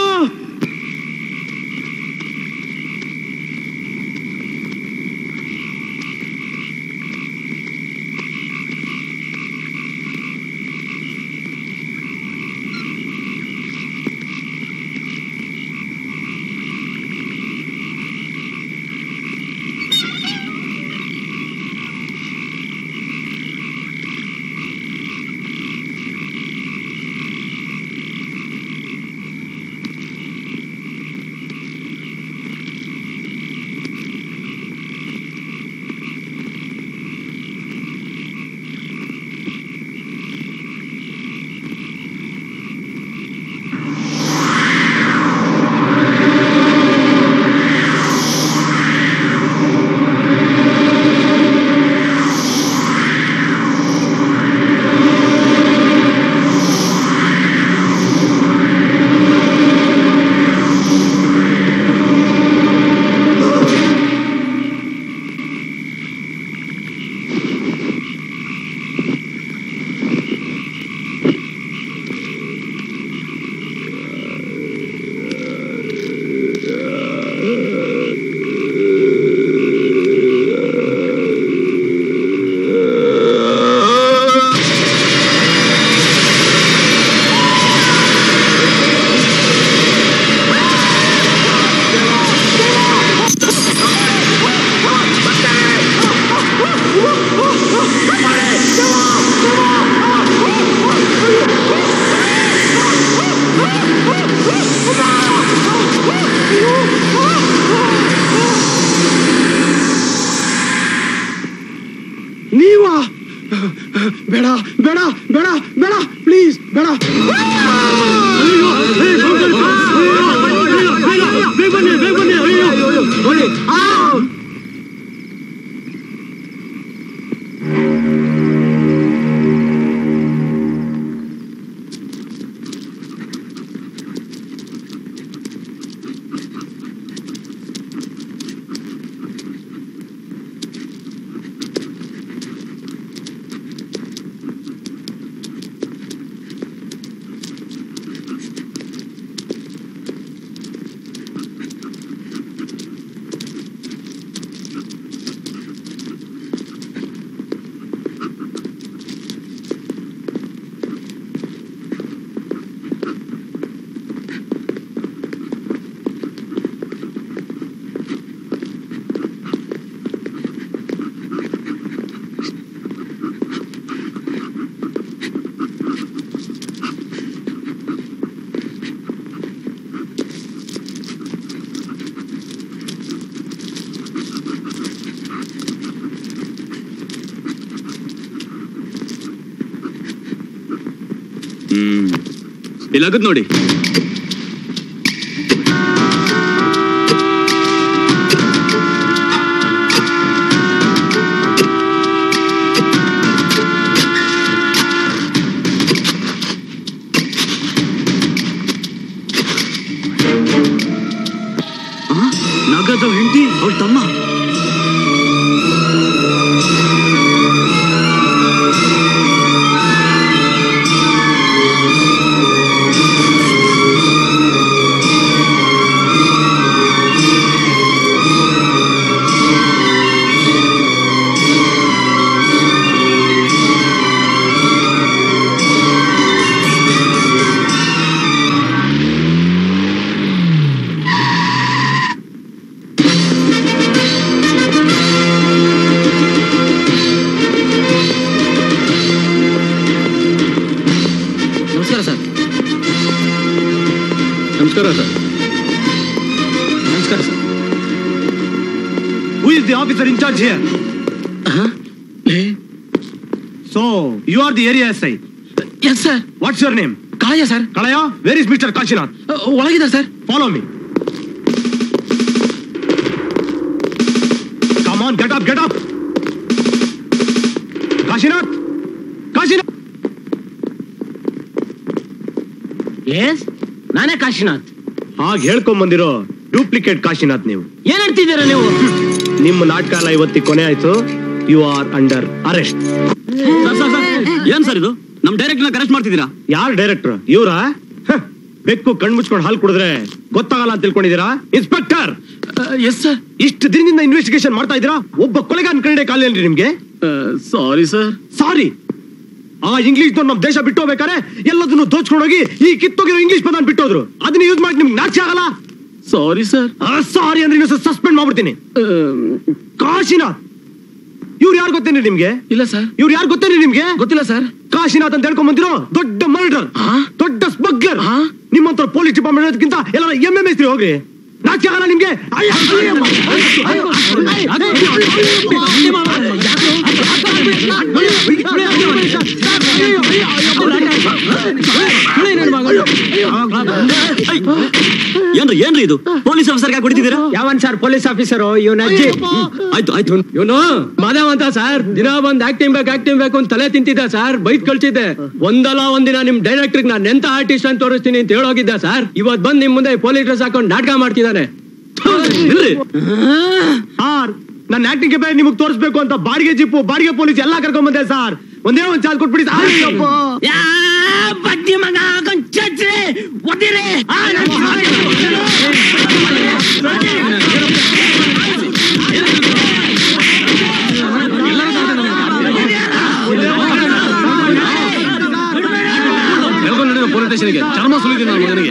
ನೀವಾ ಬೇಡ ಬೇಡ ಬೇಡ ಬೇಡ ಪ್ಲೀಸ್ ಬೇಡ ಹ್ಮ್ ಇಲ್ಲಾಗದ್ ನೋಡಿ ನಾಗರಾಜ್ ಹೆಂಡತಿ ಅವ್ರ ತಮ್ಮ. ನಮಸ್ಕಾರ ಸರ್. ನಮಸ್ಕಾರ sir. Who is the officer in charge here? Uh-huh. So, you are the area S I? Yes, sir. What's your name? Kalaya, sir. Kalaya? Where is Mister Kashinath? ಒಳಗಿದ್ದಾರೆ sir. Follow me. Come on, get up, get up. Kashinath? Kashinath? Yes? ನಾನೇ ಕಾಶಿನಾಥ್. ಹಾಗೆ ಹೇಳ್ಕೊಂಡ್ ಬಂದಿರೋ duplicate Kashinath ನೀವು. ಏನ್ ಹೇಳ್ತಿದ್ದೀರಾ ನೀವು? ನಿಮ್ಮ ನಾಟಕ ಎಲ್ಲ ಇವತ್ತಿಗೆ ಕೊನೆ ಆಯ್ತು. You are under arrest. ಏನ್ ಸರ್ ಇದು? ನಮ್ ಡೈರೆಕ್ಟರ್ ಅರೆಸ್ಟ್ ಮಾಡ್ತಿದ್ದೀರಾ? ಯಾರು ಡೈರೆಕ್ಟರ್? ಇವ್ರ ಬೆಕ್ಕು ಕಣ್ ಮುಚ್ಕೊಂಡು ಹಾಲು ಕುಡಿದ್ರೆ ಗೊತ್ತಾಗಲ್ಲ ಅಂತ ತಿಳ್ಕೊಂಡಿದ್ದೀರಾ? ಇನ್ಸ್ಪೆಕ್ಟರ್. Yes sir. ಇಷ್ಟು ದಿನದಿಂದ ಇನ್ವೆಸ್ಟಿಗೇಷನ್ ಮಾಡ್ತಾ ಇದ್ದೀರಾ, ಒಬ್ಬ ಕೊಲೆಗಾರನ ಕಂಡಿಡೆ ಕಾಲೇನ್ರಿ ನಿಮ್ಗೆ? Sorry sir. ಸಾರಿ? ಆ ಇಂಗ್ಲಿಷ್ ನಮ್ ದೇಶ ಬಿಟ್ಟು ಹೋಗ್ಬೇಕಾರೆ ಎಲ್ಲದನ್ನು ದೋಚ್ಕೊಂಡೋಗಿ ಈ ಕಿತ್ತೋಗಿರೋ ಇಂಗ್ಲಿಷ್ ಪದ ಬಿಟ್ಟೋದ್ರು. ಅದನ್ನ ಯೂಸ್ ಮಾಡಿ ನಿಮ್ಗೆ ನಾಚೆ ಆಗಲ್ಲ? ಸಾರಿ ಸರ್. ಸಾರಿ ಅಂದ್ರೆ ನೀವು ಸಸ್ಪೆಂಡ್ ಮಾಡ್ಬಿಡ್ತೀನಿ. ಕಾಶಿನಾಥ್ ಇವ್ರು ಯಾರು ಗೊತ್ತೇನ್ರಿ ನಿಮ್ಗೆ? ಇಲ್ಲ ಸರ್. ಇವ್ರು ಯಾರು ಗೊತ್ತೇನ್ರಿ ನಿಮ್ಗೆ? ಗೊತ್ತಿಲ್ಲ ಸರ್. ಕಾಶಿನಾಥ್ ಅಂತ ಹೇಳ್ಕೊಂಡ್ ಬಂದಿರೋ ದೊಡ್ಡ ಮರ್ಡರ್, ದೊಡ್ಡ ಸ್ಮಗ್ಲರ್. ನಿಮ್ಮಂತ ಪೊಲೀಸ್ ಡಿಪಾರ್ಟ್ಮೆಂಟ್ ಎಲ್ಲ ಎಂ ಎಂ ಎಸ್ ಹೋಗ್ರಿ. ನಾಚೆ ಆಗಲ್ಲ ನಿಮ್ಗೆ? ಏನ್ರಿ ಏನ್ರಿ ಇದು? ಪೊಲೀಸ್ ಆಫೀಸರ್ಗೆ ಕೊಡ್ತಿದ್ದೀರಾ? ಯಾವನ್ ಸರ್ ಪೊಲೀಸ್ ಆಫೀಸರು? ಇವನ್ ಅಜ್ಜಿ. ಆಯ್ತು ಆಯ್ತು. ಇವನು ಮಾಧವ್ ಅಂತ ಸರ್, ದಿನ ಬಂದ್ ಆಕ್ಟಿಂಗ್ ಬೇಕು ಆಕ್ಟಿಂಗ್ ಬೇಕು ಅಂತ ತಲೆ ತಿಂತಿದ್ದ ಸರ್. ಬೈಕ್ ಕಳ್ಸಿದ್ದೆ. ಒಂದಲ್ಲ ಒಂದಿನ ನಿಮ್ ಡೈರೆಕ್ಟರ್ ನಾನು ಎಂತ ಆರ್ಟಿಸ್ಟ್ ಅಂತ ತೋರಿಸ್ತೀನಿ ಅಂತ ಹೇಳೋಗಿದ್ದ ಸರ್. ಇವತ್ ಬಂದ್ ನಿಮ್ ಮುಂದೆ ಪೊಲೀಸ್ ಡ್ರೆಸ್ ಹಾಕೊಂಡು ನಾಟಕ ಮಾಡ್ತಿದ್ದಾನೆ. ಸಾರ್ ನನ್ನ ಆಕ್ಟಿಂಗ್ ನಿಮಗ್ ತೋರಿಸ್ಬೇಕು ಅಂತ ಬಾಡಿಗೆ ಜಿಪ್ಪು ಬಾಡಿಗೆ ಪೊಲೀಸ್ ಎಲ್ಲಾ ಕರ್ಕೊಂಡ್ ಬಂದೆ ಸರ್. ಒಂದೇ ಒಂದ್ ಚಾರ್ಜ್ ಕೊಟ್ಬಿಡಿ. ಪೊಲೀಸ್ ಸ್ಟೇಷನ್ಗೆ ಚರ್ಮ ಸುಲಿದ್ದೀನಿ ನಾನು ಮಗನಿಗೆ.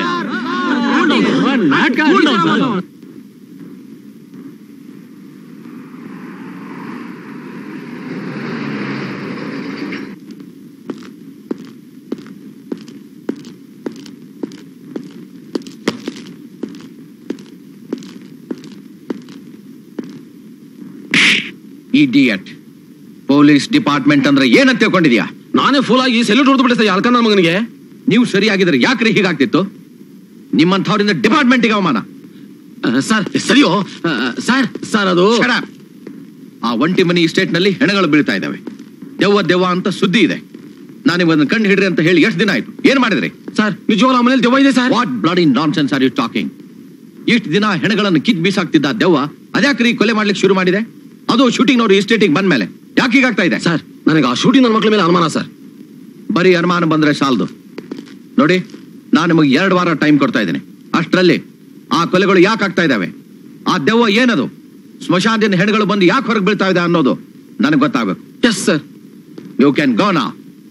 ಇಡಿಯಟ್. ಪೊಲೀಸ್ ಡಿಪಾರ್ಟ್ಮೆಂಟ್ ಅಂದ್ರೆ ಏನಂತ ತಿಳ್ಕೊಂಡಿದ್ಯಾ? ನಾನೇ ಫುಲ್ ಆಗಿ ಸೆಲ್ಯೂಟ್ ಹೊಡೆದು ಬಿಡಿಸ್ತಾ ಯಾಕ ನನ್ನ ಮಗನಿಗೆ. ನೀವು ಸರಿಯಾಗಿದ್ರೆ ಯಾಕ್ರಿ ಹೀಗಾಗ್ತಿತ್ತು? ನಿಮ್ಮಂಥವ್ರಿಂದ ಡಿಪಾರ್ಟ್ಮೆಂಟ್ಗೆ ಅವಮಾನ. Sir ಸರಿಯೋ sir? ಸರ್ ಅದು ಆ ಒಂಟಿ ಮನಿ ಸ್ಟೇಟ್ ನಲ್ಲಿ ಹೆಣಗಳು ಬೀಳ್ತಾ ಇದಾವೆ. ದೆವ್ವ ದೆವ್ವ ಅಂತ ಸುದ್ದಿ ಇದೆ. ನಾನು ಇವನ್ನ ಕಂಡು ಹಿಡ್ರಿ ಅಂತ ಹೇಳಿ ಎಷ್ಟು ದಿನ ಆಯ್ತು? ಏನ್ ಮಾಡಿದ್ರಿ? ಸರ್ ನಿಜವಾಗ್ಲೂ ಮನೇಲಿ ದೆವ್ವ ಇದೆ sir. What bloody nonsense are you talking? ಇಷ್ಟು ದಿನ ಹೆಣಗಳನ್ನು ಕಿತ್ ಬೀಸಾಕ್ತಿದ್ದ ದೆವ್ವ ಅದ್ಯಾಕ್ರಿ ಕೊಲೆ ಮಾಡ್ಲಿಕ್ಕೆ ಶುರು ಮಾಡಿದೆ? ಅದು ಶೂಟಿಂಗ್ ನೋಡಿ ಎಸ್ಟೇಟಿಗೆ ಬಂದ ಮೇಲೆ ಯಾಕೆ ಹೀಗಾಗ್ತಾ ಇದೆ? ಸರ್ ನನಗೆ ಆ ಶೂಟಿಂಗ್ ನನ್ನ ಮಕ್ಕಳ ಮೇಲೆ ಅನುಮಾನ ಸರ್. ಬರೀ ಅನುಮಾನ ಬಂದ್ರೆ ಸಾಲದು. ನೋಡಿ, ನಾನು ನಿಮಗೆ ಎರಡು ವಾರ ಟೈಮ್ ಕೊಡ್ತಾ ಇದ್ದೀನಿ. ಅಷ್ಟರಲ್ಲಿ ಆ ಕೊಲೆಗಳು ಯಾಕೆ ಆಗ್ತಾ ಇದಾವೆ, ಆ ದೆವ್ವ ಏನದು, ಸ್ಮಶಾನದಿಂದ ಹೆಣಗಳು ಬಂದು ಯಾಕೆ ಹೊರಗೆ ಬೀಳ್ತಾ ಇದೆ ಅನ್ನೋದು ನನಗೆ ಗೊತ್ತಾಗಬೇಕು. Yes sir. You can go now.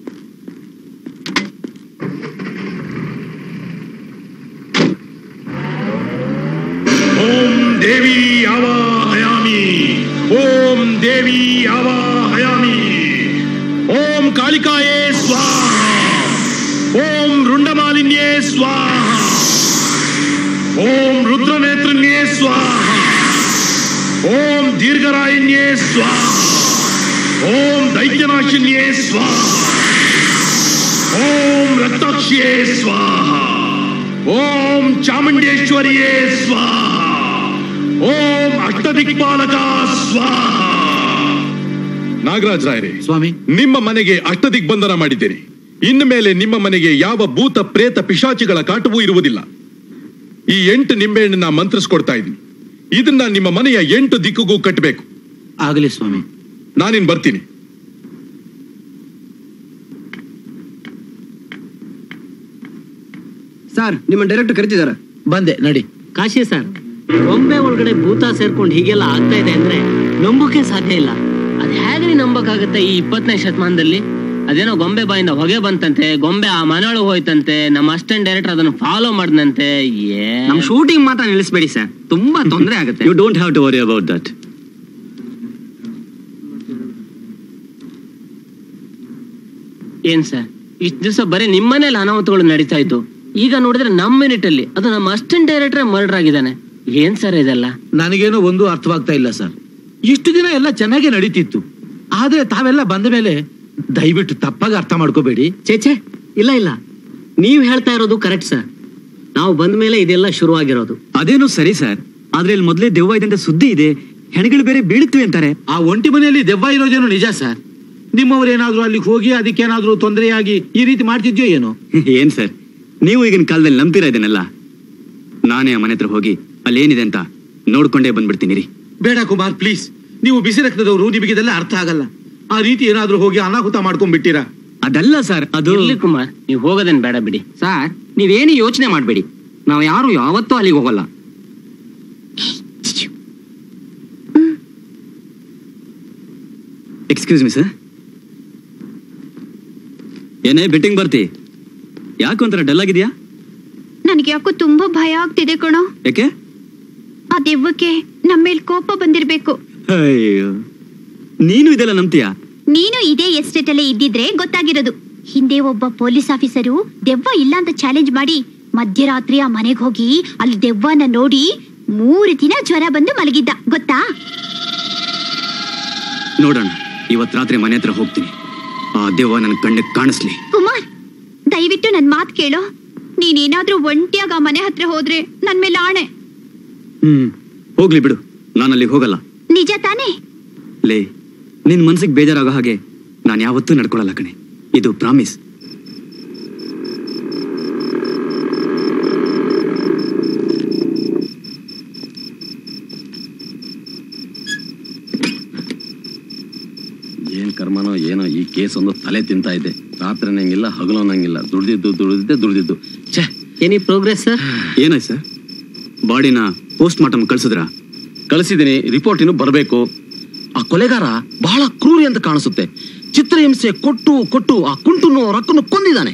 ಓಂ ದೇವಿ ಆವಾಹಯಾಮಿ, ಓಂ ದೇವಿ ಆವಾಹಯಾಮಿ, ಓಂ ಕಾಳಿಕಾಯೇ ಸ್ವಾಹ, ಓಂ ರುಂಡಮಾಲಿನ್ಯೇ ಸ್ವಾಹ, ಓಂ ರುದ್ರನೇತ್ರನ್ಯೇ ಸ್ವಾಹ, ಓಂ ದೀರ್ಘರಾಯಿನ್ಯೇ ಸ್ವಾಹ, ಓಂ ದೈತ್ಯನಾಶಿನ್ಯೇ ಸ್ವಾಹ, ಓಂ ರಕ್ತಾಕ್ಷಿಯೇ ಸ್ವಾಹ, ಓಂ ಚಾಮುಂಡೇಶ್ವರಿಯೇ ಸ್ವಾಹ, ಓಂ ಅಷ್ಟದಿಕ್ಪಾಲಕ ಸ್ವಾಹ. ನಾಗರಾಜ್ ರಾಯರೇ, ಸ್ವಾಮಿ, ನಿಮ್ಮ ಮನೆಗೆ ಅಷ್ಟದಿಗ್ಬಂಧನ ಮಾಡಿದ್ದೇನೆ. ಇನ್ನು ಮೇಲೆ ನಿಮ್ಮ ಮನೆಗೆ ಯಾವ ಭೂತ ಪ್ರೇತ ಪಿಶಾಚಿಗಳ ಕಾಟವೂ ಇರುವುದಿಲ್ಲ. ಈ ಎಂಟು ನಿಂಬೆಹಣ್ಣನ್ನ ಮಂತ್ರಿಸ್ಕೊಡ್ತಾ ಇದ್ದೀನಿ. ಇದನ್ನ ನಿಮ್ಮ ಮನೆಯ ಎಂಟು ದಿಕ್ಕಿಗೂ ಕಟ್ಟಬೇಕು. ಆಗಲಿ ಸ್ವಾಮಿ. ನಾನಿನ್ ಬರ್ತೀನಿ. ಸರ್, ನಿಮ್ಮ ಡೈರೆಕ್ಟರ್ ಕರಿತಿದ್ದಾರೆ. ಬಂದೆ ನಡಿ. ಕಾಶಿ ಸರ್, ಗೊಂಬೆ ಒಳಗಡೆ ಭೂತ ಸೇರ್ಕೊಂಡು ಹೀಗೆಲ್ಲ ಆಗ್ತಾ ಇದೆ ಅಂದ್ರೆ ನಂಬೋಕೆ ಸಾಧ್ಯ ಇಲ್ಲ. ಅದ್ ಹೇಗ್ರಿ ನಂಬಕ್ಕಾಗತ್ತೆ ಈ ಇಪ್ಪತ್ತನೇ ಶತಮಾನದಲ್ಲಿ? ಅದೇನೋ ಗೊಂಬೆ ಬಾಯಿಂದ ಹೊಗೆ ಬಂತಂತೆ, ಗೊಂಬೆ ಆ ಮನೆಯೊಳಗೆ ಹೋಯ್ತಂತೆ, ನಮ್ಮ ಅಸಿಸ್ಟೆಂಟ್ ಡೈರೆಕ್ಟರ್ ಅದನ್ನ ಫಾಲೋ ಮಾಡ್ದಂತೆ. ನಮ್ ಶೂಟಿಂಗ್ ಮಾತ್ರ ನಿಲ್ಲಿಸ್ಬೇಡಿ ಸರ್, ತುಂಬಾ ತೊಂದರೆ ಆಗುತ್ತೆ. You don't have to worry about that. ಏನ್ ಸರ್, ಇಷ್ಟ ದಿವಸ ಬರೀ ನಿಮ್ಮನೇಲಿ ಅನಾಹುತಗಳು ನಡೀತಾ ಇತ್ತು, ಈಗ ನೋಡಿದ್ರೆ ನಮ್ಮ ಮಿನಿಟ್ ಅಲ್ಲಿ ಅದು ನಮ್ಮ ಅಸಿಸ್ಟೆಂಟ್ ಡೈರೆಕ್ಟರ್ ಮರ್ಡರ್ ಆಗಿದ್ದಾನೆ. ಏನ್ ಸರ್ ಇದೆಲ್ಲ? ನನಗೇನೋ ಒಂದು ಅರ್ಥವಾಗ್ತಾ ಇಲ್ಲ ಸರ್. ಇಷ್ಟು ದಿನ ಎಲ್ಲ ಚೆನ್ನಾಗಿ ನಡೀತಿತ್ತು, ಆದ್ರೆ ತಾವೆಲ್ಲ ಬಂದ ಮೇಲೆ ದಯವಿಟ್ಟು ತಪ್ಪಾಗಿ ಅರ್ಥ ಮಾಡ್ಕೋಬೇಡಿ. ಚೇಚೆ, ಇಲ್ಲ ಇಲ್ಲ, ನೀವ್ ಹೇಳ್ತಾ ಇರೋದು ಕರೆಕ್ಟ್ ಸರ್. ನಾವು ಬಂದ ಮೇಲೆ ಇದೆಲ್ಲ ಶುರುವಾಗಿರೋದು. ಅದೇನು ಸರಿ ಸರ್, ಆದ್ರೆ ಇಲ್ಲಿ ಮೊದಲೇ ದೆವ್ವ ಇದೆ ಅಂತ ಸುದ್ದಿ ಇದೆ, ಹೆಣಗಳು ಬೇರೆ ಬೀಳುತ್ತವೆ ಅಂತಾರೆ. ಆ ಒಂಟಿ ಮನೆಯಲ್ಲಿ ದೆವ್ವ ಇರೋದೇನೋ ನಿಜ ಸರ್. ನಿಮ್ಮವ್ರೇನಾದ್ರೂ ಅಲ್ಲಿಗೆ ಹೋಗಿ ಅದಕ್ಕೇನಾದ್ರೂ ತೊಂದರೆಯಾಗಿ ಈ ರೀತಿ ಮಾಡ್ತಿದ್ಯೋ ಏನೋ? ಏನ್ ಸರ್, ನೀವು ಈಗಿನ ಕಾಲದಲ್ಲಿ ನಂಬ್ತೀರಾ ಇದನ್ನೆಲ್ಲ? ನಾನೇ ಆ ಮನೆ ಹತ್ರ ಹೋಗಿ ಅಲ್ಲಿ ಏನಿದೆ ಅಂತ ನೋಡ್ಕೊಂಡೇ ಬಂದ್ಬಿಡ್ತೀನಿ ರೀ. ಬೇಡ ಕುಮಾರ್, ಪ್ಲೀಸ್. ನೀವು ಬಿಸಿ ರಕ್ತದವರು, ನಿಮಗೆ ಇದೆಲ್ಲ ಅರ್ಥ ಆಗಲ್ಲ. ಆ ರೀತಿ ಏನಾದ್ರೂ ಹೋಗಿ ಅನಾಹುತ ಮಾಡ್ಕೊಂಡ್ಬಿಟ್ಟಿರಾ? ಅದಲ್ಲ ಸರ್, ಅದು ಕುಮಾರ್, ನೀವು ಹೋಗೋದೇನ್ ಬೇಡ ಬಿಡಿ. ಸರ್, ನೀವೇನು ಯೋಚನೆ ಮಾಡ್ಬೇಡಿ, ನಾವು ಯಾರು ಯಾವತ್ತೂ ಅಲ್ಲಿಗೆ ಹೋಗಲ್ಲ. Excuse me sir. ಏನೇ ಬೆಟ್ಟಿಂಗ್ ಬರ್ತಿ? ಯಾಕೊಂಥರ ಡಲ್ ಆಗಿದ್ಯಾ? ನನಗೆ ಯಾಕೋ ತುಂಬಾ ಭಯ ಆಗ್ತಿದೆ ಕಣೋ. ಯಾಕೆ? ಆ ದೆವ್ವಕ್ಕೆ ನಮ್ಮ ಮೇಲೆ ಕೋಪ ಬಂದಿರ್ಬೇಕು. ಅಯ್ಯೋ, ನೀನು ಇದೆಲ್ಲ ನಂಬ್ತೀಯಾ? ನೀನು ಇದೇ ಎಸ್ಟೇಟ್ ಅಲ್ಲೇ ಇದ್ದಿದ್ರೆ ಗೊತ್ತಾಗಿರೋದು. ಹಿಂದೆ ಒಬ್ಬ ಪೊಲೀಸ್ ಆಫೀಸರು ದೆವ್ವ ಇಲ್ಲ ಅಂತ ಚಾಲೆಂಜ್ ಮಾಡಿ ಮಧ್ಯರಾತ್ರಿ ಆ ಮನೆಗೆ ಹೋಗಿ ಅಲ್ಲಿ ದೆವ್ವನ ನೋಡಿ ಮೂರು ದಿನ ಜ್ವರ ಬಂದು ಮಲಗಿದ್ದ, ಗೊತ್ತಾ? ನೋಡೋಣ, ಇವತ್ ರಾತ್ರಿ ಮನೆ ಹತ್ರ ಹೋಗ್ತೀನಿ. ಆ ದೆವ್ವ ನನ್ನ ಕಣ್ಣಿಗೆ ಕಾಣಿಸ್ಲಿ. ಕುಮಾರ್, ದಯವಿಟ್ಟು ನನ್ ಮಾತು ಕೇಳೋ. ನೀನೇನಾದ್ರೂ ಒಂಟಿಯಾಗ ಆ ಮನೆ ಹತ್ರ ಹೋದ್ರೆ ನನ್ ಮೇಲೆ ಆಣೆ. ಹ್ಮ್, ಹೋಗ್ಲಿ ಬಿಡು, ನಾನು ಅಲ್ಲಿಗೆ ಹೋಗಲ್ಲ. ನಿಜ ತಾನೇ? ಲೇ, ನಿನ್ ಮನ್ಸಿಗೆ ಬೇಜಾರಾಗೋ ಹಾಗೆ ನಾನು ಯಾವತ್ತೂ ನಡ್ಕೊಳಲ್ಲ ಕಣೆ, ಇದು ಪ್ರಾಮಿಸ್. ಏನ್ ಕರ್ಮನೋ ಏನೋ, ಈ ಕೇಸ್ ಒಂದು ತಲೆ ತಿಂತಾ ಇದೆ. ರಾತ್ರಿ ನಂಗಿಲ್ಲ, ಹಗಲು ನಂಗಿಲ್ಲ, ದುಡ್ದಿದ್ದು ದುಡ್ದಿದ್ದೆ ದುಡ್ದಿದ್ದು. ಛೇ, ಎನಿ ಪ್ರೋಗ್ರೆಸ್ ಸರ್? ಏನಾಯ್ತು ಸರ್? ಬಾಡಿನ ಪೋಸ್ಟ್ ಮಾರ್ಟಮ್ ಕಳ್ಸಿದ್ರ? ಕಳಿಸಿದ್ದೀನಿ, ರಿಪೋರ್ಟ್ ಇನ್ನು ಬರಬೇಕು. ಆ ಕೊಲೆಗಾರ ಬಹಳ ಕ್ರೂರಿ ಅಂತ ಕಾಣಿಸುತ್ತೆ. ಚಿತ್ರಹಿಂಸೆ ಕೊಟ್ಟು ಕೊಟ್ಟು ಆ ಕುಂಟುನು ಅವ್ರ ಅಕ್ಕನ್ನು ಕೊಂದಿದ್ದಾನೆ.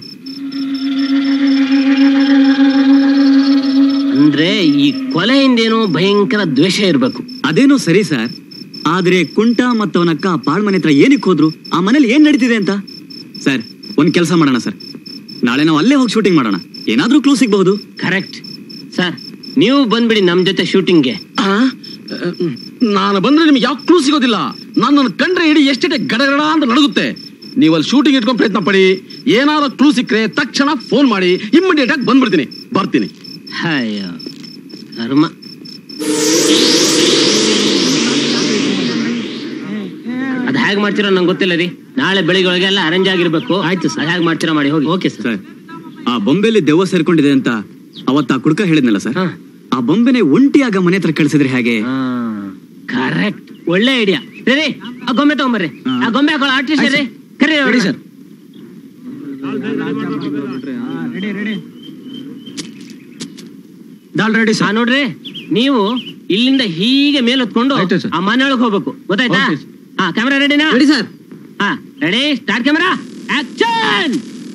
ಅಂದ್ರೆ ಈ ಕೊಲೆ ಹಿಂದೇನೋ ಭಯಂಕರ ದ್ವೇಷ ಇರ್ಬೇಕು. ಅದೇನೋ ಸರಿ ಸರ್, ಆದ್ರೆ ಕುಂಟ ಮತ್ತವನಕ್ಕ ಪಾಳ್ ಮನೆ ಹತ್ರ ಏನಕ್ಕೆ ಹೋದ್ರು? ಆ ಮನೇಲಿ ಏನ್ ನಡೀತಿದೆ ಅಂತ? ಸರ್, ಒಂದ್ ಕೆಲಸ ಮಾಡೋಣ ಸರ್, ನಾಳೆ ನಾವು ಅಲ್ಲೇ ಹೋಗಿ ಶೂಟಿಂಗ್ ಮಾಡೋಣ, ಏನಾದ್ರೂ ಕ್ಲೂ ಸಿಗಬಹುದು. ಕರೆಕ್ಟ್ ಸರ್, ನೀವು ಬಂದ್ಬಿಡಿ ನಮ್ ಜೊತೆ ಶೂಟಿಂಗ್ಗೆ. ನಾನು ಬಂದ್ರೆ ನಿಮ್ಗೆ ಯಾವ ಕ್ಲೂ ಸಿಗೋದಿಲ್ಲ. ನನ್ನನ್ನು ಕಂಡ್ರೆ ಇಡೀ ಎಷ್ಟೇ ಗಡಗಡ ಅಂತ ನಡುಗುತ್ತೆ. ನೀವು ಅಲ್ಲಿ ಶೂಟಿಂಗ್ ಇಟ್ಕೊಂಡು ಪ್ರಯತ್ನ ಪಡಿ. ಏನಾದ್ರು ಕ್ಲೂ ಸಿಕ್ಕರೆ ತಕ್ಷಣ ಫೋನ್ ಮಾಡಿ, ಇಮ್ಮಿಡಿಯೇಟ್ ಆಗಿ ಬಂದ್ಬಿಡ್ತೀನಿ. ಬರ್ತೀನಿ. ಅಯ್ಯೋ ಕರ್ಮ. ಅದ್ ಹೇಗ್ ಮಾಡ್ತೀರೋ ನಂಗೆ ಗೊತ್ತಿಲ್ಲ ರೀ. ನಾಳೆ ಬೆಳಿಗ್ಗೆ ಒಳಗೆ ಎಲ್ಲ ಅರೇಂಜ್ ಆಗಿರ್ಬೇಕು. ಆಯ್ತು ಸರ್. ಹೇಗ್ ಮಾಡ್ತೀರಾ ಮಾಡಿ ಹೋಗಿ. Okay sir. ಆ ಬೊಂಬೆಲಿ ದೆವ್ವ ಸೇರ್ಕೊಂಡಿದೆ ಅಂತ ಅವತ್ತ ಆ ಕುಡ್ಕ ಹೇಳಿದ್ನಲ್ಲ ಸರ್, ಆ ಬೊಂಬೆನೆ ಒಂಟಿಯಾಗ ಮನೆ ಹತ್ರ ಕಳ್ಸಿದ್ರೆ ಹೇಗೆ? ಕರೆಕ್ಟ್, ಒಳ್ಳೆ ಐಡಿಯಾ ರೀ. ಆ ಗೊಂಬೆ ತಗೊಂಬರ್ರಿ, ಆ ಗೊಂಬೆ ಹಾಕೊಳ್ಳೋ ಆರ್ಟಿಸ್ಟ್ ರೀ, ಕರೀ ನೋಡಿ ಸರ್. ದಾಲ್ ರೆಡಿ ಸರ್. ನೋಡ್ರಿ, ನೀವು ಇಲ್ಲಿಂದ ಹೀಗೆ ಮೇಲ್ ಹೊತ್ಕೊಂಡು ಆ ಮನೆಯೊಳಗೆ ಹೋಗ್ಬೇಕು, ಗೊತ್ತಾಯ್ತಾ? ಹಾ, ಕ್ಯಾಮೆರಾ ರೆಡಿನಾ? Ready sir. ಹಾ, ರೆಡಿ, ಸ್ಟಾರ್ಟ್ ಕ್ಯಾಮೆರಾ, ಆಕ್ಷನ್.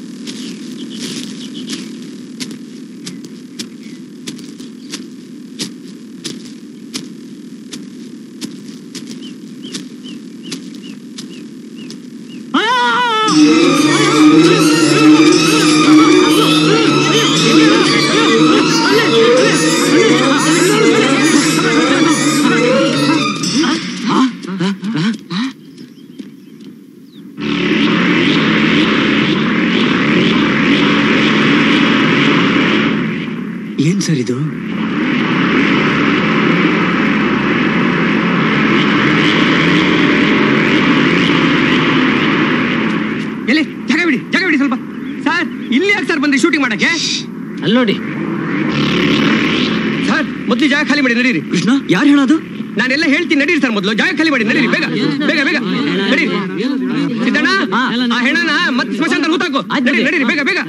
ಏನ್ ಸರ್ ಇದು? ಎಲ್ಲಿ ಜಾಗ ಬಿಡಿ, ಜಾಗ ಬಿಡಿ ಸ್ವಲ್ಪ. ಸರ್, ಇಲ್ಲಿ ಯಾಕೆ ಸರ್ ಬಂದ್ರಿ ಶೂಟಿಂಗ್ ಮಾಡಕ್ಕೆ? ಅಲ್ಲಿ ನೋಡಿ ಸರ್, ಮೊದ್ಲು ಜಾಗ ಖಾಲಿ ಮಾಡಿ ನಡೀರಿ. ಕೃಷ್ಣ ಯಾರು ಹೇಳೋದು? ನಾನೆಲ್ಲ ಹೇಳ್ತೀನಿ ನಡೀರಿ ಸರ್. ಮೊದಲು ಜಾಗ ಖಾಲಿ ಮಾಡಿ ನಡೀರಿ, ಬೇಗ ಬೇಗ ಬೇಗ ನಡೀರಿ. ಸಿದ್ದಣ್ಣ ಆ ಹೆಣನ ಮತ್ತೆ ಸ್ಮಶಾನದಲ್ಲಿ ಹೂತಾಕು. ನಡೀರಿ ನಡೀರಿ ಬೇಗ ಬೇಗ.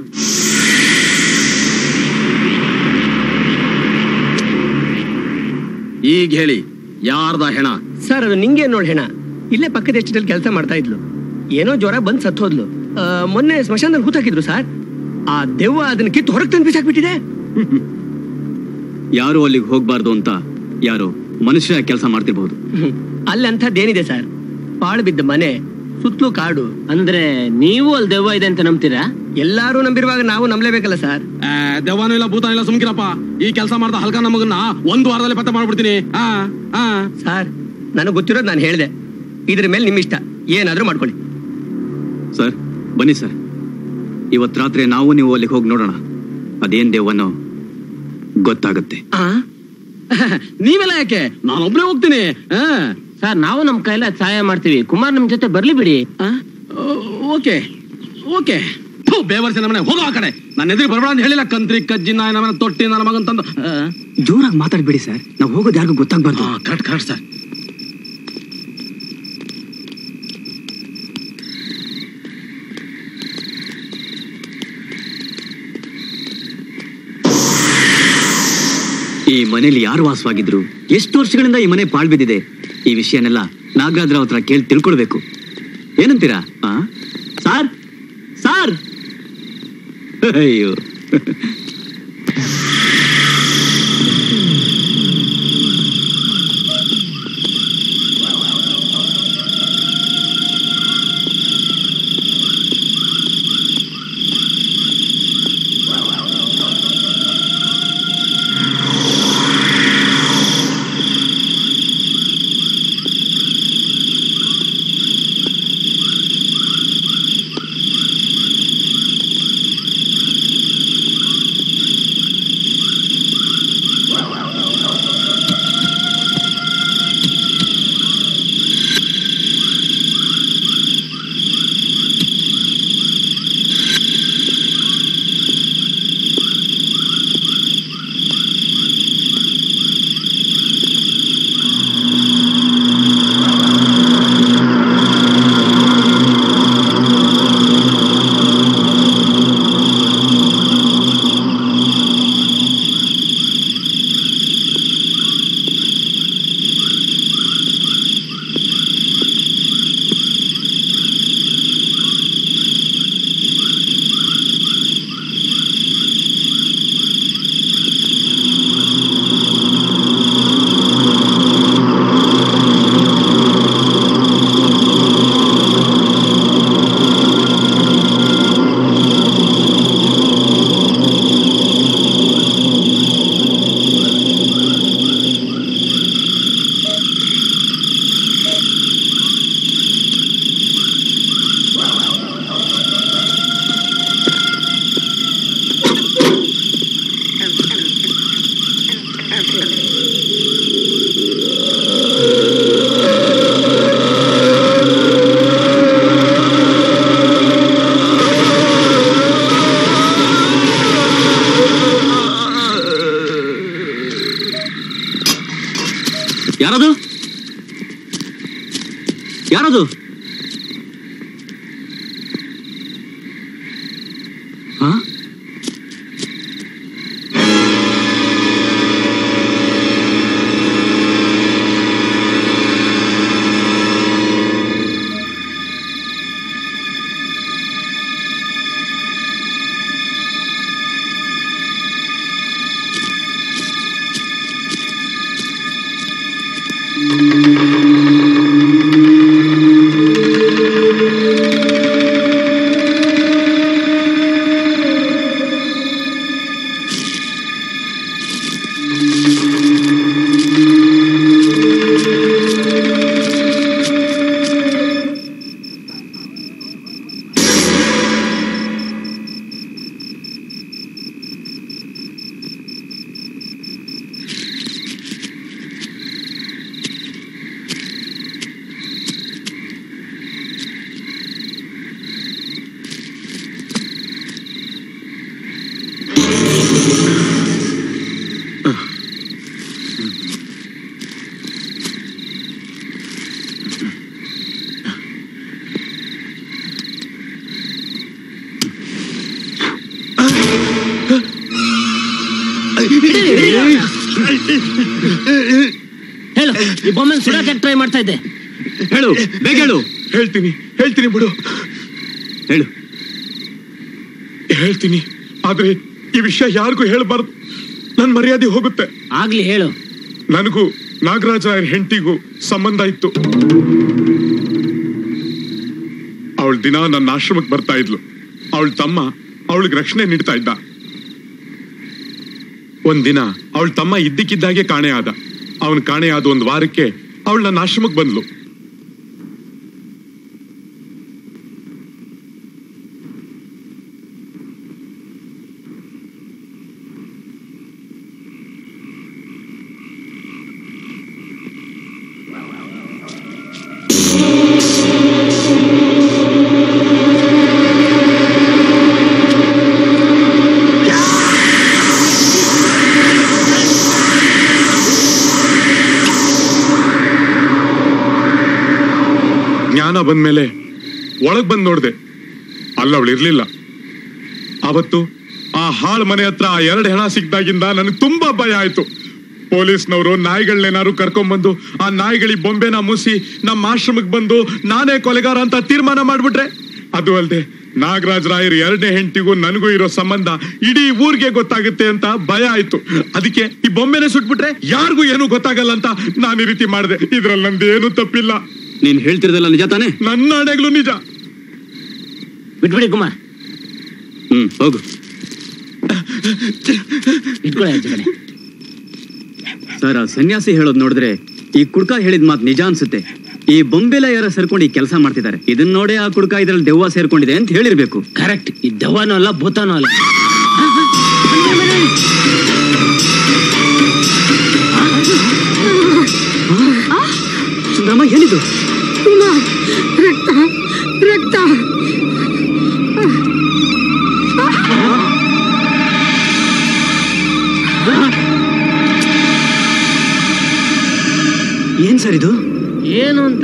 ಈಗ ಹೇಳಿ ಯಾರ್ದ ಹೆಣ? ಸರ್ ಅದು ನಿಂಗೆ ನೋಡಿ ಹೆಣ. ಇಲ್ಲೇ ಪಕ್ಕದ ಎಸ್ಟೇಟಲ್ಲಿ ಕೆಲಸ ಮಾಡ್ತಾ ಇದ್ಲು. ಏನೋ ಜ್ವರ ಬಂದ್ ಸತ್ತು ಹೋದ್ಲು. ಮೊನ್ನೆ ಸ್ಮಶಾನದಲ್ಲಿ ಹೂತಾಕಿದ್ರು ಸರ್. ಆ ದೆವ್ವ ಅದನ್ನ ಕಿತ್ತು ಹೊರಗೆ ತಂದು ಬಿಸಾಕ್ಬಿಟ್ಟಿದೆ. ಯಾರು ಅಲ್ಲಿಗೆ ಹೋಗ್ಬಾರ್ದು ಅಂತ ಯಾರು ಮನುಷ್ಯ ಕೆಲಸ ಮಾಡ್ತಿರ್ಬಹುದು. ಅಲ್ಲಿ ಅಂಥದ್ದೇನಿದೆ ಸರ್? ಪಾಳು ಬಿದ್ದ ಮನೆ, ಸುತ್ತಲೂ ಕಾಡು. ಅಂದ್ರೆ ನೀವು ಅಲ್ಲಿ ದೆವ್ವ ಇದೆ ಅಂತ ನಂಬ್ತೀರಾ? ಎಲ್ಲಾರು ನಂಬಿರುವಾಗ ನಾವು ನಂಬಲೇಬೇಕಲ್ಲ ಸರ್. ದೆವ್ವನೂ ಇಲ್ಲ ಭೂತಾನೂ ಇಲ್ಲ, ಸುಮ್ಕಿರಪ್ಪ. ಈ ಕೆಲಸ ಮಾಡ್ದ ಹಲ್ಕ ನಮಗನ್ನ ಒಂದು ವಾರದಲ್ಲಿ ಪತ್ತೆ ಮಾಡ್ಬಿಡ್ತೀನಿ. ಆ ಆ ಸರ್ ನನಗೆ ಗೊತ್ತಿರೋದು ನಾನು ಹೇಳಿದೆ. ಇದ್ರ ಮೇಲೆ ನಿಮ್ ಇಷ್ಟ, ಏನಾದ್ರೂ ಮಾಡ್ಕೊಳ್ಳಿ. ಸರ್ ಬನ್ನಿ ಸರ್, ಇವತ್ ರಾತ್ರಿ ನಾವು ನೀವು ಅಲ್ಲಿಗೆ ಹೋಗಿ ನೋಡೋಣ. ಅದೇನ್ ದೇವನೋ ಗೊತ್ತಾಗುತ್ತೆ. ನೀವೆಲ್ಲ ಯಾಕೆ? ನಾನೊಬ್ನೇ ಹೋಗ್ತೀನಿ. ಸರ್ ನಾವು ನಮ್ ಕೈಲ ಸಹಾಯ ಮಾಡ್ತೀವಿ. ಕುಮಾರ್ ನಮ್ ಜೊತೆ ಬರ್ಲಿ ಬಿಡಿ. Okay okay. ಬೇವರ್ಸಿ ನಮ್ಮನೆ ಹೋಗೋ ಆ ಕಡೆ. ನನ್ನ ಎದುರು ಬರಬೇಡ ಅಂತ ಹೇಳಿಲ್ಲ. ಕಂತ್ರಿ ಕಜ್ಜಿ ನಾಯಿ ನಮ್ಮನೆ ತೊಟ್ಟಿ ನನ್ನ ಮಗಂತಂದು. ಜೋರಾಗಿ ಮಾತಾಡ್ಬೇಡಿ ಸರ್, ನಾವು ಹೋಗೋದು ಯಾರಿಗೂ ಗೊತ್ತಾಗ್ಬಾರ್ದು. Correct correct sir. ಈ ಮನೇಲಿ ಯಾರು ವಾಸವಾಗಿದ್ರು, ಎಷ್ಟು ವರ್ಷಗಳಿಂದ ಈ ಮನೆ ಪಾಳ್ ಬಿದ್ದಿದೆ, ಈ ವಿಷಯನೆಲ್ಲ ನಾಗರಾಜ್ರಾವ್ ಹತ್ರ ಕೇಳಿ ತಿಳ್ಕೊಳ್ಬೇಕು. ಏನಂತೀರಾ? ಆ ಸಾರ್ ಸಾರ್ ಅಯ್ಯೋ ಯಾರದು ಯಾರದು? ಹಾ ಹೇಳು, ಈ ಬೊಮ್ಮನ್ ಸುಡಕ್ಕೆ ಟ್ರೈ ಮಾಡ್ತಾ ಇದ್ದೆ. ಹೇಳು, ಬೇಗ ಹೇಳು. ಹೇಳ್ತೀನಿ ಹೇಳ್ತೀನಿ ಬಿಡು, ಹೇಳು. ಹೇಳ್ತೀನಿ, ಆದ್ರೆ ಈ ವಿಷಯ ಯಾರಿಗೂ ಹೇಳ್ಬಾರ್ದು, ನನ್ ಮರ್ಯಾದೆ ಹೋಗುತ್ತೆ. ಆಗ್ಲಿ ಹೇಳು. ನನಗೂ ನಾಗರಾಜ ಹೆಂಡತಿಗೂ ಸಂಬಂಧ ಇತ್ತು. ಅವಳ ದಿನ ನನ್ನ ಆಶ್ರಮಕ್ಕೆ ಬರ್ತಾ ಇದ್ಲು. ಅವಳ ತಮ್ಮ ಅವಳಿಗೆ ರಕ್ಷಣೆ ನೀಡ್ತಾ ಇದ್ದ. ಒಂದಿನ ಅವಳ ತಮ್ಮ ಇದ್ದಕ್ಕಿದ್ದಾಗೆ ಕಾಣೆ ಆದ. ಅವನ್ ಕಾಣೆ ಆದ ಒಂದ್ ವಾರಕ್ಕೆ ಅವಳು ನನ್ನ ಆಶ್ರಮಕ್ಕೆ ಬಂದ್ಲು. ಜ್ಞಾನ ಬಂದ್ಮೇಲೆ ಒಳಗ್ ಬಂದ್ ನೋಡ್ದೆ, ಅಲ್ಲ ಅವಳು ಇರ್ಲಿಲ್ಲ. ಅವತ್ತು ಆ ಹಾಳ್ ಮನೆ ಹತ್ರ ಆ ಎರಡು ಹೆಣ ಸಿಕ್ದಾಗಿಂದ ನನಗೆ ತುಂಬಾ ಭಯ ಆಯ್ತು. ಪೊಲೀಸ್ನವರು ನಾಯಿಗಳನ್ನೇನಾದ್ರು ಕರ್ಕೊಂಡ್ಬಂದು ಆ ನಾಯಿಗಳಿಗೆ ಬೊಂಬೆನ ಮೂಸಿ ನಮ್ಮ ಆಶ್ರಮಕ್ಕೆ ಬಂದು ನಾನೇ ಕೊಲೆಗಾರ ಅಂತ ತೀರ್ಮಾನ ಮಾಡ್ಬಿಟ್ರೆ, ಅದು ಅಲ್ದೆ ನಾಗರಾಜ್ ರಾಯರ್ ಎರಡನೇ ಹೆಂಡತಿಗೂ ನನಗೂ ಇರೋ ಸಂಬಂಧ ಇಡೀ ಊರಿಗೆ ಗೊತ್ತಾಗುತ್ತೆ ಅಂತ ಭಯ ಆಯ್ತು. ಅದಕ್ಕೆ ಈ ಬೊಂಬೆನೆ ಸುಟ್ಬಿಟ್ರೆ ಯಾರಿಗೂ ಏನು ಗೊತ್ತಾಗಲ್ಲ ಅಂತ ನಾನು ಈ ರೀತಿ ಮಾಡಿದೆ. ಇದ್ರಲ್ಲಿ ನಂದೇನು ತಪ್ಪಿಲ್ಲ. ನೀನ್ ಹೇಳ್ತಿರೋದೆಲ್ಲ ನಿಜ ತಾನೆ? ನನ್ನ ಹಣೆಗಳು ನಿಜ. ಬಿಟ್ಬಿಡಿ ಕುಮಾರ್. ಹ್ಮ್ ಹೋಗು. ಸರ್, ಆ ಸನ್ಯಾಸಿ ಹೇಳೋದ್ ನೋಡಿದ್ರೆ ಈ ಕುಡ್ಕ ಹೇಳಿದ ಮಾತು ನಿಜ ಅನ್ಸುತ್ತೆ. ಈ ಬೊಂಬೆಲ ಯಾರ ಸೇರ್ಕೊಂಡು ಈ ಕೆಲಸ ಮಾಡ್ತಿದ್ದಾರೆ. ಇದನ್ನ ನೋಡಿ ಆ ಕುಡ್ಕ ಇದ್ರಲ್ಲಿ ದೆವ್ವ ಸೇರ್ಕೊಂಡಿದೆ ಅಂತ ಹೇಳಿರ್ಬೇಕು. ಕರೆಕ್ಟ್. ಈ ದೆವ್ವನೂ ಅಲ್ಲ, ಭೂತನೂ ಅಲ್ಲ. ಸುಂದರಮ್ಮ, ಏನಿದು? ರಕ್ತ ರಕ್ತ ಏನ್ ಸರ್ ಇದು? ಏನು ಅಂತ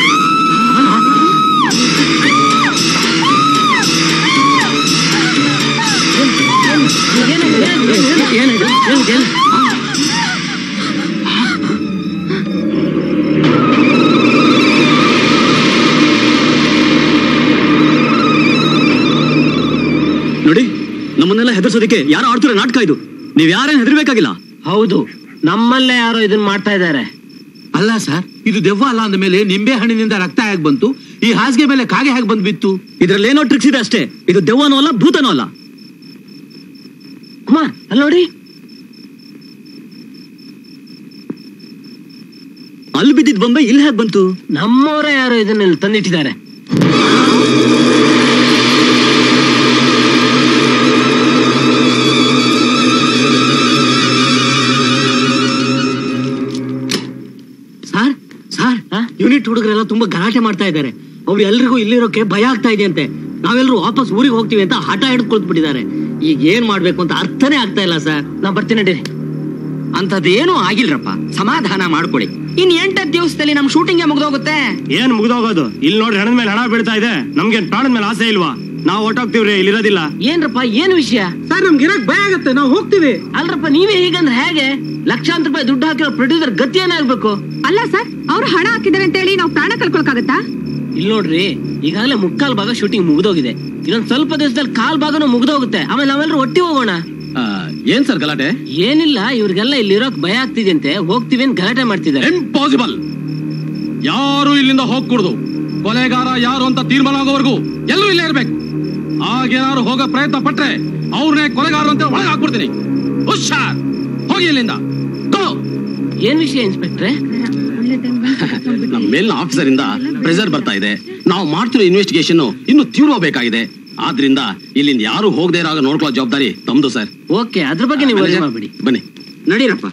ನೋಡಿ, ನಮ್ಮನ್ನೆಲ್ಲ ಹೆದರ್ಸೋದಕ್ಕೆ ಯಾರೋ ಆಡ್ತಿರೋ ನಾಟಕ ಇದು. ನೀವ್ ಯಾರೇನ್ ಹೆದರ್ಬೇಕಾಗಿಲ್ಲ. ಹೌದು, ನಮ್ಮಲ್ಲೇ ಯಾರೋ ಇದನ್ನ ಮಾಡ್ತಾ ಇದ್ದಾರೆ. ಅಲ್ಲ ಸರ್, ಇದು ದೆವ್ವ ಅಲ್ಲ ಅಂದ ಮೇಲೆ ನಿಂಬೆ ಹಣ್ಣಿನಿಂದ ರಕ್ತ ಹೇಗ್ ಬಂತು? ಈ ಹಾಸಿಗೆ ಮೇಲೆ ಕಾಗೆ ಹೇಗ್ ಬಂದ್ ಬಿತ್ತು? ಇದ್ರಲ್ಲಿ ಏನೋ ಟ್ರಿಕ್ಸ್ ಇದೆ ಅಷ್ಟೇ. ಇದು ದೆವ್ವನೂ ಅಲ್ಲ, ಭೂತನೂ ಅಲ್ಲ. ಕುಮಾರ್, ಅಲ್ಲಿ ನೋಡಿ, ಅಲ್ಲಿ ಬಿದ್ದಿದ್ ಬೊಂಬೆ ಇಲ್ಲಿ ಹೇಗ್ ಬಂತು? ನಮ್ಮವರೇ ಯಾರೋ ಇದನ್ನ ಇಲ್ಲಿ ತಂದಿಟ್ಟಿದ್ದಾರೆ. ಸರ್ ಸರ್ ಯೂನಿಟ್ ಹುಡುಗರೆಲ್ಲ ತುಂಬಾ ಗಲಾಟೆ ಮಾಡ್ತಾ ಇದ್ದಾರೆ. ಅವ್ರು ಎಲ್ರಿಗೂ ಇಲ್ಲಿರೋಕೆ ಭಯ ಆಗ್ತಾ ಇದೆ ಅಂತೆ. ನಾವೆಲ್ಲರೂ ವಾಪಸ್ ಊರಿಗೆ ಹೋಗ್ತೀವಿ ಅಂತ ಹಠ ಹಿಡಿದು ಕೊಳ್ತ್ಬಿಟ್ಟಿದ್ದಾರೆ. ಈಗ ಏನ್ ಮಾಡ್ಬೇಕು ಅಂತ ಅರ್ಥನೇ ಆಗ್ತಾ ಇಲ್ಲ ಸರ್. ನಾ ಬರ್ತೀನಿ ನಡೀರಿ. ಅಂತದೇನು ಆಗಿಲ್ರಪ್ಪ, ಸಮಾಧಾನ ಮಾಡ್ಕೊಡಿ. ಇನ್ ಎಂಟತ್ತು ದಿವಸದಲ್ಲಿ ನಮ್ ಶೂಟಿಂಗ್ ಮುಗ್ದೋಗುತ್ತೆ. ಏನ್ ಮುಗ್ದೋಗೋದು? ಇಲ್ಲಿ ನೋಡ್ರಿ, ಹಣದ ಮೇಲೆ ಹಣ ಬೀಳ್ತಾ ಇದೆ. ನಮ್ಗೆ ಪ್ರಾಣದ ಮೇಲೆ ಆಸೆ ಇಲ್ವಾ? ನಾವು ಹೊಟ್ಟೋಗ್ತೀವ್ರಿ, ಇಲ್ಲಿರೋದಿಲ್ಲ. ಏನ್ರಪ್ಪ, ಏನ್ ವಿಷಯ? ಸರ್, ನಮ್ಗೆ ಇರಕ್ ಭಯ ಆಗತ್ತೆ, ನಾವು ಹೋಗ್ತೀವಿ. ಅಲ್ರಪ್ಪ, ನೀವೇ ಹೀಗಂದ್ರೆ ಹೇಗೆ? ಲಕ್ಷಾಂತರ ರೂಪಾಯಿ ದುಡ್ಡು ಹಾಕಿರೋ ಪ್ರೊಡ್ಯೂಸರ್ ಗತಿ ಏನಾಗ್ಬೇಕು? ಅಲ್ಲ ಸರ್, ಅವ್ರು ಹಣ ಹಾಕಿದ್ದಾರೆ ಅಂತ ಹೇಳಿ ನಾವು ಪ್ರಾಣ ಕಳ್ಕೊಳಕಾಗತ್ತಾ? ಇಲ್ಲಿ ನೋಡ್ರಿ, ಈಗಾಗಲೇ ಮುಕ್ಕಾಲ್ ಭಾಗ ಶೂಟಿಂಗ್ ಮುಗ್ದೋಗಿದೆ. ಇನ್ನೊಂದ್ ಸ್ವಲ್ಪ ದಿವಸದಲ್ಲಿ ಕಾಲ್ ಭಾಗನೂ ಮುಗ್ದೋಗುತ್ತೆ. ಆಮೇಲೆ ನಾವೆಲ್ಲರೂ ಒಟ್ಟಿ ಹೋಗೋಣ. ಏನ್ ಸರ್ ಗಲಾಟೆ? ಏನಿಲ್ಲ, ಇವ್ರಿಗೆಲ್ಲ ಇಲ್ಲಿ ಇರೋಕ್ ಭಯ ಆಗ್ತಿದೆ, ಹೋಗ್ತೀವಿ ಅಂತ ಗಲಾಟೆ ಮಾಡ್ತಿದ್ದಾರೆ. ಇಂಪಾಸಿಬಲ್. ಯಾರು ಇಲ್ಲಿಂದ ಹೋಗ್ಕೂಡ್ದು. ಕೊಲೆಗಾರ ಯಾರು ಅಂತ ತೀರ್ಮಾನ ಆಗೋವರೆಗೂ ಎಲ್ಲರೂ ಇಲ್ಲೇ ಇರ್ಬೇಕು. ಹಾಗೇನಾರು ಹೋಗೋ ಪ್ರಯತ್ನ ಪಟ್ರೆ ಅವ್ರನ್ನೇ ಕೊಲೆಗಾರ ಅಂತ ಒಳಗೆ ಹಾಕ್ಬಿಡ್ತೀನಿ. ಹುಷಾರ್, ಹೋಗಿ ಇಲ್ಲಿಂದ. ಏನ್ ವಿಷಯ ಇನ್ಸ್ಪೆಕ್ಟ್ರೆ? ನಮ್ಮ ಮೇಲಿನ ಆಫೀಸರ್ ಇಂದ ಪ್ರೆಷರ್ ಬರ್ತಾ ಇದೆ. ನಾವು ಮಾಡ್ತಿರೋ ಇನ್ವೆಸ್ಟಿಗೇಷನ್ ಇನ್ನು ತೀವ್ರಬೇಕಾಗಿದೆ. ಆದ್ರಿಂದ ಇಲ್ಲಿಂದ ಯಾರು ಹೋಗದೆ ಇರೋ ನೋಡ್ಕೊಳ್ಳೋ ಜವಾಬ್ದಾರಿ ತಮ್ದು ಸರ್. ಓಕೆ, ಅದ್ರ ಬಗ್ಗೆ ನೀವು ವರ್ರಿ ಮಾಡ್ಬಿಡಿ. ಬನ್ನಿ, ನಡೀರಪ್ಪ.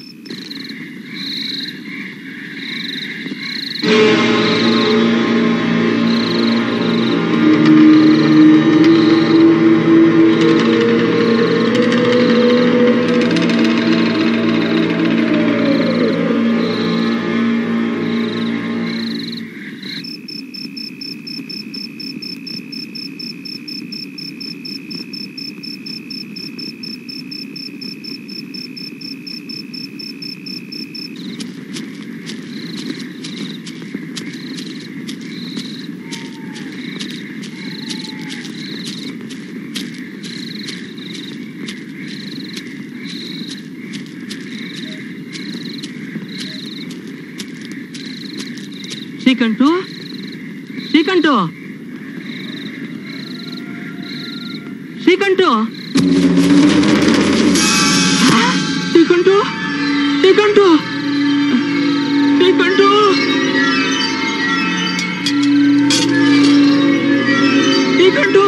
ಶ್ರೀಕಂಠು ಶ್ರೀಕಂಠು ಶ್ರೀಕಂಠು ಶ್ರೀಕಂಠು ಶ್ರೀಕಂಠು ಶ್ರೀಕಂಠು ಶ್ರೀಕಂಠು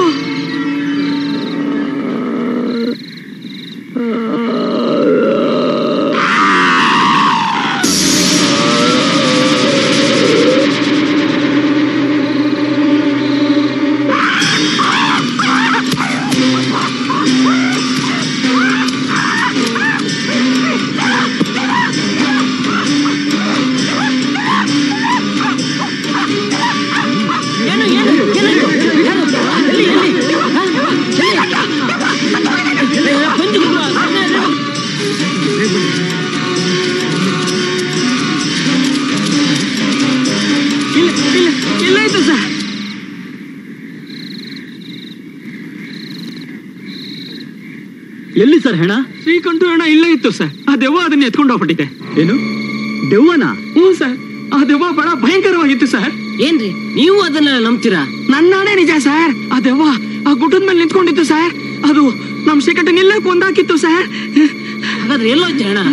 ಎಲ್ಲಿ ಸರ್ ಹೆಣ? ಶ್ರೀಕಂಠು ಹೆಣ ಇಲ್ಲೇ ಇತ್ತು ಸರ್. ಆ ದೆವ್ವ ಅದನ್ನ ಎತ್ಕೊಂಡು ಹೋಗ್ಬಿಟ್ಟಿದೆ. ಏನು ದೆವ್ವನ? ಹ್ಞೂ ಸರ್, ಆ ದೆವ್ವ ಬಹಳ ಭಯಂಕರವಾಗಿತ್ತು ಸರ್. ಏನ್ರಿ ನೀವು ಅದನ್ನ ನಂಬ್ತೀರಾ? ನನ್ನಾಣೆ ನಿಜ ಸರ್. ಆ ದೆವ್ವ ಆ ಗುಡ್ಡದ ಮೇಲೆ ನಿಂತ್ಕೊಂಡಿತ್ತು ಸರ್. ಅದು ನಮ್ ಶ್ರೀಕಂಠನೆಲ್ಲ ಕೊಂದಾಕಿತ್ತು ಸರ್. ಹಾಗಾದ್ರೆ ಎಲ್ಲೋಯ್ತು ಹೆಣ?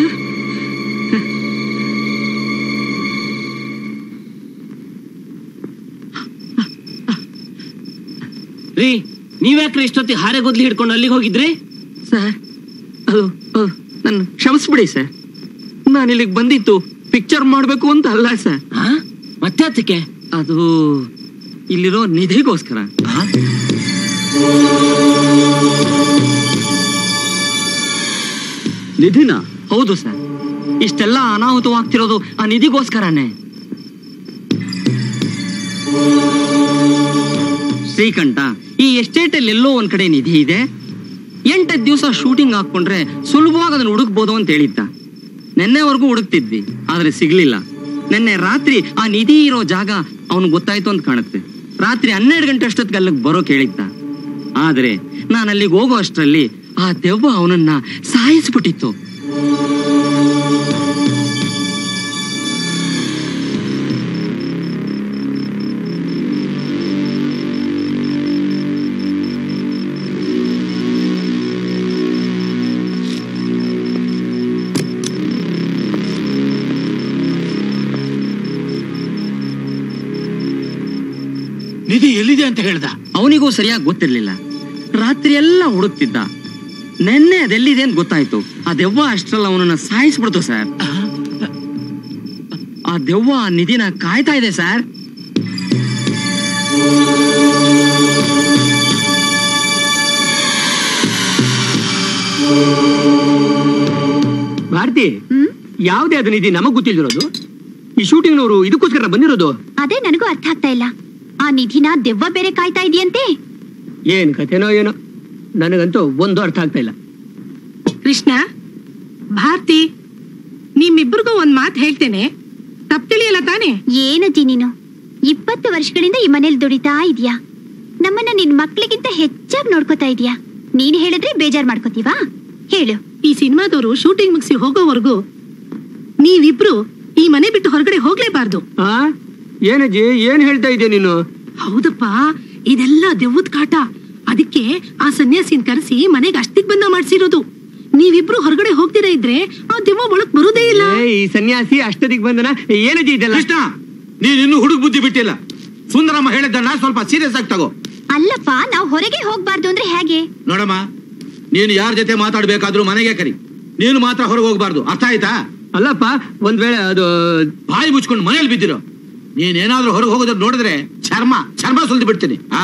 ರೀ ನೀವ್ಯಾಕ್ರಿ ಇಷ್ಟೊತ್ತಿಗೆ ಹಾರೆ ಗೊದ್ಲಿ ಹಿಡ್ಕೊಂಡು ಅಲ್ಲಿಗೆ ಹೋಗಿದ್ರಿ? ಸರ್ ಅದು ನನ್ನ ಕ್ಷಮಿಸ್ಬಿಡಿ ಸರ್. ನಾನು ಇಲ್ಲಿಗೆ ಬಂದಿತ್ತು ಪಿಕ್ಚರ್ ಮಾಡ್ಬೇಕು ಅಂತ ಅಲ್ಲ ಸರ್. ಮತ್ತೆ ಅದಕ್ಕೆ ಅದು ಇಲ್ಲಿರೋ ನಿಧಿಗೋಸ್ಕರ. ನಿಧಿನ? ಹೌದು ಸರ್. ಇಷ್ಟೆಲ್ಲ ಅನಾಹುತವಾಗ್ತಿರೋದು ಆ ನಿಧಿಗೋಸ್ಕರನೇ. ಶ್ರೀಕಂಠ, ಈ ಎಸ್ಟೇಟ್ ಅಲ್ಲಿ ಎಲ್ಲೋ ಒಂದ್ ಕಡೆ ನಿಧಿ ಇದೆ. ಎಂಟತ್ತು ದಿವಸ ಶೂಟಿಂಗ್ ಹಾಕೊಂಡ್ರೆ ಸುಲಭವಾಗಿ ಅದನ್ನ ಹುಡುಕ್ಬೋದು ಅಂತ ಹೇಳಿದ್ದ. ನೆನ್ನೆವರೆಗೂ ಹುಡುಕ್ತಿದ್ವಿ, ಆದ್ರೆ ಸಿಗ್ಲಿಲ್ಲ. ನೆನ್ನೆ ರಾತ್ರಿ ಆ ನಿಧಿ ಇರೋ ಜಾಗ ಅವನು ಗೊತ್ತಾಯ್ತು ಅಂತ ಕಾಣುತ್ತೆ. ರಾತ್ರಿ ಹನ್ನೆರಡು ಗಂಟೆ ಅಷ್ಟೊತ್ತಿಗೆ ಅಲ್ಲಿಗೆ ಬರೋ ಕೇಳಿದ್ದ. ಆದ್ರೆ ನಾನು ಅಲ್ಲಿಗೆ ಹೋಗೋ ಅಷ್ಟರಲ್ಲಿ ಆ ದೆವ್ವ ಅವನನ್ನ ಸಾಯಿಸ್ಬಿಟ್ಟಿತ್ತು. ನಿಧಿ ಎಲ್ಲಿದೆ ಅಂತ ಹೇಳ್ದ. ಅವನಿಗೂ ಸರಿಯಾಗಿ ಗೊತ್ತಿರ್ಲಿಲ್ಲ. ರಾತ್ರಿ ಎಲ್ಲ ಹುಡುಕ್ತಿದ್ದ. ನೆನ್ನೆ ಅದೆಲ್ಲಿದೆ ಅಂತ ಗೊತ್ತಾಯ್ತು. ಆ ದೆವ್ವ ಅಷ್ಟ್ರಲ್ಲ ಅವನನ್ನ ಸಾಯಿಸ್ಬಿಡ್ತು ಸರ್. ಆ ದೆವ್ವ ಆ ನಿಧಿನ ಕಾಯ್ತಾ ಇದೆ ಸರ್. ಭಾರತಿ, ಯಾವ್ದೇ ಅದು ನಿಧಿ ನಮಗ್ ಗೊತ್ತಿಲ್ದಿರೋದು? ಈ ಶೂಟಿಂಗ್ನವರು ಇದಕ್ಕೋಸ್ಕರ ಬಂದಿರೋದು. ಅದೇ ನನಗೂ ಅರ್ಥ ಆಗ್ತಾ ಇಲ್ಲ. ಆ ನಿಧಿನ ದೆವ್ವ ಬೇರೆ ಕಾಯ್ತಾ ಇದೆಯಂತೆ. ಏನ್ ಕಥೆನೋ ಏನೋ, ನನಗಂತೂ ಒಂದು ಅರ್ಥ ಆಗ್ತಾ ಇಲ್ಲ. ಕೃಷ್ಣ, ಭಾರತಿ, ನಿಮ್ಮಿಬ್ರಿಗೂ ಒಂದ್ ಮಾತು ಹೇಳ್ತೇನೆ, ತಪ್ಪು ತಿಳಿಯಲ್ಲ ತಾನೆ? ಏನಜ್ಜಿ ನೀನು ಇಪ್ಪತ್ತು ವರ್ಷಗಳಿಂದ ಈ ಮನೇಲಿ ದುಡಿತಾ ಇದೀಯಾ. ನಮ್ಮನ್ನ ನಿನ್ ಮಕ್ಳಿಗಿಂತ ಹೆಚ್ಚಾಗಿ ನೋಡ್ಕೋತಾ ಇದೀಯಾ. ನೀನ್ ಹೇಳಿದ್ರೆ ಬೇಜಾರ್ ಮಾಡ್ಕೋತೀವಾ? ಹೇಳು. ಈ ಸಿನಿಮಾದವರು ಶೂಟಿಂಗ್ ಮುಗಿಸಿ ಹೋಗೋವರೆಗೂ ನೀವಿಬ್ರು ಈ ಮನೆ ಬಿಟ್ಟು ಹೊರಗಡೆ ಹೋಗ್ಲೇಬಾರ್ದು. ಆ ಏನಜ್ಜಿ, ಏನ್ ಹೇಳ್ತಾ ಇದೆಯಾ ನೀನು? ಹೌದಪ್ಪ, ಇದೆಲ್ಲ ದೆವ್ವದ ಕಾಟ. ಅದಕ್ಕೆ ಆ ಸನ್ಯಾಸಿನ ಕರೆಸಿ ಮನೆಗೆ ಅಷ್ಟಿಗ್ ಬಂದ ಮಾಡ್ಸಿರೋದು. ನೀವಿಬ್ರು ಹೊರಗಡೆ ಹೋಗ್ತೀರಾ ಇದ್ರೆ ಆ ದೆವ್ವ ಒಳಗ್ ಬರುದೇ ಇಲ್ಲ. ಈ ಸನ್ಯಾಸಿ ಅಷ್ಟದಿಗ್ ಬಂದನ. ಏನಜ್ಜಿ ಇದೆಲ್ಲ? ಕೃಷ್ಣ, ನೀನ್ ಇನ್ನೂ ಹುಡುಗ ಬುದ್ಧಿ ಬಿಟ್ಟಿಲ್ಲ. ಸುಂದರಮ್ಮ ಹೇಳಿದ್ದನ್ನ ಸ್ವಲ್ಪ ಸೀರಿಯಸ್ ಆಗಿ ತಗೋ. ಅಲ್ಲಪ್ಪ, ನಾವ್ ಹೊರಗೆ ಹೋಗ್ಬಾರ್ದು ಅಂದ್ರೆ ಹೇಗೆ? ನೋಡಮ್ಮ, ನೀನು ಯಾರ ಜೊತೆ ಮಾತಾಡ್ಬೇಕಾದ್ರೂ ಮನೆಗೆ ಕರಿ. ನೀನು ಮಾತ್ರ ಹೊರಗೆ ಹೋಗ್ಬಾರ್ದು, ಅರ್ಥ ಆಯ್ತಾ? ಅಲ್ಲಪ್ಪ, ಒಂದ್ ವೇಳೆ ಅದು ಬಾಯಿ ಮುಚ್ಕೊಂಡು ಮನೇಲಿ ಬಿದ್ದಿರೋ. ನೀನೇನಾದ್ರೂ ಹೊರಗೆ ಹೋಗೋದ್ರ ನೋಡಿದ್ರೆ ಚರ್ಮ ಚರ್ಮ ಸುಲ್ದು ಬಿಡ್ತೀನಿ. ಹಾ,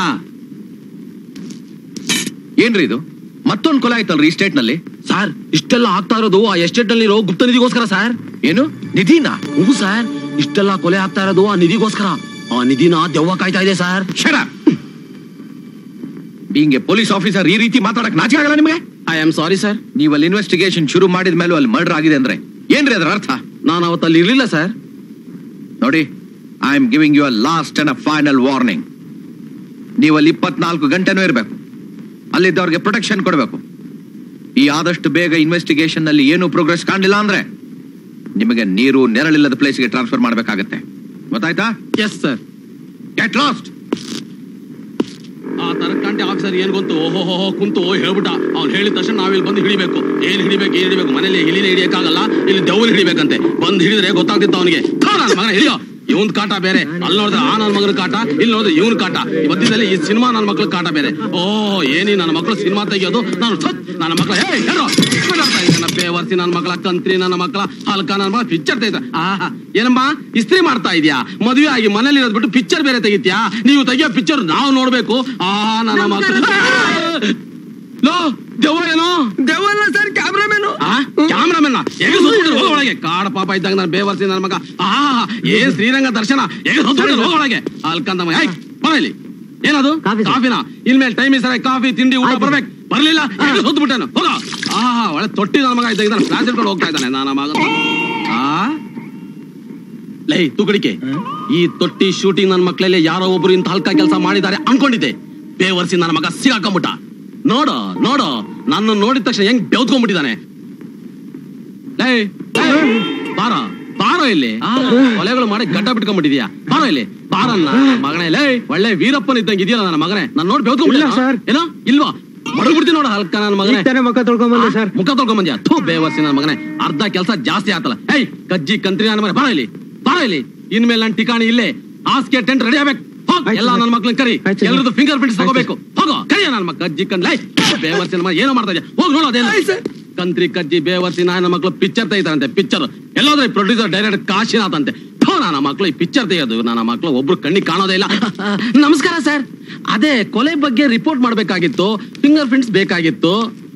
ಏನ್ರಿ ಇದು? ಮತ್ತೊಂದು ಕೊಲೆ ಆಯ್ತಲ್ರಿ ಈ ಸ್ಟೇಟ್ ನಲ್ಲಿ? ಸರ್, ಇಷ್ಟೆಲ್ಲ ಆಗ್ತಾ ಇರೋದು ಆ ಎಸ್ಟೇಟ್ ನಲ್ಲಿ ಇರೋ ಗುಪ್ತ ನಿಧಿಗೋಸ್ಕರ ಸರ್. ಏನು ನಿಧಿನ? ಹ್ಞೂ ಸರ್, ಇಷ್ಟೆಲ್ಲ ಕೊಲೆ ಆಗ್ತಾ ಇರೋದು ಆ ನಿಧಿಗೋಸ್ಕರ. ಆ ನಿಧಿನ ದೆವ್ವ ಕಾಯ್ತಾ ಇದೆ sir. Shut up. Being a police officer ಈ ರೀತಿ ಮಾತಾಡಕ್ ನಾಚಿಕೆ ಆಗಲ್ಲ ನಿಮಗೆ? I am sorry sir. ನೀವು ಅಲ್ಲಿ ಇನ್ವೆಸ್ಟಿಗೇಷನ್ ಶುರು ಮಾಡಿದ ಮೇಲೂ ಅಲ್ಲಿ ಮರ್ಡರ್ ಆಗಿದೆ ಅಂದ್ರೆ ಏನ್ರಿ ಅದರ ಅರ್ಥ? ನಾನು ಅವತ್ತಲ್ಲಿ ಇರ್ಲಿಲ್ಲ ಸರ್. ನೋಡಿ, I am giving you a last and a final warning. ನೀವು ಅಲ್ಲಿ ಇಪ್ಪತ್ನಾಲ್ಕು ಗಂಟೆನೂ ಇರಬೇಕು. ಅಲ್ಲಿದ್ದವ್ರಿಗೆ ಪ್ರೊಟೆಕ್ಷನ್ ಕೊಡಬೇಕು. ಈ ಆದಷ್ಟು ಬೇಗ ಇನ್ವೆಸ್ಟಿಗೇಷನ್ ನಲ್ಲಿ ಏನು ಪ್ರೋಗ್ರೆಸ್ ಕಾಣಲಿಲ್ಲ ಅಂದ್ರೆ ನಿಮಗೆ ನೀರು ನೆರಳಿಲ್ಲದ ಪ್ಲೇಸ್ಗೆ ಟ್ರಾನ್ಸ್ಫರ್ ಮಾಡಬೇಕಾಗತ್ತೆ. ಗೊತ್ತಾಯ್ತಾ? Yes sir. Get lost. ಆ ತರಕಂಟೆ ಆಫೀಸರ್ ಏನ್ ಗೊತ್ತು, ಓಹೋ ಕುಂತು ಹೇಳ್ಬಿಟ್ಟ. ಅವ್ನು ಹೇಳಿದ ತಕ್ಷಣ ನಾವಿಲ್ಲಿ ಬಂದು ಹಿಡಿಬೇಕು. ಏನ್ ಹಿಡಿಬೇಕು ಏನ್ ಹಿಡಿಬೇಕು, ಮನೇಲಿ ಇಲಿನ ಹಿಡಿಯಕ್ಕಾಗಲ್ಲ, ಇಲ್ಲಿ ದೆವ್ವನ್ ಹಿಡಿಬೇಕಂತೆ. ಬಂದು ಹಿಡಿದ್ರೆ ಗೊತ್ತಾಗ್ತಿತ್ತು ಅವನಿಗೆ. ನನ್ನ ಮಗನ ಹಿಡಿಯೋ, ಇವನ್ ಕಾಟ ಬೇರೆ, ಅಲ್ಲಿ ನೋಡಿದ್ರೆ ಆ ನನ್ನ ಮಗನ ಕಾಟ, ಇಲ್ಲಿ ನೋಡಿದ್ರೆ ಇವನ್ ಕಾಟ. ಈ ಮಧ್ಯದಲ್ಲಿ ಈ ಸಿನಿಮಾ ನನ್ನ ಮಕ್ಳ ಕಾಟ ಬೇರೆ. ಓಹ್ ಏನಿ ನನ್ನ ಮಕ್ಳು ಸಿನಿಮಾ ತೆಗಿಯೋದು, ನಾನು ನನ್ನ ಮಕ್ಳ ನನ್ನ ಬೇವರ್ಸಿ ನನ್ನ ಮಕ್ಳ ಕಂತ್ರಿ ನನ್ನ ಮಕ್ಳ ಹಲ್ಕ ನನ್ನ ಮಕ್ಳ ಪಿಕ್ಚರ್ ತೆಗಿತ. ಆಹಾ ಏನಮ್ಮ ಇಸ್ತ್ರಿ ಮಾಡ್ತಾ ಇದೀಯಾ? ಮದುವೆ ಆಗಿ ಮನೇಲಿ ಇರೋದ್ಬಿಟ್ಟು ಪಿಕ್ಚರ್ ಬೇರೆ ತೆಗಿತ್ಯಾ? ನೀವು ತೆಗಿಯೋ ಪಿಕ್ಚರ್ ನಾವು ನೋಡ್ಬೇಕು. ಆ ನನ್ನ ಮಕ್ಳು ಲೋ ದೆವ್ವ ಏನೋ ದೆವ್ವಲ್ಲ ಸರ್, ಕ್ಯಾಮ್ರಾಮನ್. ಕ್ಯಾಮ್ರಾಮನ್ ಒಳಗೆ ಕಾಡ ಪಾಪ ಇದ್ದಾಗ ನಾನು ಬೇವರ್ಸಿ ನನ್ನ ಮಗ. ಆ ಏನ್ ಶ್ರೀರಂಗ ದರ್ಶನ ಒಳಗೆ ಅಲ್ಕಂದ ಮನೇಲಿ ಏನದು ಕಾಫಿನ? ಇನ್ಮೇಲೆ ಟೈಮ್ ಸರಿ ಕಾಫಿ ತಿಂಡಿ ಊಟ ಬರ್ಬೇಕು. ಬರ್ಲಿಲ್ಲ ಹೊತ್ತು ಬಿಟ್ಟನು ಹೋಗ. ಆ ಒಳ್ಳೆ ತೊಟ್ಟಿ ನನ್ನ ಮಗ ಇದ್ದಾಗ ಫ್ಲಾಶ್ ಇಟ್ಕೊಂಡು ಹೋಗ್ತಾ ಇದ್ದಾನೆ ನನ್ನ ಮಗ. ಆ ಲೈ ತುಕಡಿಕೆ, ಈ ತೊಟ್ಟಿ ಶೂಟಿಂಗ್ ನನ್ನ ಮಕ್ಕಳಲ್ಲಿ ಯಾರೋ ಒಬ್ರು ಇಂತ ಹಲ್ಕ ಕೆಲಸ ಮಾಡಿದ್ದಾರೆ ಅನ್ಕೊಂಡಿದ್ದೆ. ಬೇವರ್ಸಿ ನನ್ನ ಮಗ ಸಿಗಾಕೊಂಬಿಟ್ಟ. ನೋಡ ನೋಡ ನನ್ನ ನೋಡಿದ ತಕ್ಷಣ ಹೆಂಗ್ ಬೆವ್ತ್ಕೊಂಡ್ಬಿಟ್ಟಿದ್ದಾನೆ. ಲೈ ಬಾರ ಬಾರೋ ಇಲ್ಲಿ. ಕೊಲೆಗಳು ಮಾಡಿ ಗಡ್ಡ ಬಿಟ್ಕೊಂಡ್ಬಿಟ್ಟಿದ್ಯಾ? ಬಾರೋ ಇಲ್ಲಿ ಬಾರನ್ನ ಮಗನೇ. ಲೈ ಒಳ್ಳೆ ವೀರಪ್ಪನ ಇದ್ದಂಗೆ ಇದೆಯಲ್ಲ ನನ್ನ ಮಗನೇ. ನಾನು ನೋಡಿ ಬೆವ್ತ್ಕೊಂಡ್ಬಿಟ್ಟಿಲ್ಲ. ಏನೋ ಇಲ್ವಾ? ಮಡಗ್ಬಿಡ್ತೀನಿ ನೋಡ ಹಲ್ಕ ನನ್ನ ಮಗನೇ. ಮುಖ ತೊಳ್ಕೊಂಬಂದ ಸರ್. ಮುಖ ತೊಳ್ಕೊಂಬಂದ್ಯಾ? ಥೂ ಬೇವರ್ಸಿ ನನ್ನ ಮಗನೇ, ಅರ್ಧ ಕೆಲಸ ಜಾಸ್ತಿ ಆತಲ್ಲ. ಏಯ್ ಕಜ್ಜಿ ಕಂತ್ರಿ ನನ್ನ ಮಗನೇ, ಬಾರೋ ಇಲ್ಲಿ ಬಾರೋ ಇಲ್ಲಿ. ಇನ್ಮೇಲೆ ನನ್ನ ಠಿಕಾಣಿ ಇಲ್ಲೇ. ಹಾಸಿಗೆ ಟೆಂಟ್ ರೆಡಿ ಆಗ್ಬೇಕು. ಎಲ್ಲ ನನ್ನ ಮಕ್ಳನ್ನ ಕರಿ, ಎಲ್ಲರದ್ದು ಫಿಂಗರ್ ಪ್ರಿಂಟ್ಸ್ ತಗೋಬೇಕು. ಹೋಗೋ ಕರಿಯ ನನ್ನ ಮಕ್ಕ ಕಜ್ಜಿ ಕಂದ್. ಲೈ ಬೇವರ್ಸಿ ನಮ್ಮ ಏನೋ ಮಾಡ್ತಾ ಇದ್ಯಾ? ಹೋಗಿ ನೋಡು ಅದೇನು ಕಂತ್ರಿ ಕಜ್ಜಿ ಬೇವರ್ಸಿ ನನ್ನ ಮಕ್ಳು ಪಿಕ್ಚರ್ ತೆಗಿತಾರಂತೆ. ಪಿಕ್ಚರ್ ಎಲ್ಲಾದ್ರೆ ಪ್ರೊಡ್ಯೂಸರ್ ಡೈರೆಕ್ಟರ್ ಕಾಶಿನಾಥ್ ಅಂತೆ. ನನ್ನ ಮಕ್ಳು ಈ ಪಿಕ್ಚರ್ ತೆಗೆಯೋದು ನನ್ನ ಮಕ್ಳು ಒಬ್ರು ಕಣ್ಣಿಗೆ ಕಾಣೋದೇ ಇಲ್ಲ. ನಮಸ್ಕಾರ ಸರ್, ಅದೇ ಕೊಲೆ ಬಗ್ಗೆ ರಿಪೋರ್ಟ್ ಮಾಡ್ಬೇಕಾಗಿತ್ತು, ಫಿಂಗರ್ ಪ್ರಿಂಟ್ಸ್ ಬೇಕಾಗಿತ್ತು.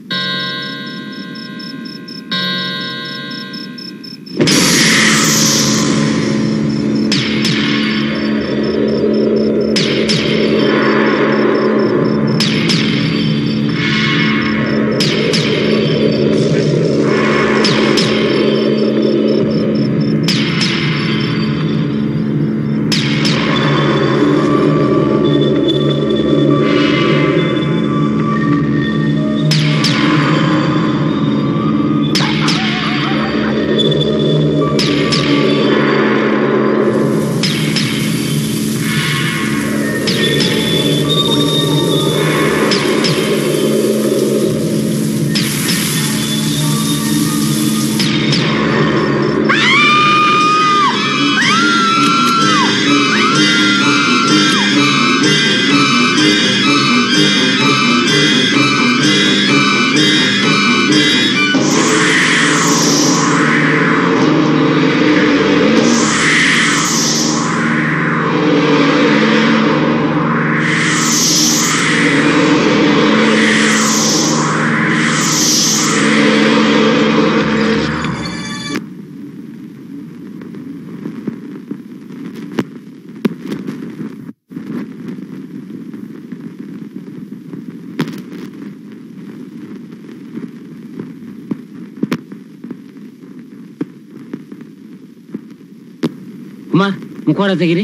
ಅಮ್ಮ ಮುಖವಾಡ ತೆಗಿರಿ.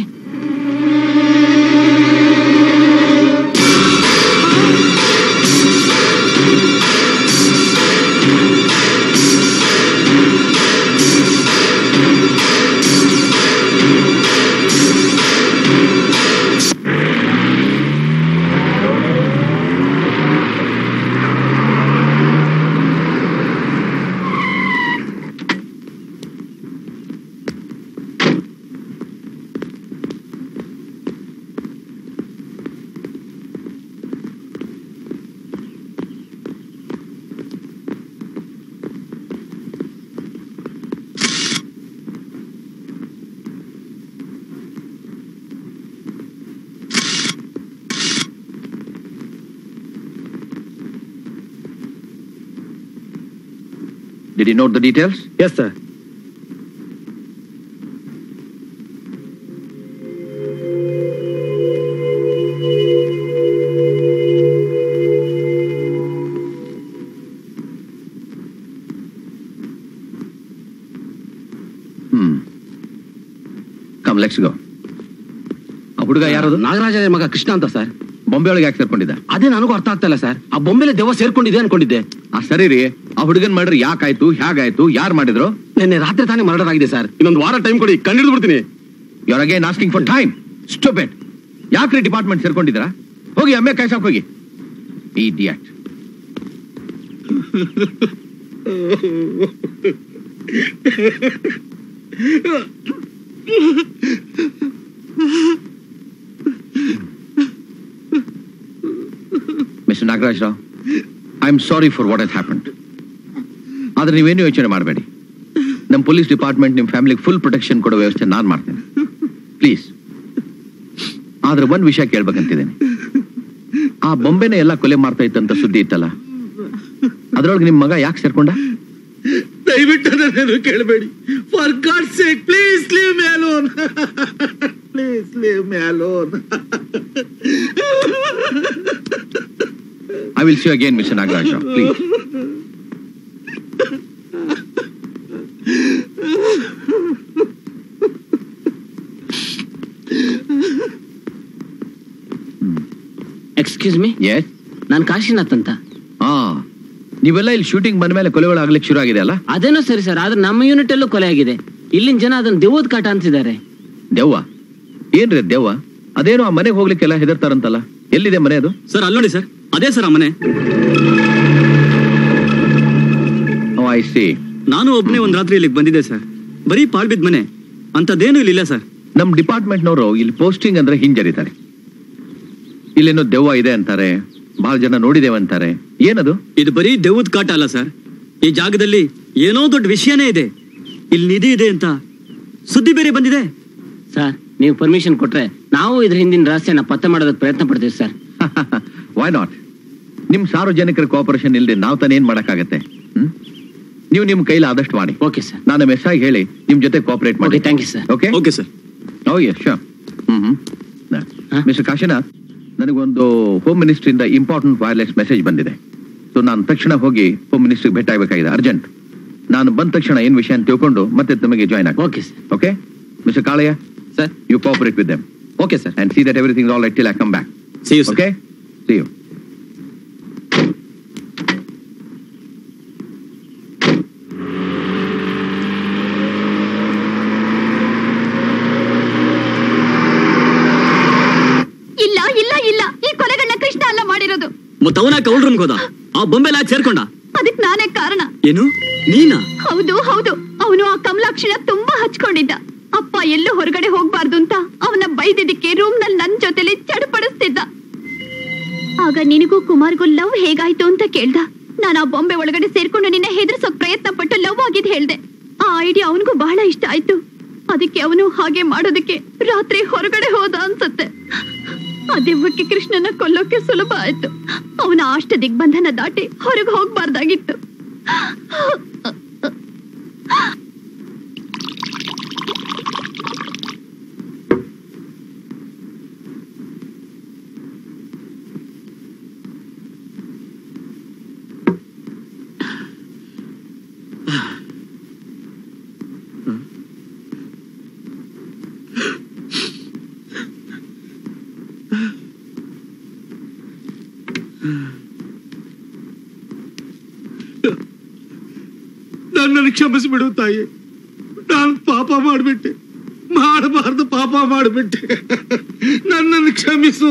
Did you note the details? Yes, sir. Hmm. Come, let's go. ಆ ಹುಡುಗ ಯಾರದು? ನಾಗರಾಜ ಮಗ ಕೃಷ್ಣ ಅಂತ ಸರ್. ಬೊಂಬೆ ಒಳಗೆ ಯಾಕೆ ಸೇರ್ಕೊಂಡಿದ್ದ? ಅದೇ ನನಗೂ ಅರ್ಥ ಆಗ್ತಾ ಇಲ್ಲ ಸರ್. ಆ ಬೊಂಬೆಲೆ ದೆವ್ವ ಸೇರ್ಕೊಂಡಿದೆ ಅನ್ಕೊಂಡಿದ್ದೆ. ಆ ಸರಿ ರೀ, ಆ ಹುಡುಗನ್ ಮಾಡ್ರಿ ಯಾಕಾಯ್ತು, ಹೇಗಾಯ್ತು, ಯಾರು ಮಾಡಿದ್ರು? ನಿನ್ನೆ ರಾತ್ರಿ ತಾನೇ ಮರ್ಡರ್ ಆಗಿದೆ ಸರ್. ಇನ್ನೊಂದು ವಾರ ಟೈಮ್ ಕೊಡಿ, ಕಂಡಿಡ್ದು ಬಿಡ್ತೀನಿ. You are again asking for time. Stupid. ಯಾಕ್ರಿ ಡಿಪಾರ್ಟ್ಮೆಂಟ್ ಸೇರ್ಕೊಂಡಿದ್ದೀರಾ? ಹೋಗಿ ಎಮ್ಮೆ ಕಾಯ್ಸಕ್ ಹೋಗಿ. Idiot. Mister Nagaraj Rao, I am sorry for what has happened. ಆದ್ರೆ ನೀವೇನು ಯೋಚನೆ ಮಾಡಬೇಡಿ. ನಮ್ಮ ಪೊಲೀಸ್ ಡಿಪಾರ್ಟ್ಮೆಂಟ್ ನಿಮ್ಮ ಫ್ಯಾಮಿಲಿಗೆ ಫುಲ್ ಪ್ರೊಟೆಕ್ಷನ್ ಕೊಡೋ ವ್ಯವಸ್ಥೆ ನಾನು ಮಾಡ್ತೇನೆ. ಪ್ಲೀಸ್. ಆದ್ರೆ ಒಂದ್ ವಿಷಯ ಕೇಳ್ಬೇಕಂತಿದ್ದೇನೆ. ಆ ಬೊಂಬೆನೆ ಎಲ್ಲ ಕೊಲೆ ಮಾಡ್ತಾ ಇತ್ತಂತ ಸುದ್ದಿ ಇತ್ತಲ್ಲ, ಅದ್ರೊಳಗೆ ನಿಮ್ ಮಗ ಯಾಕೆ ಸೇರ್ಕೊಂಡ? ದಯವಿಟ್ಟು ಅದನ್ನೇನು ಕೇಳಬೇಡಿ. For God sake please leave me alone. Please leave me alone. I will see you again mister Nagaraj Rao, please. Excuse me. Yes, ನಾನು ಕಾಶಿನಾಥ್ ಅಂತ. ಹಾ, ನೀವೆಲ್ಲ ಇಲ್ಲಿ ಶೂಟಿಂಗ್ ಬಂದ ಮೇಲೆ ಕೊಲೆಗಳು ಆಗ್ಲಿಕ್ಕೆ ಶುರು ಆಗಿದೆ ಅಲ್ಲ? ಅದೇನೋ ಸರಿ ಸರ್, ಆದ್ರೆ ನಮ್ಮ ಯೂನಿಟ್ ಅಲ್ಲೂ ಕೊಲೆ ಆಗಿದೆ. ಇಲ್ಲಿನ ಜನ ಅದನ್ನ ದೆವ್ವದ ಕಾಟ ಅಂತಿದ್ದಾರೆ. ದೆವ್ವ? ಏನ್ರಿ ದೆವ್ವ? ಅದೇನೋ ಆ ಮನೆಗೆ ಹೋಗ್ಲಿಕ್ಕೆಲ್ಲ ಹೆದರ್ತಾರಂತಲ್ಲ, ಎಲ್ಲಿದೆ ಮನೆ ಅದು? ಸರ್ ಅಲ್ಲಿ ನೋಡಿ ಸರ್, ಅದೇ ಸರ್ ಆ ಮನೆ. Oh I see. ನಾನು ಒಬ್ಬನೇ ಒಂದ್ ರಾತ್ರಿ ಇಲ್ಲಿಗೆ ಬಂದಿದ್ದೆ ಸರ್. ಬರೀ ಪಾಳ್ಬಿದ್ ಮನೆ, ಅಂತದೇನು ಇಲ್ಲಿಲ್ಲ ಸರ್. ನಮ್ ಡಿಪಾರ್ಟ್ಮೆಂಟ್ನವರು ಇಲ್ಲಿ ಪೋಸ್ಟಿಂಗ್ ಅಂದ್ರೆ ಹಿಂಜರಿತಾರೆ. ಇಲ್ಲೇನೋ ದೆವ್ವ ಇದೆ ಅಂತಾರೆ, ಬಹಳ ಜನ ನೋಡಿದೇವೆ ಅಂತಾರೆ. ಏನದು? ಇದು ಬರೀ ದೆವ್ವದ ಕಾಟ ಅಲ್ಲ ಸರ್. ಈ ಜಾಗದಲ್ಲಿ ಏನೋ ದೊಡ್ಡ ವಿಷಯನೇ ಇದೆ. ಇಲ್ಲಿ ನಿಧಿ ಇದೆ ಅಂತ ಸುದ್ದಿ ಬೇರೆ ಬಂದಿದೆ ಸರ್. ನೀವು ಪರ್ಮಿಷನ್ ಕೊಟ್ರೆ ನಾವು ಇದ್ರ ಹಿಂದಿನ ರಹಸ್ಯನ ಪತ್ತೆ ಮಾಡೋದಕ್ಕೆ ಪ್ರಯತ್ನ ಪಡ್ತೀವಿ ಸರ್. Why not? ನಿಮ್ ಸಾರ್ವಜನಿಕರ ಕೋಆಪರೇಷನ್ ಇಲ್ಲದೆ ನಾವು ತಾನೇ ಏನ್ ಮಾಡಕ್ಕಾಗತ್ತೆ? ಹ್ಮ್, ನೀವು ನಿಮ್ ಕೈಲಿ ಆದಷ್ಟು ಮಾಡಿ. Okay sir. ನಾನು ಮೆಸ್ ಆಗಿ ಹೇಳಿ ನಿಮ್ ಜೊತೆ ಕೋಆಪರೇಟ್ ಮಾಡಿ. Thank you sir. Okay okay sir. Oh yes sure. Hmm hmm. Mister Kashinath, ನನಗೊಂದು ಹೋಮ್ ಮಿನಿಸ್ಟ್ರಿಯಿಂದ ಇಂಪಾರ್ಟೆಂಟ್ ವೈರ್ಲೆಸ್ ಮೆಸೇಜ್ ಬಂದಿದೆ. ಸೊ ನಾನು ತಕ್ಷಣ ಹೋಗಿ ಹೋಮ್ ಮಿನಿಸ್ಟ್ರಿಗೆ ಭೇಟಿ ಆಗಬೇಕಾಗಿದೆ, ಅರ್ಜೆಂಟ್. ನಾನು ಬಂದ ತಕ್ಷಣ ಏನ್ ವಿಷಯ ಅಂತ ತಿಳ್ಕೊಂಡು ಮತ್ತೆ ನಮಗೆ ಜಾಯ್ನ್ ಆಗಿ. Okay sir. Okay mister Kalayya sir, you cooperate with them. Okay sir. And see that everything is all right till I come back. See you, sir. Okay? See you. ಇಲ್ಲ ಇಲ್ಲ ಇಲ್ಲ, ಈ ಕೊಲೆಗಳನ್ನ ಕೃಷ್ಣ ಅಲ್ಲ ಮಾಡಿರೋದು. ಮತ್ತವನ ಕೌಲ್ ರೂಮ್ಗೆ ಹೋದ, ಆ ಬೊಂಬೆಲ್ಲ ಸೇರ್ಕೊಂಡ. ಅದಕ್ ನಾನೇ ಕಾರಣ. ಏನು ನೀನಾ? ಹೌದು ಹೌದು, ಅವನು ಆ ಕಮಲಾಕ್ಷಿನ ತುಂಬಾ ಹಚ್ಕೊಂಡಿದ್ದ. ಅಪ್ಪ ಎಲ್ಲೂ ಹೊರಗಡೆ ಹೋಗ್ಬಾರ್ದು ಅಂತ ಅವನ ಬೈದಿದ್ದಕ್ಕೆ ರೂಮ್ ನಲ್ಲಿ ನನ್ ಜೊತೆಲಿ ಚಡುಪಡಿಸ್ತಿದ್ದ. ಆಗ ನಿನಗೂ ಕುಮಾರ್ಗೂ ಲವ್ ಹೇಗಾಯ್ತು ಅಂತ ಕೇಳ್ದ. ನಾನು ಆ ಬೊಂಬೆ ಒಳಗಡೆ ಸೇರ್ಕೊಂಡು ನಿನ್ನ ಹೆದರ್ಸೋಕ್ ಪ್ರಯತ್ನ ಪಟ್ಟು ಲವ್ ಆಗಿದ್ ಹೇಳ್ದೆ. ಆ ಐಡಿಯಾ ಅವನಿಗೂ ಬಹಳ ಇಷ್ಟ ಆಯ್ತು. ಅದಕ್ಕೆ ಅವನು ಹಾಗೆ ಮಾಡೋದಕ್ಕೆ ರಾತ್ರಿ ಹೊರಗಡೆ ಹೋದ ಅನ್ಸತ್ತೆ. ಆ ದೆವ್ವಕ್ಕೆ ಕೃಷ್ಣನ ಕೊಲ್ಲೋಕೆ ಸುಲಭ ಆಯ್ತು. ಅವನ ಅಷ್ಟ ದಿಗ್ಬಂಧನ ದಾಟಿ ಹೊರಗೆ ಹೋಗ್ಬಾರ್ದಾಗಿತ್ತು. ನನ್ನನ್ನು ಕ್ಷಮಿಸಿಬಿಡು ತಾಯಿ. ನಾನು ಪಾಪ ಮಾಡಿಬಿಟ್ಟೆ, ಮಾಡಬಾರ್ದು ಪಾಪ ಮಾಡಿಬಿಟ್ಟೆ. ನನ್ನನ್ನು ಕ್ಷಮಿಸು.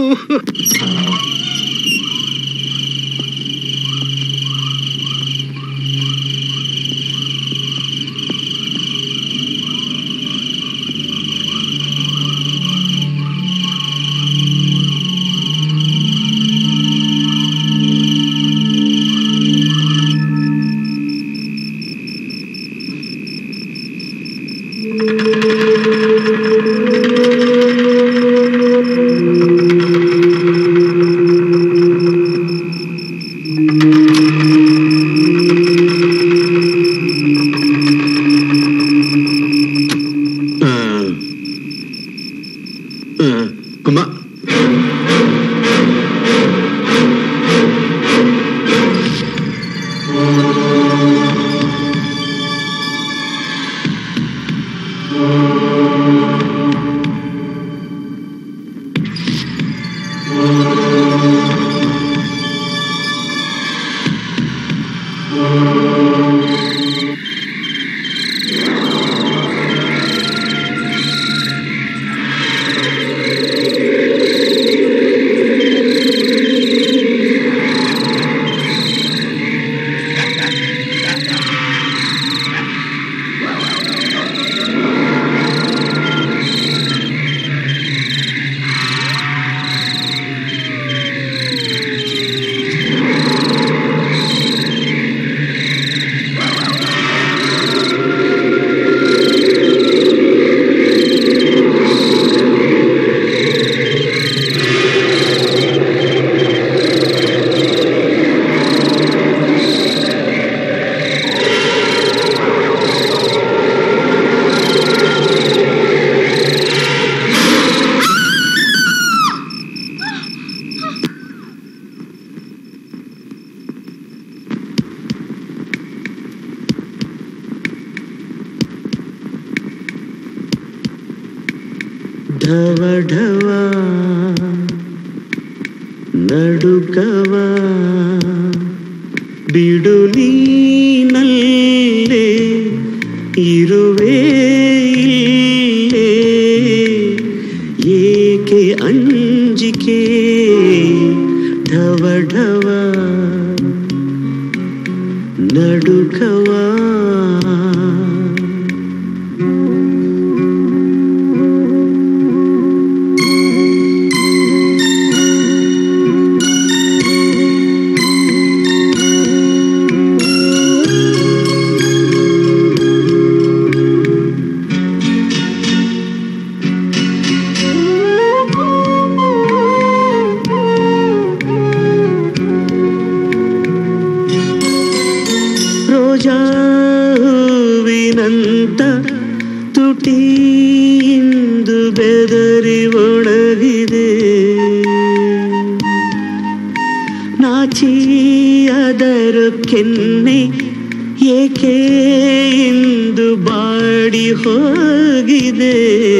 ಢವ ಢವ ನಡುಕವ ಬಿಡು ನೀನಲ್ಲೇ ಇರುವೆ ಇಲ್ಲೇ ಏಕೆ ಅಂಜಿಕೆ ಢವ ಢವ ನಡುಕವ ರೋಜಾವಿನಂತ ತುಟಿಯಿಂದು ಬೆದರಿ ಒಣಗಿದೆ ನಾಚಿ ಅದರ ಕೆನ್ನೆ ಏಕೆ ಇಂದು ಬಾಡಿ ಹೋಗಿದೆ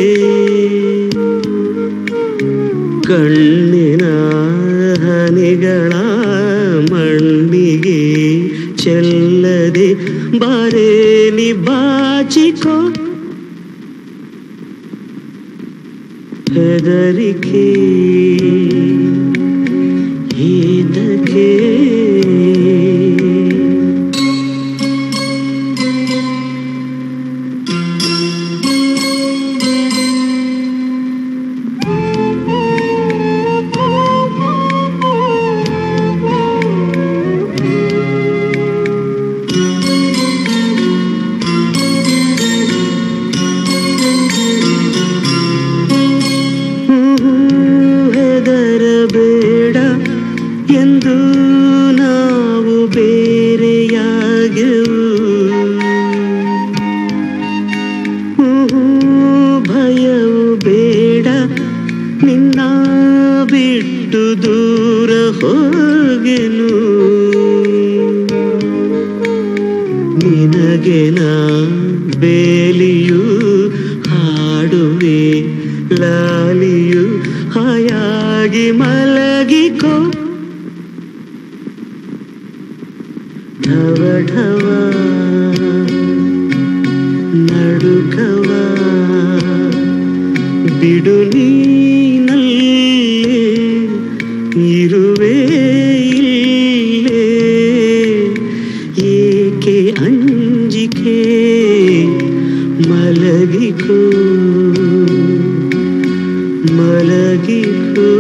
ಕಣ್ಣಿನ ಹನಿಗಳ ಮಣ್ಣಿಗೆ ಚೆಲ್ಲದೆ ಬಾರೇನಿ ಬಾಚಿಕೋ ಹೆದರಿಕೆ ಏತಕ್ಕೆ ಹೆದರಬೇಡ ಎಂದು ನಾವು ಬೇರೆಯಾಗೆವು ಭಯವು ಬೇಡ ನಿನ್ನ ಬಿಟ್ಟು ದೂರ ಹೋಗೆನು ನಿನಗೆ ನಾ ಬೇಲಿಯು ಹಾಡುವೆ ಲಾಲಿಯು ಹಾಯಾಗಿ ಮಲಗಿಕೋ ಢವ ಢವ ನಡುಕವ ಬಿಡು ನೀನಲ್ಲೇ ಇರುವೆ ಇಲ್ಲೇ ಏಕೆ ಅಂಜಿಕೆ ಮಲಗಿಕೋ ಮಲಗಿಕೋ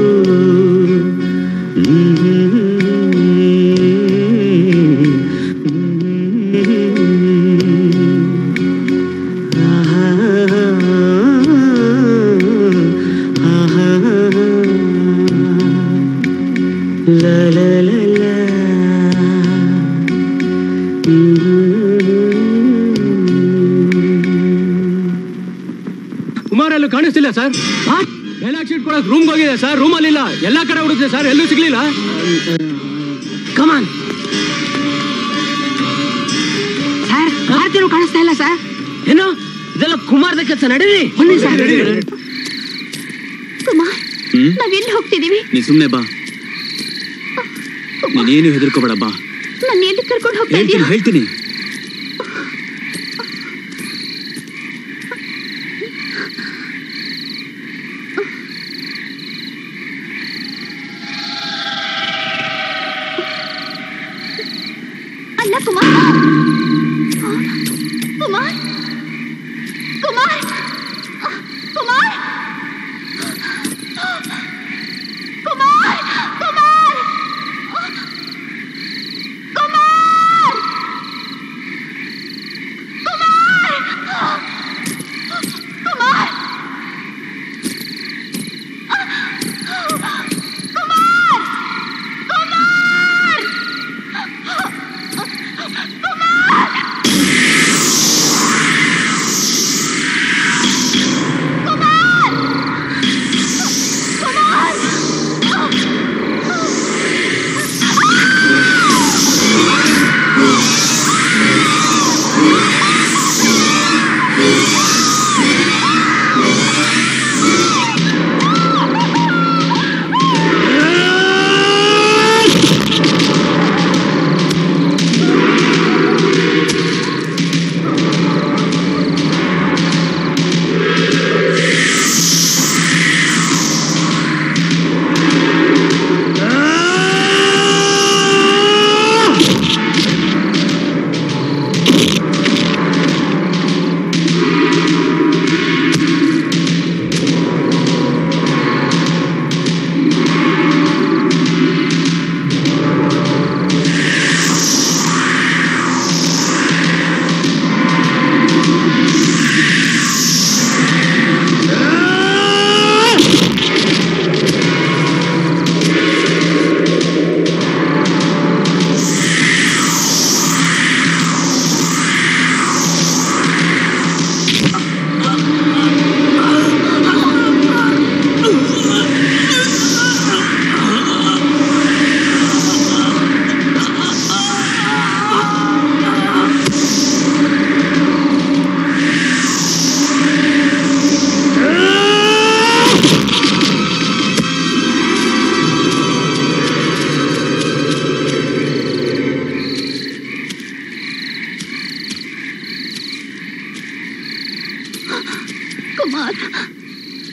la la la la Kumar ಎಲ್ಲೂ ಕಾಣಿಸ್ತಿಲ್ಲ ಸರ್ ಡೈಲಾಗ್ ಶೀಟ್ ಕೊಡಕ್ ರೂಮ್ಗೆ ಹೋಗಿದೆ ಸರ್ ರೂಮ್ ಅಲ್ಲಿ ಇಲ್ಲ ಎಲ್ಲಾ ಕಡೆ ಹುಡುಕ್ತೆ ಸರ್ ಎಲ್ಲೂ ಸಿಗ್ಲಿಲ್ಲ ಕಮಾನ್ ಸರ್ ಭಾರತೀಯರು ಕಾಣಿಸ್ತಾ ಇಲ್ಲ ಸರ್ ಏನೋ ಇದೆಲ್ಲ ಕುಮಾರ್ದ ಕೆಲಸ ನಡೀರಿ ಬನ್ನಿ ಸರ್ ಕುಮಾರ್ ನಾವೆಲ್ಲಿ ಹೋಗ್ತಿದೀವಿ ನೀ ಸುಮ್ನೆ ಬಾ ನೀನೇನು ಹೆದರ್ಕೋಬೇಡ ಬಾ ನನ್ನ ಎಲ್ಲಿ ಕರ್ಕೊಂಡು ಹೋಗ್ತಾ ಹೇಳ್ತೀನಿ ಇದೀಯ ಹೇಳ್ತೀನಿ ಅಲ್ಲ ಕುಮಾರ್ ಕುಮಾರ್ ಕುಮಾರ್ ಕುಮಾರ್ ಕುಮಾರ್ ಕುಮಾರ್ ಕುಮಾರ್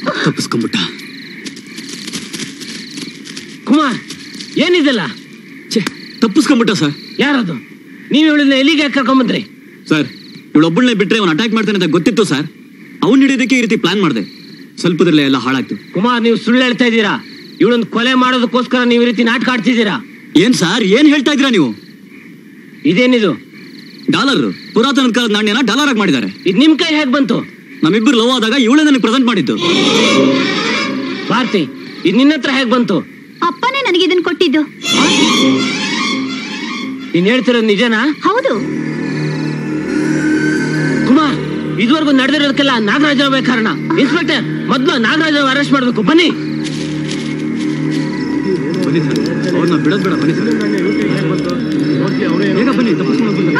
ತಪ್ಪಿಸ್ಕೊಂಡ್ಬಿಟ್ಟ. ಕುಮಾರ್ ಏನಿದೆಲ್ಲ? ತಪ್ಪಿಸ್ಕೊಂಡ್ಬಿಟ್ಟ ಸರ್. ಯಾರದು? ನೀವು ಇವಳನ್ನ ಎಲ್ಲಿಗೆ ಕರ್ಕೊಂಬಂದ್ರಿ? ಸರ್ ಇವಳೊಬ್ಬಳನ್ನೇ ಬಿಟ್ರೆ ಅವನು ಅಟ್ಯಾಕ್ ಮಾಡ್ತಾನೆ ಅಂತ ಗೊತ್ತಿತ್ತು ಸರ್. ಅವ್ನು ಹಿಡಿಯೋದಕ್ಕೆ ಈ ರೀತಿ ಪ್ಲಾನ್ ಮಾಡಿದೆ. ಸ್ವಲ್ಪದಲ್ಲೇ ಎಲ್ಲ ಹಾಳಾಯ್ತು. ಕುಮಾರ್ ನೀವು ಸುಳ್ಳು ಹೇಳ್ತಾ ಇದ್ದೀರಾ. ಇವಳನ್ನ ಕೊಲೆ ಮಾಡೋದಕ್ಕೋಸ್ಕರ ನೀವು ಈ ರೀತಿ ನಾಟಕ ಆಡ್ತಿದ್ದೀರಾ. ಏನ್ ಸರ್ ಏನ್ ಹೇಳ್ತಾ ಇದ್ದೀರಾ ನೀವು? ಇದೇನಿದು? ಡಾಲರ್. ಪುರಾತನ ಕಾಲದ ನಾಣ್ಯನ ಡಾಲರ್ ಆಗಿ ಮಾಡಿದ್ದಾರೆ. ಇದು ನಿಮ್ ಕೈ ಹೇಗ್ ಬಂತು? ನಮ್ಮಿಬ್ರು ಲವ್ ಆದಾಗ ಇವಳೇ ನನಗೆ ಪ್ರೆಸೆಂಟ್ ಮಾಡಿದ್ದು. ಭಾರತಿ ಇದು ನಿನ್ನ ಹತ್ರ ಹೇಗ್ ಬಂತು? ಅಪ್ಪನೇ ನನಗೆ ಇದನ್ನ ಕೊಟ್ಟಿದ್ದು. ನೀನ್ ಹೇಳ್ತಿರೋದು ನಿಜನಾ? ಹೌದು. ಕುಮಾರ್ ಇದುವರೆಗೂ ನಡೆದಿರೋದಕ್ಕೆಲ್ಲ ನಾಗರಾಜ ಕಾರಣ. ಇನ್ಸ್ಪೆಕ್ಟರ್ ಮೊದ್ಲು ನಾಗರಾಜ ಅರೆಸ್ಟ್ ಮಾಡ್ಬೇಕು. ಬನ್ನಿ. ಅವ್ರನ್ನ ಬಿಡೋದ್ ಬೇಡ. ಬನ್ನಿ ಸರ್. ಬೇಗ ಬನ್ನಿ. ತಪ್ಪಿಸ್ಕೊಂಡು ಬನ್ನಿ.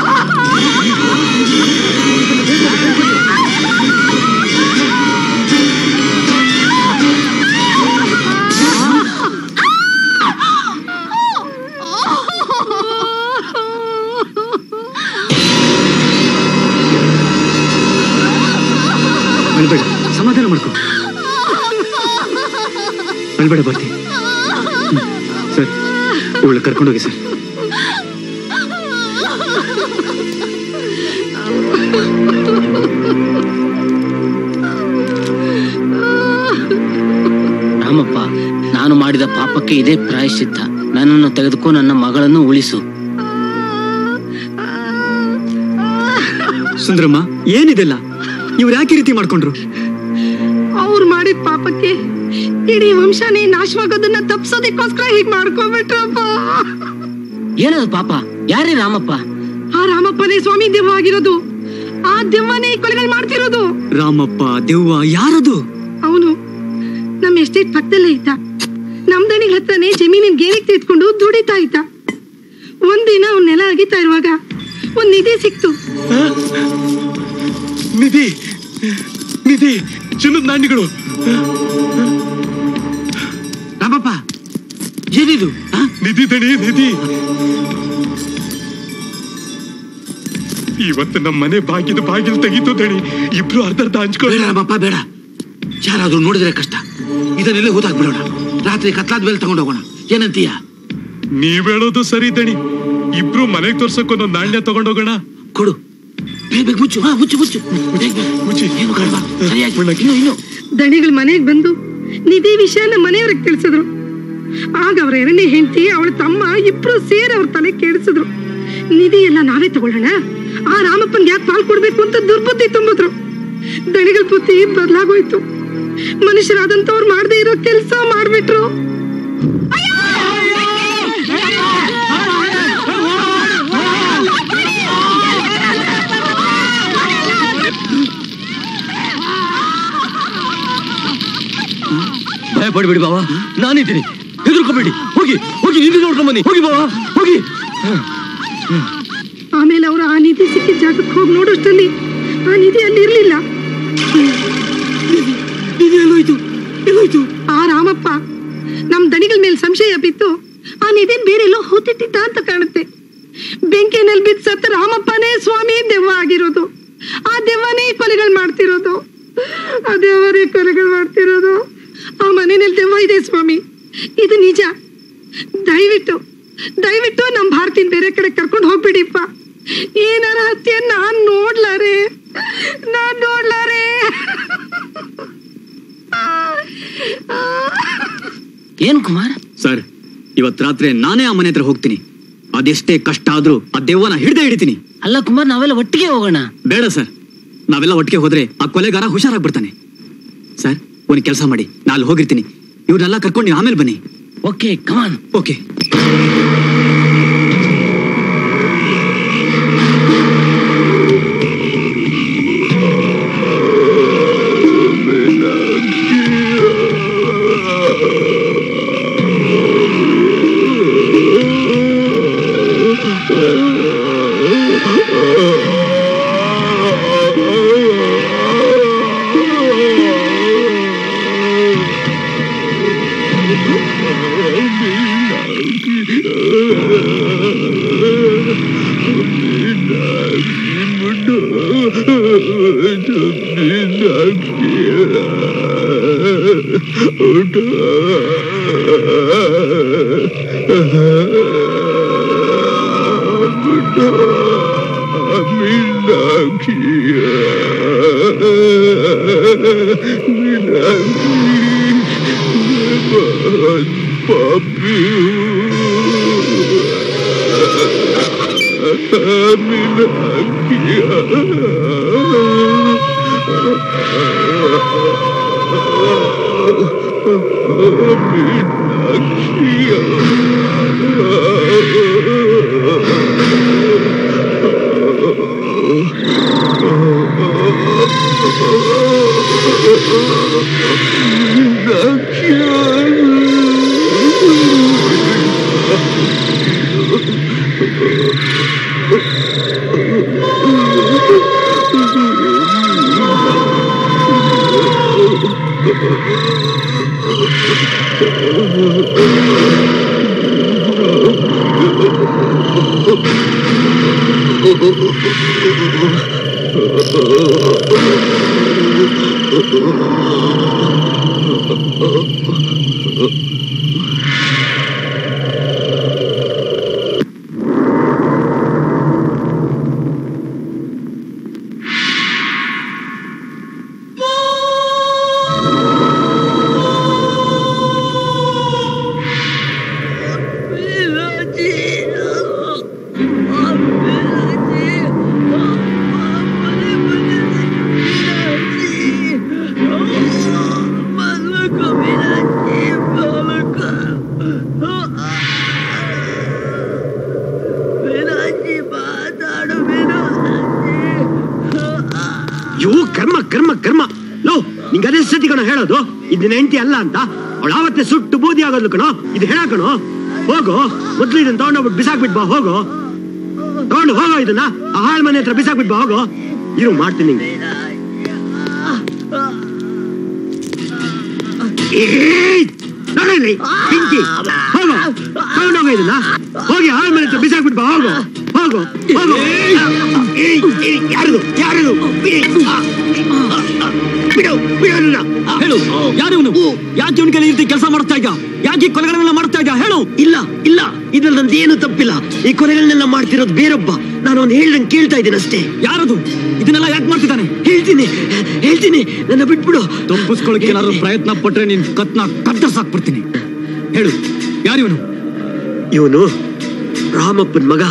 ಅಳ್ಬೇಡ, ಸಮಾಧಾನ ಮಾಡ್ಕೊ. ಅಳ್ಬೇಡ ಬರ್ತಿ. ಸರ್ ಇವಳು ಕರ್ಕೊಂಡೋಗಿ ಸರ್. ರಾಮಪ್ಪ, ನಾನು ಮಾಡಿದ ಪಾಪಕ್ಕೆ ಇದೇ ಪ್ರಾಯಶ್ಚಿತ್ತ. ನನ್ನನ್ನು ತೆಗೆದುಕೋ, ನನ್ನ ಮಗಳನ್ನು ಉಳಿಸು. ಸುಂದರಮ್ಮ ಏನಿದೆಲ್ಲ? ಇವ್ರು ಯಾಕೆ ರೀತಿ ಮಾಡ್ಕೊಂಡ್ರು? ಅವ್ರು ಮಾಡಿದ ಪಾಪಕ್ಕೆ ಇಡೀ ವಂಶನೇ ನಾಶವಾಗೋದನ್ನ ತಪ್ಸೋದಕ್ಕೋಸ್ಕರ ಹೀಗ್ ಮಾಡ್ಕೊಂಡ್ಬಿಟ್ರಪ್ಪ. ಏನದು ಪಾಪ? ಯಾರೇ ರಾಮಪ್ಪ? ಆ ರಾಮಪ್ಪನೇ ಸ್ವಾಮಿ ದೆವ್ವ ಆಗಿರೋದು. ಆ ದೆವ್ವನೇ ಕೊಲೆಗಳು ಮಾಡ್ತಿರೋದು. ರಾಮಪ್ಪ ದೆವ್ವ ಯಾರದು? ಅವನು ನಮ್ಮ ಎಸ್ಟೇಟ್ ಪಕ್ಕದಲ್ಲೇ ಇದ್ದ. ನಮ್ ದಣಿಗಳ ಹತ್ರನೇ ಜಮೀನಿನ ಗೇಣಿಗೆ ತಿಳ್ಕೊಂಡು ದುಡಿತಾ ಇದ್ದ. ಒಂದಿನ ಅವ್ನ ನೆಲ ಅಗಿತಾ ಇರುವಾಗ ಒಂದ್ ನಿಧಿ ಸಿಕ್ತು. ನಿಧಿ ನಿಧಿ ಚಿನ್ನದ ನಾಣ್ಯಗಳು. ರಾಮಪ್ಪ ಏನಿದು? ನಿಧಿ ದಣಿ ನಿಧಿ. ಇವತ್ತು ನಮ್ಮ ಮನೆ ಬಾಗಿಲು ಬಾಗಿಲು ತೆಗೀತು ದಣಿ. ಇಬ್ರು ಅರ್ಧ ಅರ್ಧ ಹಂಚ್ಕೊಳ್ಳಿ. ರಾಮಪ್ಪ ಬೇಡ, ಯಾರಾದ್ರೂ ನೋಡಿದ್ರೆ ಕಷ್ಟ. ಇದನ್ನೆಲ್ಲ ಊದಾಕ್ಬಿಡೋಣ. ರಾತ್ರಿ ಕತ್ಲಾದ ಮೇಲೆ ತಗೊಂಡು ಹೋಗೋಣ. ಏನಂತೀಯ? ನೀವ್ ಹೇಳೋದು ಸರಿ ದಣಿ. ಇಬ್ರು ಮನೆಗೆ ತೋರ್ಸಕ್ ಒಂದೊಂದು ನಾಣ್ಯ ತಗೊಂಡೋಗೋಣ. ಕೊಡು. ಮುಚ್ಚು ಮುಚ್ಚು ಮುಚ್ಚು ಮುಚ್ಚಿ. ಏನು ಕಳ್ವಾ? ಇನ್ನು ದಣಿಗಳು ಮನೆಗೆ ಬಂದು ನಿಧಿ ವಿಷಯನ ಮನೆಯವ್ರಿಗೆ ತಿಳಿಸಿದ್ರು. ಆಗ ಅವ್ರ ಎರಡನೇ ಹೆಂಡತಿ ಅವಳ ತಮ್ಮ ಇಬ್ರು ಸೇರಿ ಅವ್ರ ತಲೆ ಕೇಳಿಸಿದ್ರು. ನಿಧಿ ಎಲ್ಲ ನಾವೇ ತಗೊಳ್ಳೋಣ, ಆ ರಾಮಪ್ಪನ್ಗೆ ಯಾಕೆ ಪಾಲ್ ಕೊಡ್ಬೇಕು ಅಂತ ದುರ್ಬುದ್ಧಿ ತುಂಬಿದ್ರು. ದಣಿಗಳ ಬುದ್ಧಿ ಬದಲಾಗೋಯ್ತು. ಮನುಷ್ಯರಾದಂತವ್ರು ಮಾಡದೇ ಇರೋ ಕೆಲಸ ಮಾಡ್ಬಿಟ್ರು. ಭಯ ಪಡ್ಬೇಡಿ ಬಾವಾ, ನಾನಿದ್ದೀನಿ. ಹೆದರ್ಕೋಬೇಡಿ. ಹೋಗಿ ಹೋಗಿ ನಿಧಿ ನೋಡ್ಕೊಂಡ್ ಬನ್ನಿ. ಹೋಗಿ ಬಾವಾ ಹೋಗಿ. ಆಮೇಲೆ ಅವರು ಆ ನಿಧಿ ಸಿಕ್ಕಿದ ಜಾಗಕ್ಕೆ ಹೋಗಿ ನೋಡೋಷ್ಟರಲ್ಲಿ ಆ ನಿಧಿ ಅಲ್ಲಿ ಇರ್ಲಿಲ್ಲ. ಆ ರಾಮಪ್ಪ ನಮ್ ದಣಿಗಳ ಮೇಲೆ ಸಂಶಯ ಬಿತ್ತು ಆ ನಿಧಿನ್ ಬೇರೆಲ್ಲೋ ಹೂತಿಟ್ಟಿದ್ದ ಅಂತ ಕಾಣುತ್ತೆ. ಬೆಂಕಿನಲ್ಲಿ ಬಿದ್ದ ಸತ್ತ ರಾಮಪ್ಪನೇ ಸ್ವಾಮಿ ದೆವ್ವ ಆಗಿರೋದು. ಆ ದೆವ್ವನೇ ಕೊಲೆಗಳು ಮಾಡ್ತಿರೋದು. ಆ ದೆವ್ವನೇ ಕೊಲೆಗಳು ಮಾಡ್ತಿರೋದು. ಆ ಮನೆಯಲ್ಲಿ ದೆವ್ವ ಇದೆ ಸ್ವಾಮಿ, ಇದು ನಿಜ. ದಯವಿಟ್ಟು ದಯವಿಟ್ಟು ನಮ್ ಭಾರತಿನ ಬೇರೆ ಕಡೆ ಕರ್ಕೊಂಡು ಹೋಗ್ಬಿಡಿಪ್ಪ. ಏನಾರ ಹತ್ಯೆ ನಾನ್ ನೋಡ್ಲಾರೆ ನಾನ್ ನೋಡ್ಲಾರೆ. ಏನ್ ಕುಮಾರ್? ಸರ್ ಇವತ್ ರಾತ್ರಿ ನಾನೇ ಆ ಮನೆ ಹತ್ರ ಹೋಗ್ತೀನಿ. ಅದೆಷ್ಟೇ ಕಷ್ಟ ಆದ್ರೂ ಆ ದೆವ್ವನ ಹಿಡ್ದೆ ಹಿಡಿತೀನಿ. ಅಲ್ಲ ಕುಮಾರ್, ನಾವೆಲ್ಲ ಒಟ್ಟಿಗೆ ಹೋಗೋಣ. ಬೇಡ ಸರ್, ನಾವೆಲ್ಲ ಒಟ್ಟಿಗೆ ಹೋದ್ರೆ ಆ ಕೊಲೆಗಾರ ಹುಷಾರಾಗ್ಬಿಡ್ತಾನೆ. ಸರ್ ಒಂದ್ ಕೆಲಸ ಮಾಡಿ, ನಾ ಅಲ್ಲಿ ಹೋಗಿರ್ತೀನಿ. ಇವ್ರನ್ನೆಲ್ಲ ಕರ್ಕೊಂಡು ನೀವು ಆಮೇಲೆ ಬನ್ನಿ. Okay come on. ಓಕೆ. Oh ಹೇಳೋದು ಇದನ್ನ ಹೆಂಡತಿ ಅಲ್ಲ ಅಂತ. ಅವಳು ಆವತ್ತೇ ಸುಟ್ಟು ಬೂದಿ ಆಗೋದ್ಲು ಕಣೋ. ಇದು ಹೇಳ ಕಣೋ. ಹೋಗು, ಮೊದ್ಲು ಇದನ್ನ ತಗೊಂಡೋಗ್ಬಿಟ್ಟು ಬಿಸಾಕ್ಬಿಟ್ ಬಾ. ಹೋಗು, ತಗೊಂಡು ಹೋಗೋ ಇದನ್ನ. ಆ ಹಾಳ್ ಮನೆ ಹತ್ರ ಬಿಸಾಕ್ಬಿಟ್ ಬಾ. ಹೋಗೋ, ಇರು ಮಾಡ್ತೀನಿ. ನೋಡಲಿ ಪಿಂಕಿ, ಹೋಗೋ, ತಗೊಂಡೋಗೋ ಇದನ್ನ. ಹೋಗಿ ಹಾಳ್ ಮನೆ ಹತ್ರ ಬಿಸಾಕ್ಬಿಟ್ ಬಾ. ಹೋಗೋ ಹೋಗೋ ಹೋಗೋ. ಯಾರದು ಯಾರದು ಹೇಳು, ಯಾರು ಇವನು? ಯಾಕೆ ಇವನ ಕೈಲಿ ಕೆಲಸ ಮಾಡ್ತಾ ಇದ್ಯಾ? ಯಾಕೆ ಕೊಲೆಗಳನ್ನೆಲ್ಲ ಮಾಡ್ತಾ ಇದ್ಯಾ? ಹೇಳು. ಇಲ್ಲ ಇಲ್ಲ, ಇದ್ರಲ್ಲಿ ನಂದು ಏನು ತಪ್ಪಿಲ್ಲ. ಈ ಕೊಲೆಗಳನ್ನೆಲ್ಲ ಮಾಡ್ತಿರೋದು ಬೇರೊಬ್ಬ. ನಾನು ಅವ್ನು ಹೇಳ್ದಂಗೆ ಕೇಳ್ತಾ ಇದ್ದೀನಿ ಅಷ್ಟೇ. ಯಾರದು? ಇದನ್ನೆಲ್ಲ ಯಾಕೆ ಮಾಡ್ತಿದ್ದಾನೆ? ಹೇಳ್ತೀನಿ ಹೇಳ್ತೀನಿ, ನನ್ನ ಬಿಟ್ಬಿಡು. ತಪ್ಪಿಸ್ಕೊಳಕ್ಕೆ ಏನಾದ್ರು ಪ್ರಯತ್ನ ಪಟ್ರೆ ನಿನ್ ಕತ್ನ ಕತ್ತರಿಸಾಕ್ಬಿಡ್ತೀನಿ. ಹೇಳು, ಯಾರು ಇವನು? ಇವನು ರಾಮಪ್ಪನ್ ಮಗ.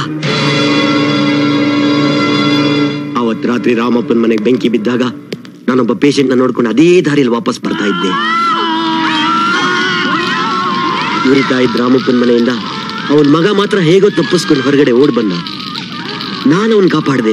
ಅವತ್ ರಾತ್ರಿ ರಾಮಪ್ಪನ್ ಮನೆಗೆ ಬೆಂಕಿ ಬಿದ್ದಾಗ ನಾನೊಬ್ಬ ಪೇಷಂಟ್ ನ ನೋಡ್ಕೊಂಡು ಅದೇ ದಾರಿಯಲ್ಲಿ ವಾಪಸ್ ಬರ್ತಾ ಇದ್ದೆ. ಉರಿತಾ ಇದ್ದ ರಾಮಪ್ಪನ್ ಮನೆಯಿಂದ ಅವನ್ ಮಗ ಮಾತ್ರ ಹೇಗೋ ತಪ್ಪಿಸ್ಕೊಂಡು ಹೊರಗಡೆ ಓಡ್ ಬಂದ. ನಾನು ಅವನ್ ಕಾಪಾಡ್ದೆ.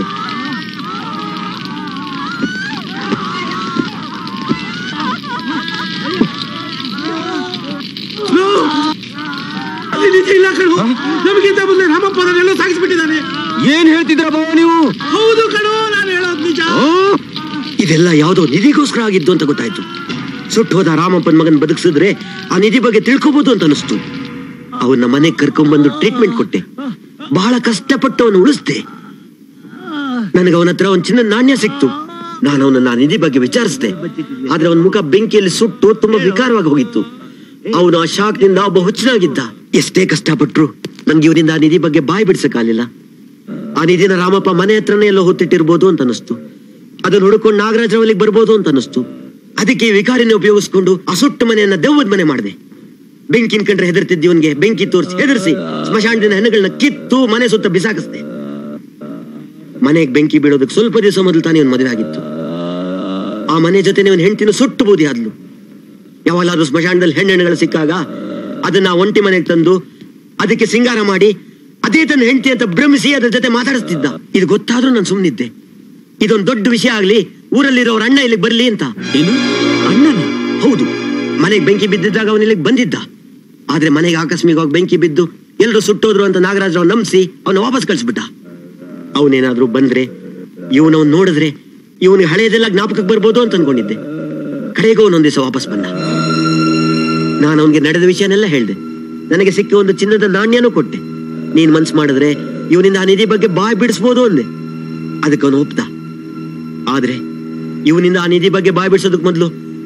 ನಮಗಿಂತ ಮುಂದೆ ರಾಮಪ್ಪನೆಲ್ಲ ಸಾಗಿಸ್ಬಿಟ್ಟಿದ್ದಾನೆ. ಏನ್ ಹೇಳ್ತಿದ್ರ ಬಾವ ನೀವು? ಹೌದು ಕಣೋ, ನಾನು ಹೇಳೋದು ನಿಜ. ಇದೆಲ್ಲ ಯಾವ್ದೋ ನಿಧಿಗೋಸ್ಕರ ಆಗಿದ್ದು ಅಂತ ಗೊತ್ತಾಯ್ತು. ಸುಟ್ಟು ಹೋದ ರಾಮಪ್ಪನ್ ಮಗನ್ ಬದುಕಿಸಿದ್ರೆ ಆ ನಿಧಿ ಬಗ್ಗೆ ತಿಳ್ಕೊಬಹುದು ಅಂತ ಅನಿಸ್ತು. ಅವನ್ನ ಮನೆಗೆ ಕರ್ಕೊಂಡ್ಬಂದು ಟ್ರೀಟ್ಮೆಂಟ್ ಕೊಟ್ಟೆ. ಬಹಳ ಕಷ್ಟಪಟ್ಟು ಅವನು ಉಳಿಸ್ದೆ. ನನಗೆ ಅವನ ಹತ್ರ ಒಂದ್ ಚಿನ್ನ ನಾಣ್ಯ ಸಿಕ್ತು. ನಾನು ಅವನನ್ನ ಆ ನಿಧಿ ಬಗ್ಗೆ ವಿಚಾರಿಸಿದೆ. ಆದ್ರೆ ಅವನ ಮುಖ ಬೆಂಕಿಯಲ್ಲಿ ಸುಟ್ಟು ತುಂಬಾ ವಿಕಾರವಾಗಿ ಹೋಗಿತ್ತು. ಅವನು ಆ ಶಾಕ್ನಿಂದ ಒಬ್ಬ ಹುಚ್ಚನಾಗಿದ್ದ. ಎಷ್ಟೇ ಕಷ್ಟಪಟ್ರು ನನ್ಗೆ ಇವರಿಂದ ಆ ನಿಧಿ ಬಗ್ಗೆ ಬಾಯಿ ಬಿಡ್ಸಕ್ಕಾಗಲಿಲ್ಲ. ಆ ನಿಧಿನ ರಾಮಪ್ಪ ಮನೆ ಹತ್ರನೇ ಎಲ್ಲೋ ಹೊತ್ತಿಟ್ಟಿರ್ಬೋದು ಅಂತ ಅನಿಸ್ತು. ಅದನ್ನ ಹುಡುಕೊಂಡು ನಾಗರಾಜ್ ಅಲ್ಲಿಗೆ ಬರ್ಬೋದು ಅಂತ ಅನಿಸ್ತು. ಅದಕ್ಕೆ ವಿಕಾರಿನ ಉಪಯೋಗಿಸ್ಕೊಂಡು ಆ ಸುಟ್ಟು ಮನೆಯನ್ನ ದೆವ್ವದ ಮನೆ ಮಾಡಿದೆ. ಬೆಂಕಿನ ಕಂಡ್ರೆ ಹೆದರ್ತಿದ್ದವನ್ಗೆ ಬೆಂಕಿ ತೋರಿಸಿ ಹೆದರ್ಸಿ ಸ್ಮಶಾನದಿಂದ ಹೆಣ್ಣುಗಳನ್ನ ಕಿತ್ತು ಮನೆ ಸುತ್ತ ಬಿಸಾಕಿಸ್ದೆ. ಮನೆಗೆ ಬೆಂಕಿ ಬೀಳೋದಕ್ಕೆ ಸ್ವಲ್ಪ ದಿವಸ ಮೊದಲು ತಾನೇ ಒಂದು ಮದುವೆ ಆಗಿತ್ತು. ಆ ಮನೆ ಜೊತೆ ನೀವು ಹೆಂಡತಿನ ಸುಟ್ಟು ಬೂದಿ ಆದ್ಲು. ಯಾವಾಗಲಾದ್ರೂ ಸ್ಮಶಾನದಲ್ಲಿ ಹೆಣ್ಣೆಣ್ಣುಗಳು ಸಿಕ್ಕಾಗ ಅದನ್ನ ಒಂಟಿ ಮನೆಗೆ ತಂದು ಅದಕ್ಕೆ ಸಿಂಗಾರ ಮಾಡಿ ಅದೇ ತನ್ನ ಹೆಂಡತಿ ಅಂತ ಭ್ರಮಿಸಿ ಅದ್ರ ಜೊತೆ ಮಾತಾಡಿಸ್ತಿದ್ದ. ಇದು ಗೊತ್ತಾದ್ರೂ ನಾನು ಸುಮ್ಮನಿದ್ದೆ. ಇದೊಂದು ದೊಡ್ಡ ವಿಷಯ ಆಗ್ಲಿ, ಊರಲ್ಲಿರೋರ ಅಣ್ಣ ಇಲ್ಲಿಗೆ ಬರ್ಲಿ ಅಂತ. ಏನು ಅಣ್ಣನ? ಹೌದು, ಮನೆಗೆ ಬೆಂಕಿ ಬಿದ್ದಿದ್ದಾಗ ಅವನ ಇಲ್ಲಿಗೆ ಬಂದಿದ್ದ. ಆದ್ರೆ ಮನೆಗೆ ಆಕಸ್ಮಿಕವಾಗಿ ಬೆಂಕಿ ಬಿದ್ದು ಎಲ್ಲರೂ ಸುಟ್ಟೋದ್ರು ಅಂತ ನಾಗರಾಜರಾವ್ ನಂಬಿಸಿ ಅವನ ವಾಪಸ್ ಕಳಿಸ್ಬಿಟ್ಟ. ಅವನೇನಾದ್ರೂ ಬಂದ್ರೆ ಇವನವನ್ ನೋಡಿದ್ರೆ ಇವನಿಗೆ ಹಳೆಯದೆಲ್ಲ ಜ್ಞಾಪಕಕ್ಕೆ ಬರ್ಬೋದು ಅಂತ ಅನ್ಕೊಂಡಿದ್ದೆ. ಕಡೆಗೂ ಅವನೊಂದ್ ದಿವಸ ವಾಪಸ್ ಬಂದ. ನಾನು ಅವನಿಗೆ ನಡೆದ ವಿಷಯನೆಲ್ಲ ಹೇಳ್ದೆ. ನನಗೆ ಸಿಕ್ಕ ಒಂದು ಚಿನ್ನದ ನಾಣ್ಯನೂ ಕೊಟ್ಟೆ. ನೀನ್ ಮನ್ಸು ಮಾಡಿದ್ರೆ ಇವನಿಂದ ಆ ನಿಧಿ ಬಗ್ಗೆ ಬಾಯ್ ಬಿಡಿಸ್ಬೋದು ಅಂದೆ. ಅದಕ್ಕೆ ಅವನು ಒಪ್ತ. ಆದ್ರೆ ಇವನಿಂದ ಆ ನಿಧಿ ಬಗ್ಗೆ ಬಾಯ್ ಬಿಡಿಸೋದಕ್ ಮೊದಲು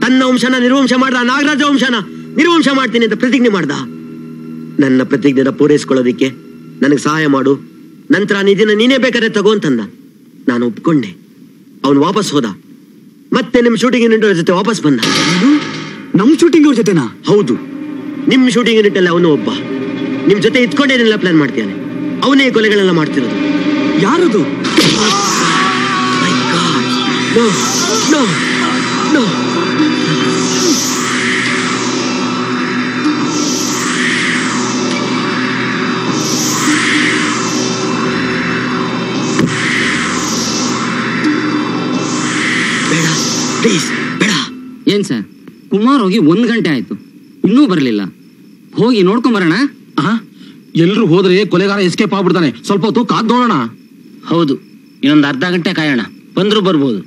ತನ್ನ ವಂಶನ ನಿರ್ವಂಶ ಮಾಡ್ದ, ನಾಗರಾಜ ವಂಶನ ನಿರ್ವಂಶ ಮಾಡ್ತೀನಿ ಅಂತ ಪ್ರತಿಜ್ಞೆ ಮಾಡ್ದ. ನನ್ನ ಪ್ರತಿಜ್ಞೆನ ಪೂರೈಸ್ಕೊಳ್ಳೋದಿಕ್ಕೆ ನನಗೆ ಸಹಾಯ ಮಾಡು, ನಂತರ ನಿಧಿನ ನೀನೇ ಬೇಕಾದ್ರೆ ತಗೋ ಅಂತಂದ. ನಾನು ಒಪ್ಕೊಂಡೆ. ಅವನು ವಾಪಸ್ ಹೋದ. ಮತ್ತೆ ನಿಮ್ ಶೂಟಿಂಗ್ ಯೂನಿಟ್ ಅವ್ರ ಜೊತೆ ವಾಪಸ್ ಬಂದ. ನಮ್ ಶೂಟಿಂಗ್ ಅವ್ರ ಜೊತೆನಾ? ಹೌದು, ನಿಮ್ ಶೂಟಿಂಗ್ ಯೂನಿಟ್ ಅಲ್ಲಿ ಅವನು ಒಬ್ಬ. ನಿಮ್ ಜೊತೆ ಇದ್ಕೊಂಡೇನೆಲ್ಲ ಪ್ಲಾನ್ ಮಾಡ್ತಾನೆ. ಅವನೇ ಕೊಲೆಗಳೆಲ್ಲ ಮಾಡ್ತಿರೋದು. ಯಾರದು? No, no, no. ಬೇಡ, ಪ್ಲೀಸ್ ಬೇಡ. ಏನ್ ಸರ್, ಕುಮಾರ್ ಹೋಗಿ ಒಂದ್ ಗಂಟೆ ಆಯ್ತು, ಇನ್ನೂ ಬರ್ಲಿಲ್ಲ. ಹೋಗಿ ನೋಡ್ಕೊಂಡ್ ಬರೋಣ. ಎಲ್ರು ಹೋದ್ರೆ ಕೊಲೆಗಾರ ಎಸ್ಕೇಪ್ ಆಗ್ಬಿಡ್ತಾನೆ. ಸ್ವಲ್ಪ ಹೊತ್ತು ಕಾದ್ ನೋಡೋಣ. ಹೌದು, ಇನ್ನೊಂದು ಅರ್ಧ ಗಂಟೆ ಕಾಯೋಣ, ಬಂದ್ರು ಬರ್ಬೋದು.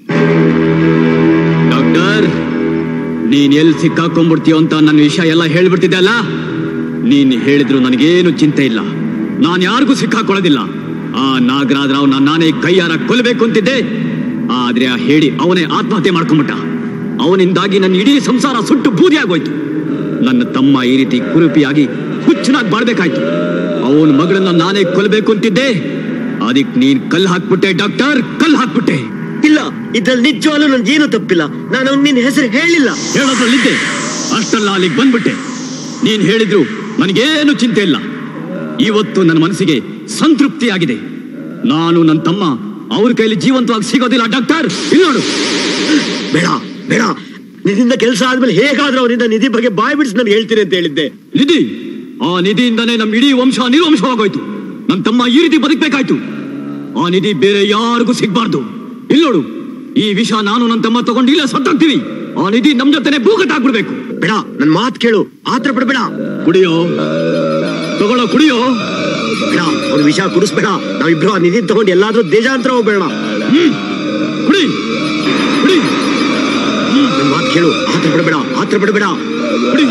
ಡಾಕ್ಟರ್, ನೀನ್ ಎಲ್ಲಿ ಸಿಕ್ಕಾಕೊಂಡ್ಬಿಡ್ತೀಯೋ ಅಂತ ನನ್ನ ವಿಷಯ ಎಲ್ಲ ಹೇಳ್ಬಿಡ್ತಿದ್ದೆ ಅಲ್ಲ. ನೀನ್ ಹೇಳಿದ್ರು ನನಗೇನು ಚಿಂತೆ ಇಲ್ಲ. ನಾನ್ ಯಾರಿಗೂ ಸಿಕ್ಕಾಕೊಳ್ಳೋದಿಲ್ಲ. ಆ ನಾಗರಾಜ್ ರಾವ್ ನಾನೇ ಕೈಯಾರ ಕೊಲ್ಲಬೇಕು ಅಂತಿದ್ದೆ. ಆದ್ರೆ ಆ ಹೇಳಿ ಅವನೇ ಆತ್ಮಹತ್ಯೆ ಮಾಡ್ಕೊಂಡ್ಬಿಟ್ಟ. ಅವನಿಂದಾಗಿ ನನ್ನ ಇಡೀ ಸಂಸಾರ ಸುಟ್ಟು ಬೂದಿ ಆಗೋಯ್ತು. ನನ್ನ ತಮ್ಮ ಈ ರೀತಿ ಕುರುಪಿಯಾಗಿ ಹುಚ್ಚನಾಗಿ ಬಾಳ್ಬೇಕಾಯ್ತು. ಅವನ ಮಗಳನ್ನ ನಾನೇ ಕೊಲ್ಲಬೇಕು ಅಂತಿದ್ದೆ. ಅದಕ್ಕೆ ನೀನ್ ಕಲ್ಲು ಹಾಕ್ಬಿಟ್ಟೆ ಡಾಕ್ಟರ್, ಕಲ್ಲು ಹಾಕ್ಬಿಟ್ಟೆ. ಇಲ್ಲ, ಇದ್ರಲ್ಲಿ ನಿಜವಾಗ್ಲೂ ನನ್ಗೇನು ತಪ್ಪಿಲ್ಲ. ನಾನು ಅವ್ನ ನಿನ್ನ ಹೆಸರು ಹೇಳಿಲ್ಲ. ಹೇಳೋದ್ರಲ್ಲಿದ್ದೆ, ಅಷ್ಟಲ್ಲ ಅಲ್ಲಿಗೆ ಬಂದ್ಬಿಟ್ಟೆ. ನೀನ್ ಹೇಳಿದ್ರು ನನಗೇನು ಚಿಂತೆ ಇಲ್ಲ. ಇವತ್ತು ನನ್ನ ಮನಸ್ಸಿಗೆ ಸಂತೃಪ್ತಿ ಆಗಿದೆ. ನಾನು ನನ್ನ ತಮ್ಮ ಅವ್ರ ಕೈಲಿ ಜೀವಂತವಾಗಿ ಸಿಗೋದಿಲ್ಲ ಡಾಕ್ಟರ್. ಇಲ್ಲಿ ನೋಡು. ಬೇಡ ಬೇಡ, ನಿಧಿಯಿಂದ ಕೆಲಸ ಆದ್ಮೇಲೆ ಹೇಗಾದ್ರೂ ಅವನಿಂದ ನಿಧಿ ಬಗ್ಗೆ ಬಾಯ್ ಬಿಡಿಸಿ ನಾನು ಹೇಳ್ತೀನಿ ಅಂತ ಹೇಳಿದ್ದೆ. ನಿಧಿ, ಆ ನಿಧಿಯಿಂದಾನೇ ನಮ್ ಇಡೀ ವಂಶ ನಿರ್ವಂಶವಾಗೋಯ್ತು. ನನ್ನ ತಮ್ಮ ಈ ರೀತಿ ಬದುಕಬೇಕಾಯ್ತು. ಆ ನಿಧಿ ಬೇರೆ ಯಾರಿಗೂ ಸಿಗ್ಬಾರ್ದು. ಇಲ್ಲಿ ನೋಡು, ಈ ವಿಷ ನಾನು ನನ್ನ ತಮ್ಮ ತಗೊಂಡು ಇಲ್ಲ ಸತ್ತಾಗ್ತೀವಿ. ಆ ನಿಧಿ ನಮ್ ಜೊತೆನೆ ಭೂಗತಾಗ್ಬಿಡ್ಬೇಕು. ಬೇಡ, ನನ್ ಮಾತು ಕೇಳು, ಆತರ ಪಡಬೇಡ. ಕುಡಿಯೋ, ತಗೊಳ್ಳೋ, ಕುಡಿಯೋ. ಬೇಡ, ಅವ್ನ ವಿಷ ಕುಡಿಸ್ಬೇಡ. ನಾವಿಬ್ರು ಆ ನಿಧಿ ತಗೊಂಡು ಎಲ್ಲಾದ್ರೂ ದೇಶಾಂತರ ಹೋಗ್ಬೇಡ. ಹ್ಮ್, ಕುಡಿ ಕುಡಿ. ನನ್ ಮಾತು ಕೇಳು, ಆತರ ಪಡಬೇಡ, ಆತರ ಪಡಬೇಡ. ಕುಡಿ.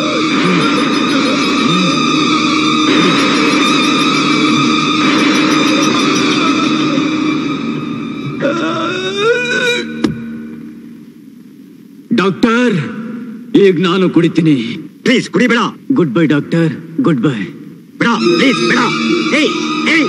ಡಾಕ್ಟರ್, ಈಗ ನಾನು ಕುಡಿತೀನಿ. ಪ್ಲೀಸ್ ಕುಡಿಬೇಡ. Good bye doctor, good bye. ಬೇಡ, ಪ್ಲೀಸ್ ಬೇಡ. ಏಯ್ ಏಯ್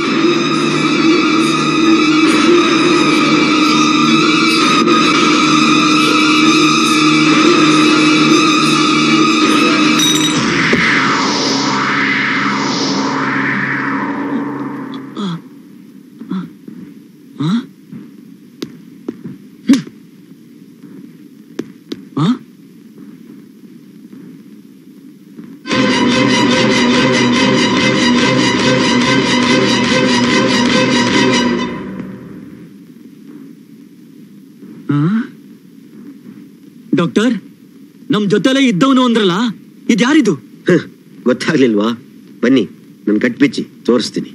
ಡಾಕ್ಟರ್, ನಮ್ ಜೊತೆಲೆ ಇದ್ದವನು ಅಂದ್ರಲ್ಲ, ಇದ್ಯಾರಿದು? ಗೊತ್ತಾಗ್ಲಿಲ್ವಾ? ಬನ್ನಿ, ನನ್ ಕಟ್ಬಿಚ್ಚಿ ತೋರಿಸ್ತೀನಿ.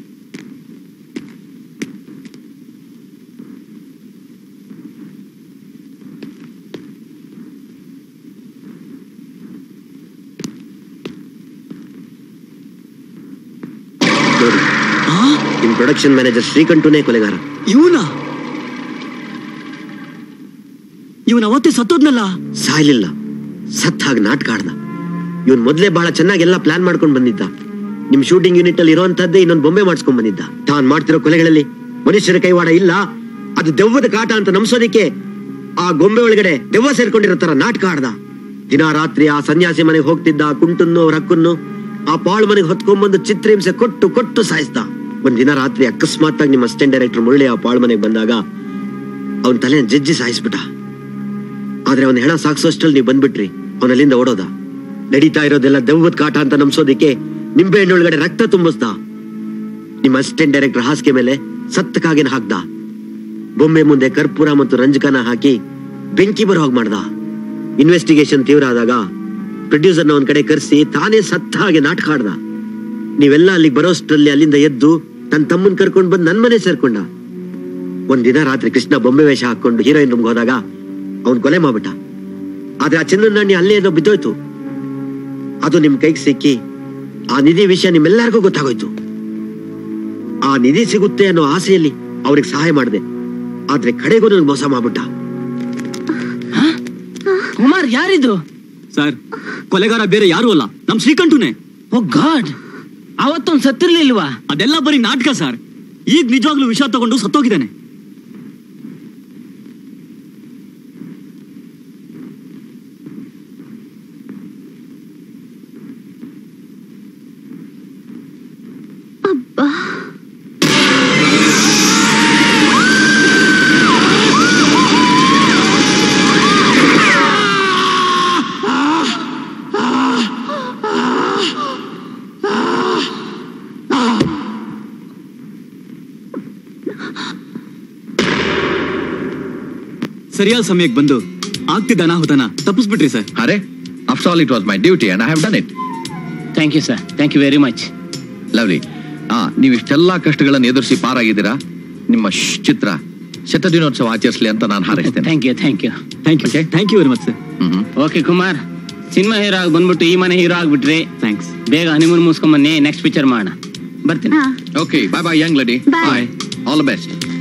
ನಿಮ್ ಪ್ರೊಡಕ್ಷನ್ ಮ್ಯಾನೇಜರ್ ಶ್ರೀಕಂಠನೇ ಕೊಲೆಗಾರ. ಇವನ ಇವನ್ ಅವತ್ತೇ ಸತ್ತೋದ್ನಲ್ಲ? ಸಾಯ್ಲಿಲ್ಲ, ಸತ್ತಾಗ ನಾಟಕ ಆಡ್ದ. ಇವನ್ ಮೊದ್ಲೇ ಬಹಳ ಚೆನ್ನಾಗಿ ಎಲ್ಲ ಪ್ಲಾನ್ ಮಾಡ್ಕೊಂಡ್ ಬಂದಿದ್ದ. ನಿಮ್ ಶೂಟಿಂಗ್ ಯೂನಿಟ್ ಅಲ್ಲಿ ಇರುವಂತದ್ದೇ ಇನ್ನೊಂದು ಬೊಂಬೆ ಮಾಡಿಸ್ಕೊಂಡ್ ಬಂದಿದ್ದ. ತಾನ್ ಮಾಡ್ತಿರೋ ಕೊಲೆಗಳಲ್ಲಿ ಮನುಷ್ಯರ ಕೈವಾಡ ಇಲ್ಲ, ಅದು ದೆವ್ವದ ಕಾಟ ಅಂತ ನಂಬಿಸೋದಿಕ್ಕೆ ಆ ಗೊಂಬೆ ಒಳಗಡೆ ದೆವ್ವ ಸೇರ್ಕೊಂಡಿರೋ ತರ ನಾಟಕ ಆಡ್ದ. ದಿನ ರಾತ್ರಿ ಆ ಸನ್ಯಾಸಿ ಮನೆಗೆ ಹೋಗ್ತಿದ್ದ. ಕುಂಟನ್ನು ಅವ್ರ ಹಕ್ಕನ್ನು ಆ ಪಾಳು ಮನೆಗೆ ಹೊತ್ಕೊಂಡ್ಬಂದು ಚಿತ್ರಹಿಂಸೆ ಕೊಟ್ಟು ಕೊಟ್ಟು ಸಾಯಿಸ್ದ. ಒಂದ್ ದಿನ ರಾತ್ರಿ ಅಕಸ್ಮಾತ್ ಆಗಿ ನಿಮ್ಮ ಅಸಿಸ್ಟೆಂಟ್ ಡೈರೆಕ್ಟರ್ ಮುರಳಿ ಆ ಪಾಳು ಮನೆಗೆ ಬಂದಾಗ ಅವನ್ ತಲೆ ಜಜ್ಜಿ ಸಾಯಿಸ್ಬಿಟ್ಟ. ಆದ್ರೆ ಅವನ ಹೆಣ ಸಾಕ್ಸೋಷ್ಟಲ್ಲಿ ನೀವು ಬಂದ್ಬಿಟ್ರಿ. ಅವನಲ್ಲಿಂದ ಓಡೋದ. ನಡೀತಾ ಇರೋದೆಲ್ಲ ದೆವ್ವದ ಕಾಟ ಅಂತ ನಂಬಿಸೋದಿಕ್ಕೆ ನಿಂಬೆ ಹಣ್ಣೊಳಗಡೆ ರಕ್ತ ತುಂಬಿಸ್ದ. ನಿಮ್ಮ ಅಸಿಸ್ಟೆಂಟ್ ಡೈರೆಕ್ಟರ್ ಹಾಸಿಗೆ ಮೇಲೆ ಸತ್ತ ಕಾಗಿನ ಹಾಕ್ದ. ಬೊಂಬೆ ಮುಂದೆ ಕರ್ಪೂರ ಮತ್ತು ರಂಜಕನ ಹಾಕಿ ಬೆಂಕಿ ಬರೋ ಹಾಗೆ ಮಾಡ್ದ. ಇನ್ವೆಸ್ಟಿಗೇಷನ್ ತೀವ್ರ ಆದಾಗ ಪ್ರೊಡ್ಯೂಸರ್ನ ಒಂದ್ ಕಡೆ ಕರೆಸಿ ತಾನೇ ಸತ್ತ ಹಾಗೆ ನಾಟಕ ಆಡ್ದ. ನೀವೆಲ್ಲ ಅಲ್ಲಿಗೆ ಬರೋಷ್ಟರಲ್ಲಿ ಅಲ್ಲಿಂದ ಎದ್ದು ತನ್ನ ತಮ್ಮನ್ ಕರ್ಕೊಂಡ್ ಬಂದು ನನ್ ಮನೆ ಸೇರ್ಕೊಂಡ. ಒಂದಿನ ರಾತ್ರಿ ಕೃಷ್ಣ ಬೊಂಬೆ ವೇಷ ಹಾಕೊಂಡು ಹೀರೋಯಿನ್ ರೂಮ್ಗೆ ಹೋದಾಗ ಅವ್ನ್ ಕೊಲೆ ಮಾಡ್ಬಿಟ್ಟ. ಆದ್ರೆ ಆ ಚಿನ್ನದ ನಾಣ್ಯ ಅಲ್ಲೇ ಏನೋ ಬಿದ್ದೋಯ್ತು. ಅದು ನಿಮ್ ಕೈಗೆ ಸಿಕ್ಕಿ ಆ ನಿಧಿ ವಿಷಯ ನಿಮ್ಮೆಲ್ಲರಿಗೂ ಗೊತ್ತಾಗೋಯ್ತು. ಆ ನಿಧಿ ಸಿಗುತ್ತೆ ಅನ್ನೋ ಆಸೆಯಲ್ಲಿ ಅವ್ರಿಗೆ ಸಹಾಯ ಮಾಡಿದೆ. ಆದ್ರೆ ಕಡೆಗೂ ನನ್ಗೆ ಮೋಸ ಮಾಡ್ಬಿಟ್ಟ. ಕುಮಾರ್ ಯಾರಿದು? ಸರ್, ಕೊಲೆಗಾರ ಬೇರೆ ಯಾರು ಅಲ್ಲ, ನಮ್ ಶ್ರೀಕಂಠುನೇ. ಓ ಗಾಡ್, ಅವತ್ತೊಂದು ಸತ್ತಿರ್ಲಿಲ್ವಾ? ಅದೆಲ್ಲ ಬರೀ ನಾಟಕ ಸರ್. ಈಗ ನಿಜವಾಗ್ಲೂ ವಿಷ ತಗೊಂಡು ಸತ್ತೋಗಿದ್ದಾನೆ. ಸರಿಯಾದ ಸಮಯಕ್ಕೆ ಬಂದು ಆಗ್ತಿದ್ದ ಅನಾಹುತನ ತಪ್ಪಿಸ್ಬಿಟ್ರಿ ಸರ್. ಅರೆ, after all it was my duty and I have done it. Thank you sir, thank you very much. Lovely. ಹಾ, ನೀವು ಇಷ್ಟೆಲ್ಲಾ ಕಷ್ಟಗಳನ್ನು ಎದುರಿಸಿ ಪಾರಾಗಿದ್ದೀರಾ. ನಿಮ್ಮ ಚಿತ್ರ ಶತದಿನೋತ್ಸವ ಆಚರಿಸಲಿ ಅಂತ ನಾನು ಹಾರೈಸ್ತೇನೆ. Thank you thank you thank you thank you very much sir. Okay Kumar, cinema hero ಆಗಿ ಬಂದ್ಬಿಟ್ಟು ಈ ಮನೆ ಹೀರೋ ಆಗ್ಬಿಟ್ರಿ. ಥ್ಯಾಂಕ್ಸ್. ಬೇಗ ಹನಿಮೂನ್ ಮುಗಿಸ್ಕೊಂಡ್ ಬನ್ನಿ, ನೆಕ್ಸ್ಟ್ ಪಿಕ್ಚರ್ ಮಾಡೋಣ. ಬರ್ತೀನಿ. Okay, bye bye young lady. Bye, all the best.